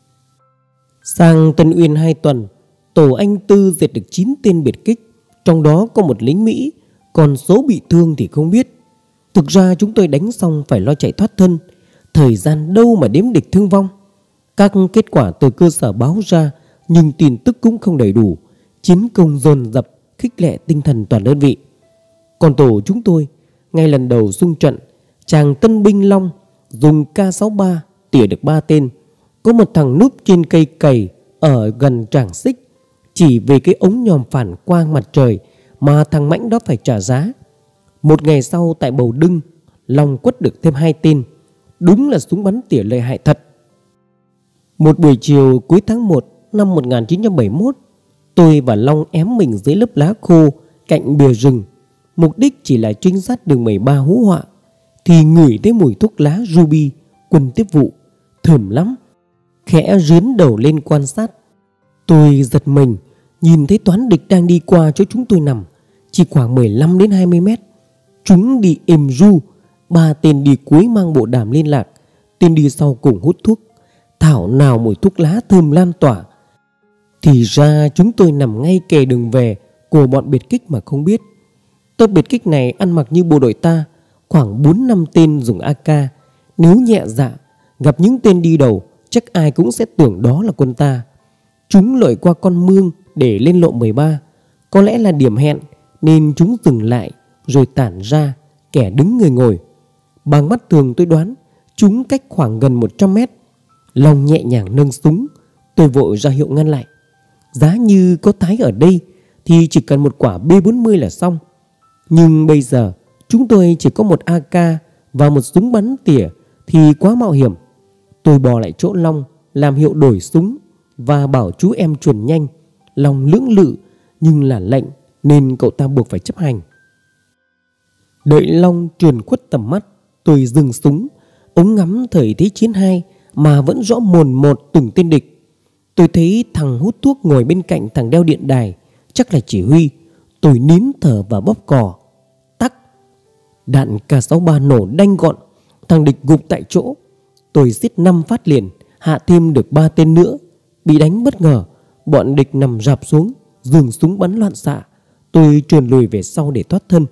Sang Tân Uyên 2 tuần, tổ anh Tư diệt được 9 tên biệt kích, trong đó có một lính Mỹ, còn số bị thương thì không biết. Thực ra chúng tôi đánh xong phải lo chạy thoát thân, thời gian đâu mà đếm địch thương vong. Các kết quả từ cơ sở báo ra nhưng tin tức cũng không đầy đủ, chiến công dồn dập khích lệ tinh thần toàn đơn vị. Còn tổ chúng tôi, ngay lần đầu xung trận, chàng tân binh Long dùng K63 tỉa được 3 tên. Có một thằng núp trên cây cầy ở gần trảng xích, chỉ vì cái ống nhòm phản quang mặt trời mà thằng Mãnh đó phải trả giá. Một ngày sau tại Bầu Đưng, Long quất được thêm 2 tên. Đúng là súng bắn tỉa lợi hại thật. Một buổi chiều cuối tháng 1 năm 1971, tôi và Long ém mình dưới lớp lá khô cạnh bìa rừng. Mục đích chỉ là trinh sát đường 13 hú họa. thì ngửi thấy mùi thuốc lá ruby quân tiếp vụ, thơm lắm. Khẽ rướn đầu lên quan sát. Tôi giật mình, nhìn thấy toán địch đang đi qua chỗ chúng tôi nằm, chỉ khoảng 15 đến 20 mét. Chúng đi êm ru, 3 tên đi cuối mang bộ đàm liên lạc, tên đi sau cùng hút thuốc. Thảo nào mùi thuốc lá thơm lan tỏa. Thì ra chúng tôi nằm ngay kề đường về của bọn biệt kích mà không biết. Tớp biệt kích này ăn mặc như bộ đội ta, khoảng 4-5 tên dùng AK. Nếu nhẹ dạ, gặp những tên đi đầu, chắc ai cũng sẽ tưởng đó là quân ta. Chúng lội qua con mương để lên lộ 13. Có lẽ là điểm hẹn nên chúng dừng lại rồi tản ra, kẻ đứng người ngồi. Bằng mắt thường tôi đoán chúng cách khoảng gần 100 mét. Long nhẹ nhàng nâng súng, tôi vội ra hiệu ngăn lại. Giá như có tái ở đây thì chỉ cần một quả B40 là xong. Nhưng bây giờ chúng tôi chỉ có một AK và một súng bắn tỉa thì quá mạo hiểm. Tôi bò lại chỗ Long, làm hiệu đổi súng và bảo chú em chuẩn nhanh. Long lưỡng lự nhưng là lệnh nên cậu ta buộc phải chấp hành. Đợi Long trườn khuất tầm mắt, tôi dừng súng, ống ngắm thời Thế chiến 2 mà vẫn rõ mồn một từng tên địch. Tôi thấy thằng hút thuốc ngồi bên cạnh thằng đeo điện đài, chắc là chỉ huy. Tôi nín thở và bóp cò. Tắc, đạn K63 nổ đanh gọn, thằng địch gục tại chỗ. Tôi giết 5 phát liền, hạ thêm được 3 tên nữa. Bị đánh bất ngờ, bọn địch nằm rạp xuống, giương súng bắn loạn xạ. Tôi trườn lùi về sau để thoát thân.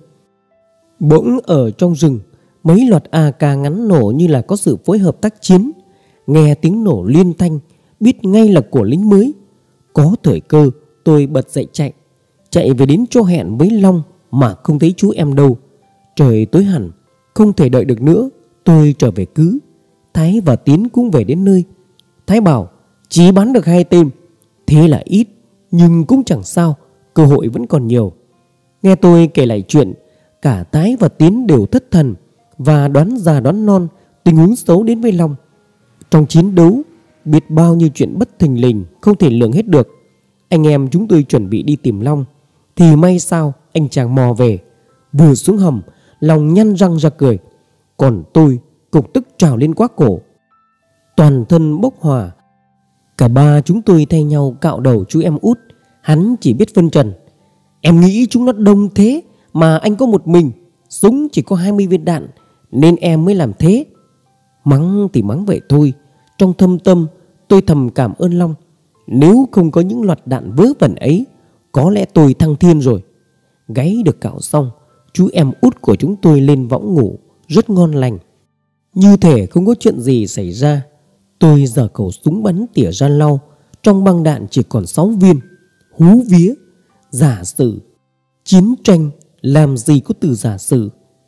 Bỗng ở trong rừng, mấy loạt AK ngắn nổ như là có sự phối hợp tác chiến. Nghe tiếng nổ liên thanh, biết ngay là của lính mới. Có thời cơ, tôi bật dậy chạy về đến chỗ hẹn với Long mà không thấy chú em đâu. Trời tối hẳn, không thể đợi được nữa. Tôi trở về cứ. Thái và Tiến cũng về đến nơi. Thái bảo chỉ bắn được 2 tên. Thế là ít, nhưng cũng chẳng sao, cơ hội vẫn còn nhiều. Nghe tôi kể lại chuyện, cả Thái và Tiến đều thất thần và đoán già đoán non tình huống xấu đến với Long. Trong chiến đấu, biết bao nhiêu chuyện bất thình lình không thể lường hết được. Anh em chúng tôi chuẩn bị đi tìm Long thì may sao anh chàng mò về. Vừa xuống hầm, Long nhăn răng ra cười, còn tôi cục tức trào lên quá cổ, toàn thân bốc hỏa. Cả ba chúng tôi thay nhau cạo đầu chú em út. Hắn chỉ biết phân trần: em nghĩ chúng nó đông thế mà anh có một mình, súng chỉ có 20 viên đạn nên em mới làm thế. Mắng thì mắng vậy thôi, trong thâm tâm tôi thầm cảm ơn Long. Nếu không có những loạt đạn vớ vẩn ấy, có lẽ tôi thăng thiên rồi. Gáy được cạo xong, chú em út của chúng tôi lên võng ngủ rất ngon lành, như thể không có chuyện gì xảy ra. Tôi giở khẩu súng bắn tỉa ra lau, trong băng đạn chỉ còn 6 viên. Hú vía, giả sử. Chiến tranh làm gì có từ giả sử.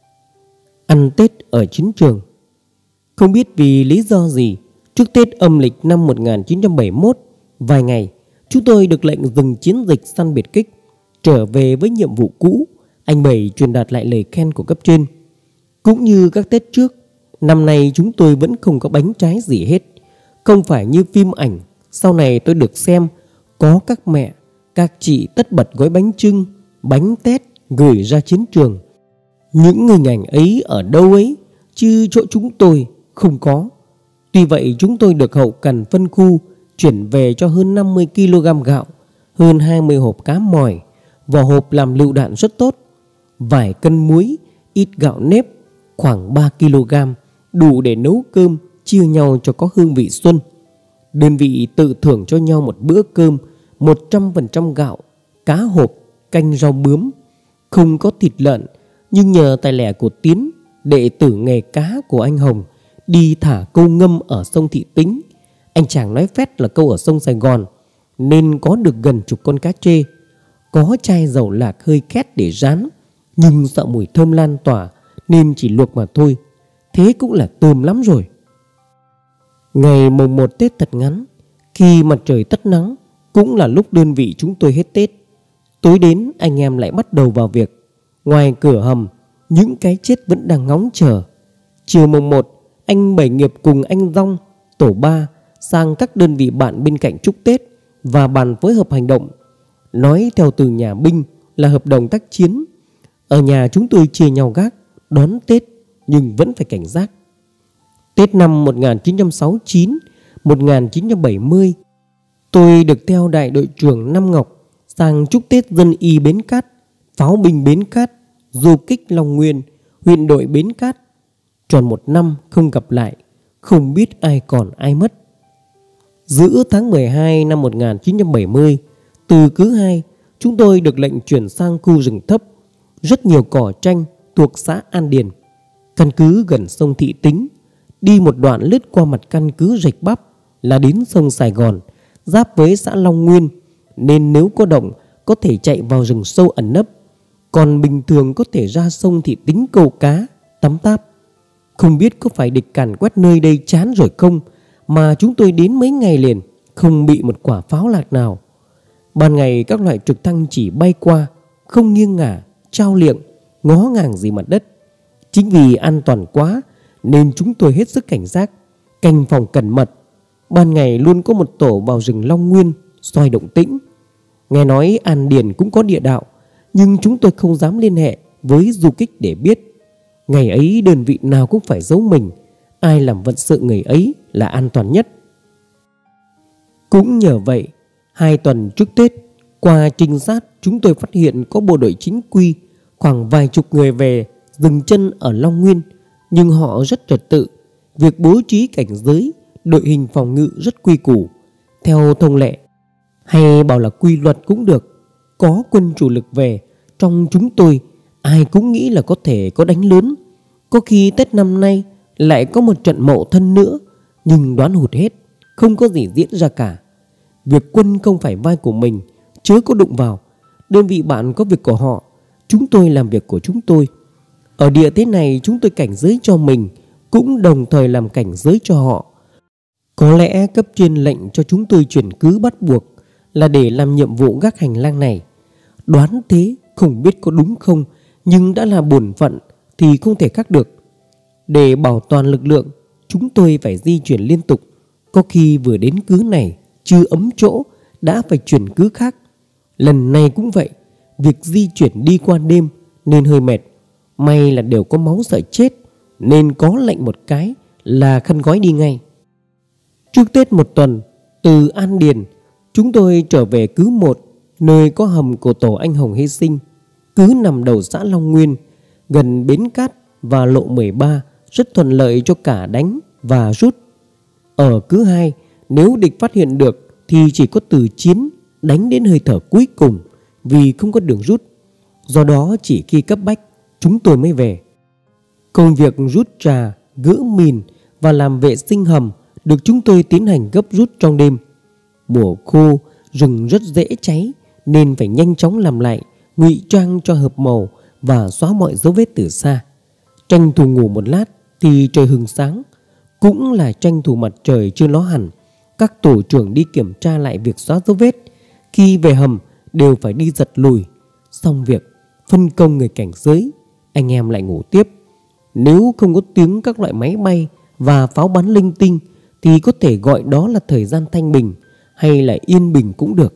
Ăn Tết ở chiến trường. Không biết vì lý do gì, trước Tết âm lịch năm 1971, vài ngày, chúng tôi được lệnh dừng chiến dịch săn biệt kích, trở về với nhiệm vụ cũ. Anh Bảy truyền đạt lại lời khen của cấp trên. Cũng như các Tết trước, năm nay chúng tôi vẫn không có bánh trái gì hết. Không phải như phim ảnh sau này tôi được xem, có các mẹ, các chị tất bật gói bánh chưng, bánh tét gửi ra chiến trường. Những hình ảnh ấy ở đâu ấy, chứ chỗ chúng tôi không có. Tuy vậy chúng tôi được hậu cần phân khu chuyển về cho hơn 50 kg gạo, hơn 20 hộp cá mòi, vỏ hộp làm lựu đạn rất tốt, vài cân muối, ít gạo nếp, khoảng 3 kg, đủ để nấu cơm chia nhau cho có hương vị xuân. Đơn vị tự thưởng cho nhau một bữa cơm 100% gạo, cá hộp, canh rau bướm. Không có thịt lợn, nhưng nhờ tài lẻ của Tiến, đệ tử nghề cá của anh Hồng, đi thả câu ngâm ở sông Thị Tính. Anh chàng nói phét là câu ở sông Sài Gòn, nên có được gần chục con cá trê. Có chai dầu lạc hơi khét để rán, nhưng sợ mùi thơm lan tỏa nên chỉ luộc mà thôi. Thế cũng là tươm lắm rồi. Ngày mùng 1 Tết thật ngắn, khi mặt trời tắt nắng cũng là lúc đơn vị chúng tôi hết Tết. Tối đến anh em lại bắt đầu vào việc. Ngoài cửa hầm, những cái chết vẫn đang ngóng chờ. Chiều mùng 1, anh Bảy Nghiệp cùng anh Dong, tổ 3 sang các đơn vị bạn bên cạnh chúc Tết và bàn phối hợp hành động. Nói theo từ nhà binh là hợp đồng tác chiến. Ở nhà chúng tôi chia nhau gác, đón Tết, nhưng vẫn phải cảnh giác. Tết năm 1969-1970, tôi được theo đại đội trưởng Năm Ngọc sang chúc Tết dân y Bến Cát, pháo binh Bến Cát, du kích Long Nguyên, huyện đội Bến Cát. Tròn 1 năm không gặp lại, không biết ai còn ai mất. Giữa tháng 12 năm 1970, từ cứ 2, chúng tôi được lệnh chuyển sang khu rừng thấp, rất nhiều cỏ tranh thuộc xã An Điền. Căn cứ gần sông Thị Tính, đi một đoạn lướt qua mặt căn cứ Rạch Bắp là đến sông Sài Gòn, giáp với xã Long Nguyên, nên nếu có động có thể chạy vào rừng sâu ẩn nấp, còn bình thường có thể ra sông Thị Tính câu cá, tắm táp. Không biết có phải địch càn quét nơi đây chán rồi không mà chúng tôi đến mấy ngày liền không bị một quả pháo lạc nào. Ban ngày các loại trực thăng chỉ bay qua, không nghiêng ngả, trao liệng, ngó ngàng gì mặt đất. Chính vì an toàn quá nên chúng tôi hết sức cảnh giác, canh phòng cẩn mật. Ban ngày luôn có một tổ vào rừng Long Nguyên soi động tĩnh. Nghe nói An Điền cũng có địa đạo, nhưng chúng tôi không dám liên hệ với du kích để biết. Ngày ấy đơn vị nào cũng phải giấu mình, ai làm vận sự người ấy là an toàn nhất. Cũng nhờ vậy, 2 tuần trước Tết, qua trinh sát chúng tôi phát hiện có bộ đội chính quy khoảng vài chục người về dừng chân ở Long Nguyên, nhưng họ rất trật tự. Việc bố trí cảnh giới, đội hình phòng ngự rất quy củ, theo thông lệ, hay bảo là quy luật cũng được. Có quân chủ lực về, trong chúng tôi ai cũng nghĩ là có thể có đánh lớn. Có khi Tết năm nay lại có một trận Mậu Thân nữa, nhưng đoán hụt hết, không có gì diễn ra cả. Việc quân không phải vai của mình, chớ có đụng vào. Đơn vị bạn có việc của họ, chúng tôi làm việc của chúng tôi. Ở địa thế này chúng tôi cảnh giới cho mình, cũng đồng thời làm cảnh giới cho họ. Có lẽ cấp trên lệnh cho chúng tôi chuyển cứ bắt buộc là để làm nhiệm vụ gác hành lang này. Đoán thế không biết có đúng không, nhưng đã là bổn phận thì không thể khác được. Để bảo toàn lực lượng, chúng tôi phải di chuyển liên tục. Có khi vừa đến cứ này chưa ấm chỗ đã phải chuyển cứ khác. Lần này cũng vậy, việc di chuyển đi qua đêm nên hơi mệt. May là đều có máu sợ chết, nên có lệnh một cái là khăn gói đi ngay. Trước Tết 1 tuần, từ An Điền chúng tôi trở về cứ 1, nơi có hầm của tổ anh hùng hy sinh. Cứ nằm đầu xã Long Nguyên, gần Bến Cát và lộ 13, rất thuận lợi cho cả đánh và rút. Ở cứ 2, nếu địch phát hiện được thì chỉ có từ chiến đánh đến hơi thở cuối cùng, vì không có đường rút. Do đó chỉ khi cấp bách chúng tôi mới về. Công việc rút trà, gỡ mìn và làm vệ sinh hầm được chúng tôi tiến hành gấp rút trong đêm. Mùa khô rừng rất dễ cháy nên phải nhanh chóng làm lại, ngụy trang cho hợp màu và xóa mọi dấu vết từ xa. Tranh thủ ngủ một lát thì trời hừng sáng, cũng là tranh thủ mặt trời chưa ló hẳn. Các tổ trưởng đi kiểm tra lại việc xóa dấu vết. Khi về hầm đều phải đi giật lùi. Xong việc, phân công người cảnh giới, anh em lại ngủ tiếp. Nếu không có tiếng các loại máy bay và pháo bắn linh tinh thì có thể gọi đó là thời gian thanh bình hay là yên bình cũng được.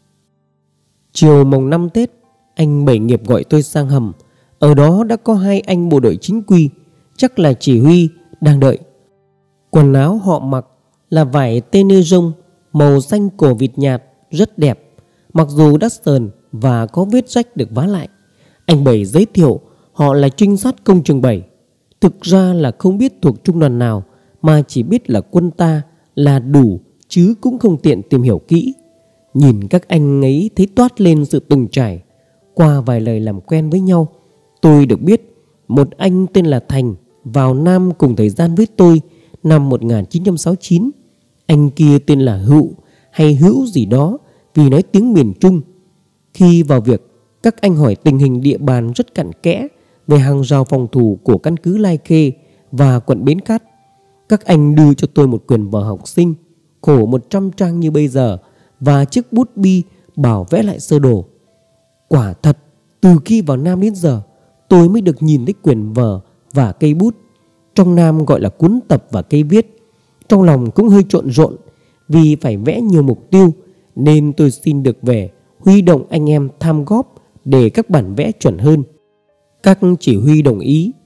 Chiều mồng 5 Tết, anh Bảy Nghiệp gọi tôi sang hầm. Ở đó đã có 2 anh bộ đội chính quy, chắc là chỉ huy, đang đợi. Quần áo họ mặc là vải tê nê rông màu xanh cổ vịt nhạt, rất đẹp, mặc dù đã sờn và có vết rách được vá lại. Anh Bảy giới thiệu họ là trinh sát công trường 7. Thực ra là không biết thuộc trung đoàn nào, mà chỉ biết là quân ta là đủ, chứ cũng không tiện tìm hiểu kỹ. Nhìn các anh ấy thấy toát lên sự từng trải. Qua vài lời làm quen với nhau, tôi được biết một anh tên là Thành vào Nam cùng thời gian với tôi năm 1969. Anh kia tên là Hữu hay Hữu gì đó vì nói tiếng miền Trung. Khi vào việc, các anh hỏi tình hình địa bàn rất cặn kẽ về hàng rào phòng thủ của căn cứ Lai Khê và quận Bến Cát. Các anh đưa cho tôi một quyển vở học sinh khổ 100 trang như bây giờ và chiếc bút bi bảo vẽ lại sơ đồ. Quả thật, từ khi vào Nam đến giờ, tôi mới được nhìn thấy quyển vở và cây bút. Trong Nam gọi là cuốn tập và cây viết. Trong lòng cũng hơi trộn rộn vì phải vẽ nhiều mục tiêu, nên tôi xin được về huy động anh em tham góp để các bản vẽ chuẩn hơn. Các chỉ huy đồng ý.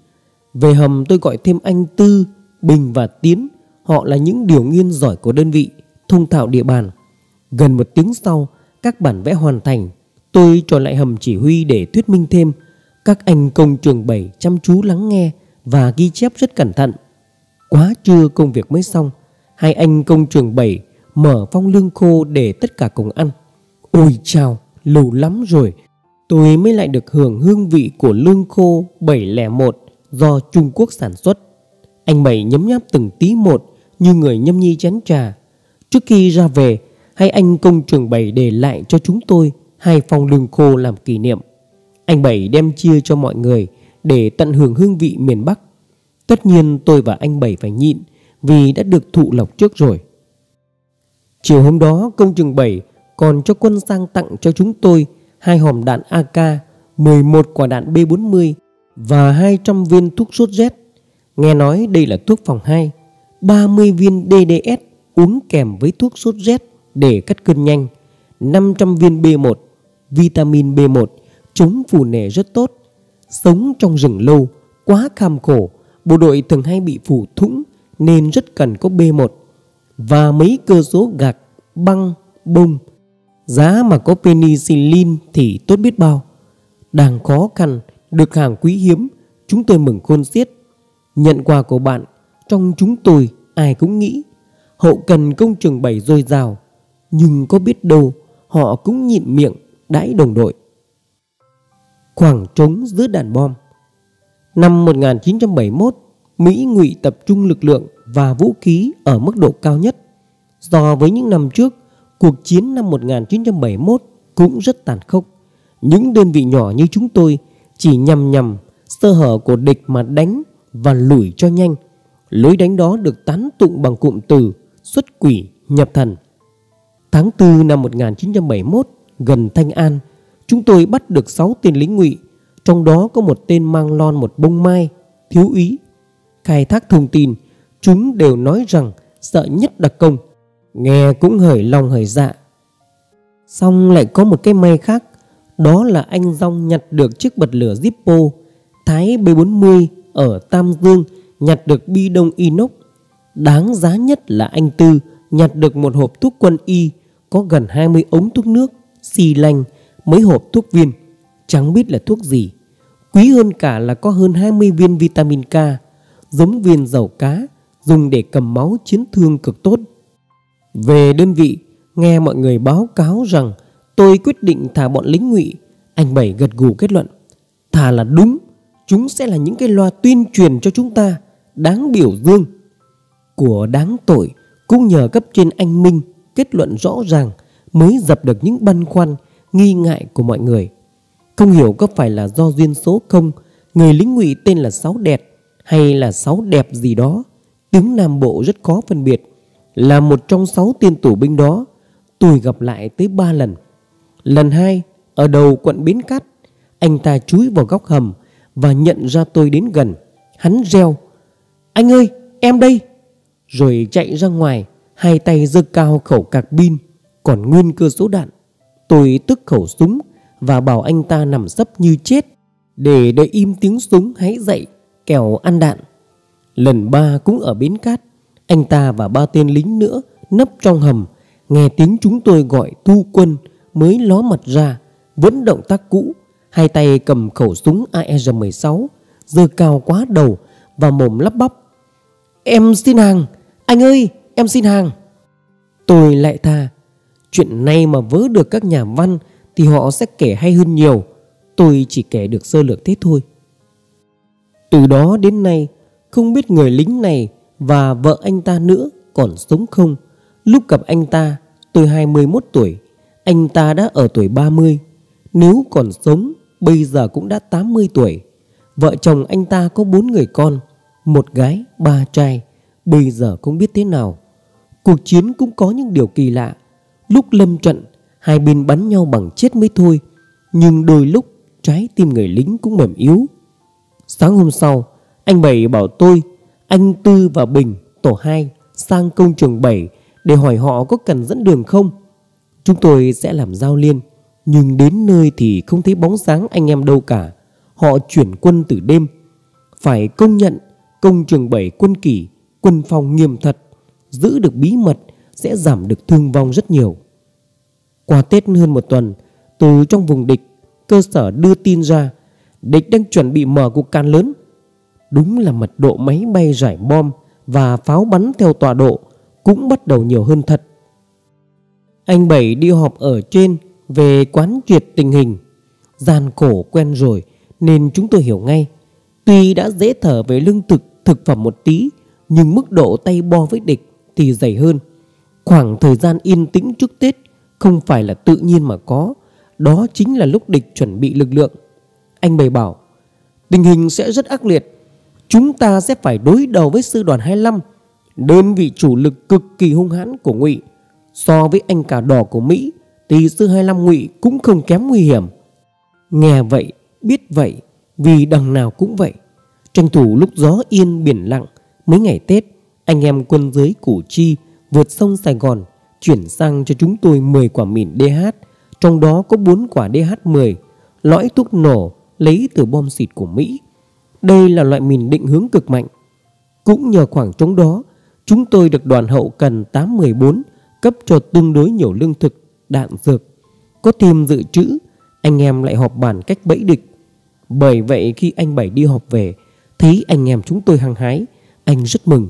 Về hầm tôi gọi thêm anh Tư, Bình và Tiến. Họ là những điều nghiên giỏi của đơn vị, thông thạo địa bàn. Gần 1 tiếng sau, các bản vẽ hoàn thành. Tôi trở lại hầm chỉ huy để thuyết minh thêm. Các anh công trường 7 chăm chú lắng nghe và ghi chép rất cẩn thận. Quá trưa công việc mới xong, 2 anh công trường 7 mở phong lương khô để tất cả cùng ăn. Ôi chao, lâu lắm rồi tôi mới lại được hưởng hương vị của lương khô 701 do Trung Quốc sản xuất. Anh Bảy nhấm nháp từng tí một như người nhâm nhi chén trà. Trước khi ra về, 2 anh công trường 7 để lại cho chúng tôi 2 phong lương khô làm kỷ niệm. Anh Bảy đem chia cho mọi người để tận hưởng hương vị miền Bắc. Tất nhiên tôi và anh Bảy phải nhịn vì đã được thụ lộc trước rồi. Chiều hôm đó, công trường 7 còn cho quân sang tặng cho chúng tôi 2 hòm đạn AK, 11 quả đạn B40 và 200 viên thuốc sốt rét. Nghe nói đây là thuốc phòng 2, 30 viên DDS uống kèm với thuốc sốt rét để cắt cơn nhanh, 500 viên B1, vitamin B1 chống phù nề rất tốt. Sống trong rừng lâu, quá kham khổ, bộ đội thường hay bị phù thủng nên rất cần có B1 và mấy cơ số gạc, băng, bông. Giá mà có penicillin thì tốt biết bao. Đang khó khăn, được hàng quý hiếm, chúng tôi mừng khôn xiết. Nhận quà của bạn, trong chúng tôi ai cũng nghĩ hậu cần công trường 7 dồi dào, nhưng có biết đâu họ cũng nhịn miệng đãi đồng đội. Khoảng trống giữa đàn bom. Năm 1971, Mỹ ngụy tập trung lực lượng và vũ khí ở mức độ cao nhất. So với những năm trước, cuộc chiến năm 1971 cũng rất tàn khốc. Những đơn vị nhỏ như chúng tôi chỉ nhằm sơ hở của địch mà đánh và lùi cho nhanh. Lối đánh đó được tán tụng bằng cụm từ xuất quỷ nhập thần. Tháng 4 năm 1971, gần Thanh An, chúng tôi bắt được 6 tên lính ngụy, trong đó có một tên mang lon một bông mai, thiếu úy. Khai thác thông tin, chúng đều nói rằng sợ nhất đặc công. Nghe cũng hởi lòng hởi dạ. Xong lại có một cái may khác, đó là anh Dong nhặt được chiếc bật lửa Zippo, Thái B40 ở Tam Dương nhặt được bi đông inox. Đáng giá nhất là anh Tư nhặt được một hộp thuốc quân y có gần 20 ống thuốc nước, xì lanh, mấy hộp thuốc viên, chẳng biết là thuốc gì. Quý hơn cả là có hơn 20 viên vitamin K, giống viên dầu cá, dùng để cầm máu chiến thương cực tốt. Về đơn vị, nghe mọi người báo cáo rằng tôi quyết định thả bọn lính ngụy, anh Bảy gật gù kết luận: thà là đúng, chúng sẽ là những cái loa tuyên truyền cho chúng ta, đáng biểu dương. Của đáng tội cũng nhờ cấp trên anh Minh kết luận rõ ràng mới dập được những băn khoăn, nghi ngại của mọi người. Không hiểu có phải là do duyên số không, người lính ngụy tên là Sáu Đẹp hay là Sáu Đẹp gì đó, tiếng Nam Bộ rất khó phân biệt. Là một trong 6 tên tù binh đó, tôi gặp lại tới 3 lần. Lần 2 ở đầu quận Bến Cát, anh ta chúi vào góc hầm và nhận ra tôi đến gần. Hắn reo: "Anh ơi, em đây!" Rồi chạy ra ngoài, hai tay giơ cao khẩu cạc pin còn nguyên cơ số đạn. Tôi tức khẩu súng và bảo anh ta nằm sấp như chết để đợi im tiếng súng hãy dậy kẻo ăn đạn. Lần 3 cũng ở Bến Cát, anh ta và 3 tên lính nữa nấp trong hầm, nghe tiếng chúng tôi gọi thu quân mới ló mặt ra, vẫn động tác cũ, hai tay cầm khẩu súng AR-16 giơ cao quá đầu và mồm lắp bắp: "Em xin hàng, anh ơi, em xin hàng." Tôi lại tha: chuyện này mà vớ được các nhà văn thì họ sẽ kể hay hơn nhiều, tôi chỉ kể được sơ lược thế thôi. Từ đó đến nay, không biết người lính này và vợ anh ta nữa còn sống không. Lúc gặp anh ta, tôi 21 tuổi, anh ta đã ở tuổi 30. Nếu còn sống, bây giờ cũng đã 80 tuổi. Vợ chồng anh ta có 4 người con, 1 gái, 3 trai. Bây giờ không biết thế nào. Cuộc chiến cũng có những điều kỳ lạ. Lúc lâm trận, hai bên bắn nhau bằng chết mới thôi, nhưng đôi lúc trái tim người lính cũng mềm yếu. Sáng hôm sau, anh Bảy bảo tôi, anh Tư và Bình tổ 2 sang công trường 7 để hỏi họ có cần dẫn đường không. Chúng tôi sẽ làm giao liên, nhưng đến nơi thì không thấy bóng dáng anh em đâu cả. Họ chuyển quân từ đêm. Phải công nhận công trường 7 quân kỷ, quân phòng nghiêm thật, giữ được bí mật sẽ giảm được thương vong rất nhiều. Qua Tết hơn một tuần, từ trong vùng địch, cơ sở đưa tin ra địch đang chuẩn bị mở cuộc can lớn. Đúng là mật độ máy bay rải bom và pháo bắn theo tọa độ cũng bắt đầu nhiều hơn thật. Anh Bảy đi họp ở trên về quán triệt tình hình. Gian khổ quen rồi nên chúng tôi hiểu ngay. Tuy đã dễ thở về lương thực, thực phẩm một tí, nhưng mức độ tay bo với địch thì dày hơn. Khoảng thời gian yên tĩnh trước Tết không phải là tự nhiên mà có. Đó chính là lúc địch chuẩn bị lực lượng. Anh Bảy bảo tình hình sẽ rất ác liệt. Chúng ta sẽ phải đối đầu với sư đoàn 25, đơn vị chủ lực cực kỳ hung hãn của Ngụy. So với anh Cà Đỏ của Mỹ thì sư 25 Ngụy cũng không kém nguy hiểm. Nghe vậy, biết vậy, vì đằng nào cũng vậy. Tranh thủ lúc gió yên biển lặng, mấy ngày Tết, anh em quân giới Củ Chi vượt sông Sài Gòn chuyển sang cho chúng tôi 10 quả mìn DH, trong đó có 4 quả DH-10, lõi thuốc nổ lấy từ bom xịt của Mỹ. Đây là loại mìn định hướng cực mạnh. Cũng nhờ khoảng trống đó, chúng tôi được đoàn hậu cần 814 cấp cho tương đối nhiều lương thực, đạn dược. Có thêm dự trữ, anh em lại họp bàn cách bẫy địch. Bởi vậy khi anh Bảy đi họp về, thấy anh em chúng tôi hăng hái, anh rất mừng.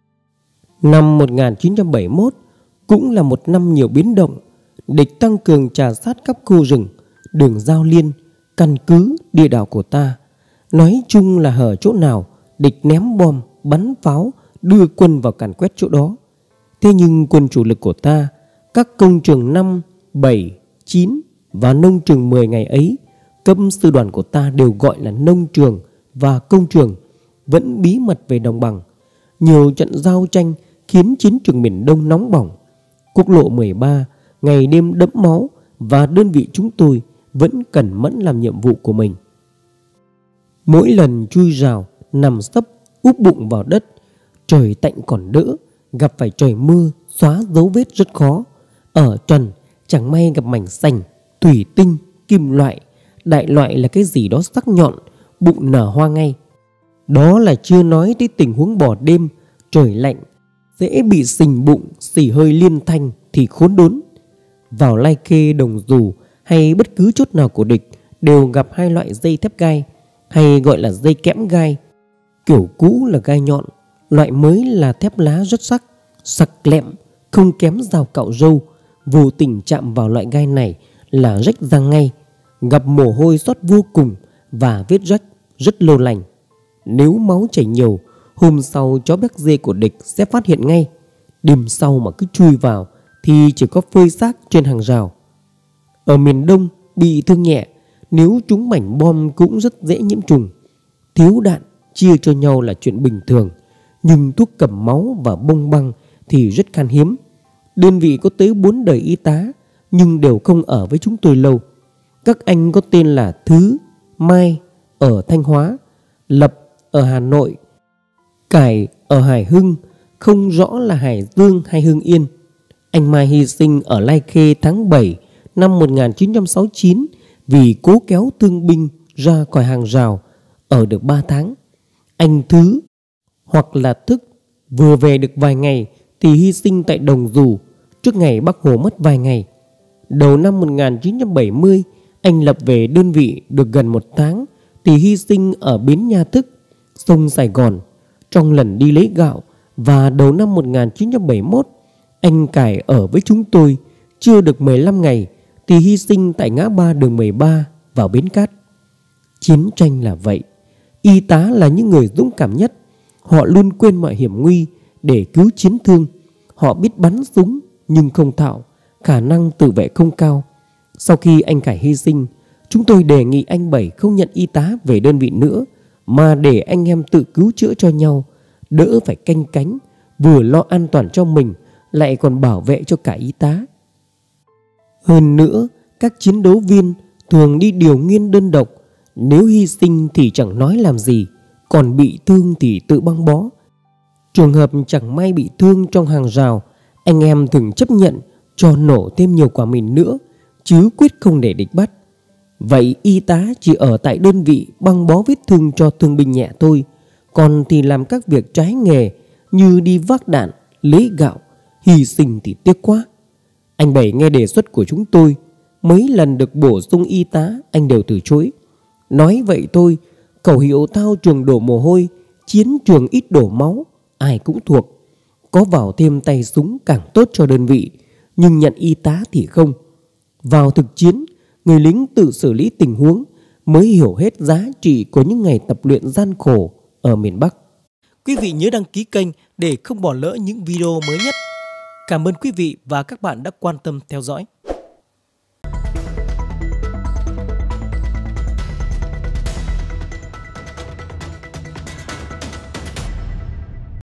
Năm 1971 cũng là một năm nhiều biến động. Địch tăng cường trà sát các khu rừng, đường giao liên, căn cứ, địa đảo của ta. Nói chung là hở chỗ nào, địch ném bom, bắn pháo, đưa quân vào càn quét chỗ đó. Thế nhưng quân chủ lực của ta, các công trường 5, 7, 9 và nông trường 10 ngày ấy, cấp sư đoàn của ta đều gọi là nông trường và công trường, vẫn bí mật về đồng bằng. Nhiều trận giao tranh khiến chiến trường miền Đông nóng bỏng. Quốc lộ 13 ngày đêm đẫm máu và đơn vị chúng tôi vẫn cẩn mẫn làm nhiệm vụ của mình. Mỗi lần chui rào, nằm sấp, úp bụng vào đất, trời tạnh còn đỡ, gặp phải trời mưa, xóa dấu vết rất khó. Ở trần, chẳng may gặp mảnh sành, thủy tinh, kim loại. Đại loại là cái gì đó sắc nhọn, bụng nở hoa ngay. Đó là chưa nói tới tình huống bỏ đêm, trời lạnh, dễ bị sình bụng, xỉ hơi liên thanh thì khốn đốn. Vào Lai Khê, Đồng Dù hay bất cứ chốt nào của địch đều gặp hai loại dây thép gai, hay gọi là dây kẽm gai. Kiểu cũ là gai nhọn, loại mới là thép lá rất sắc, sắc lẹm, không kém dao cạo râu. Vô tình chạm vào loại gai này là rách răng ngay, gặp mồ hôi xót vô cùng và vết rách rất lâu lành. Nếu máu chảy nhiều, hôm sau chó béc dê của địch sẽ phát hiện ngay. Đêm sau mà cứ chui vào thì chỉ có phơi xác trên hàng rào. Ở miền Đông bị thương nhẹ, nếu trúng mảnh bom cũng rất dễ nhiễm trùng. Thiếu đạn chia cho nhau là chuyện bình thường, nhưng thuốc cầm máu và bông băng thì rất khan hiếm. Đơn vị có tới 4 đời y tá, nhưng đều không ở với chúng tôi lâu. Các anh có tên là Thứ, Mai ở Thanh Hóa, Lập ở Hà Nội, Cải ở Hải Hưng, không rõ là Hải Dương hay Hưng Yên. Anh Mai hy sinh ở Lai Khê tháng 7 năm 1969 vì cố kéo thương binh ra khỏi hàng rào, ở được 3 tháng. Anh Thứ hoặc là Thức vừa về được vài ngày thì hy sinh tại Đồng Dù trước ngày Bác Hồ mất vài ngày. Đầu năm 1970, anh Lập về đơn vị được gần 1 tháng thì hy sinh ở bến Nha Thức, sông Sài Gòn trong lần đi lấy gạo. Và đầu năm 1971, anh Cải ở với chúng tôi chưa được 15 ngày thì hy sinh tại ngã ba đường 13 vào Bến Cát. Chiến tranh là vậy. Y tá là những người dũng cảm nhất. Họ luôn quên mọi hiểm nguy để cứu chiến thương. Họ biết bắn súng nhưng không thạo, khả năng tự vệ không cao. Sau khi anh Cải hy sinh, chúng tôi đề nghị anh Bảy không nhận y tá về đơn vị nữa, mà để anh em tự cứu chữa cho nhau, đỡ phải canh cánh, vừa lo an toàn cho mình lại còn bảo vệ cho cả y tá. Hơn nữa, các chiến đấu viên thường đi điều nghiên đơn độc, nếu hy sinh thì chẳng nói làm gì, còn bị thương thì tự băng bó. Trường hợp chẳng may bị thương trong hàng rào, anh em thường chấp nhận cho nổ thêm nhiều quả mìn nữa, chứ quyết không để địch bắt. Vậy y tá chỉ ở tại đơn vị băng bó vết thương cho thương binh nhẹ thôi, còn thì làm các việc trái nghề như đi vác đạn, lấy gạo, hy sinh thì tiếc quá. Anh Bảy nghe đề xuất của chúng tôi, mấy lần được bổ sung y tá anh đều từ chối. Nói vậy thôi, khẩu hiệu thao trường đổ mồ hôi, chiến trường ít đổ máu, ai cũng thuộc. Có vào thêm tay súng càng tốt cho đơn vị, nhưng nhận y tá thì không. Vào thực chiến, người lính tự xử lý tình huống mới hiểu hết giá trị của những ngày tập luyện gian khổ ở miền Bắc. Quý vị nhớ đăng ký kênh để không bỏ lỡ những video mới nhất. Cảm ơn quý vị và các bạn đã quan tâm theo dõi.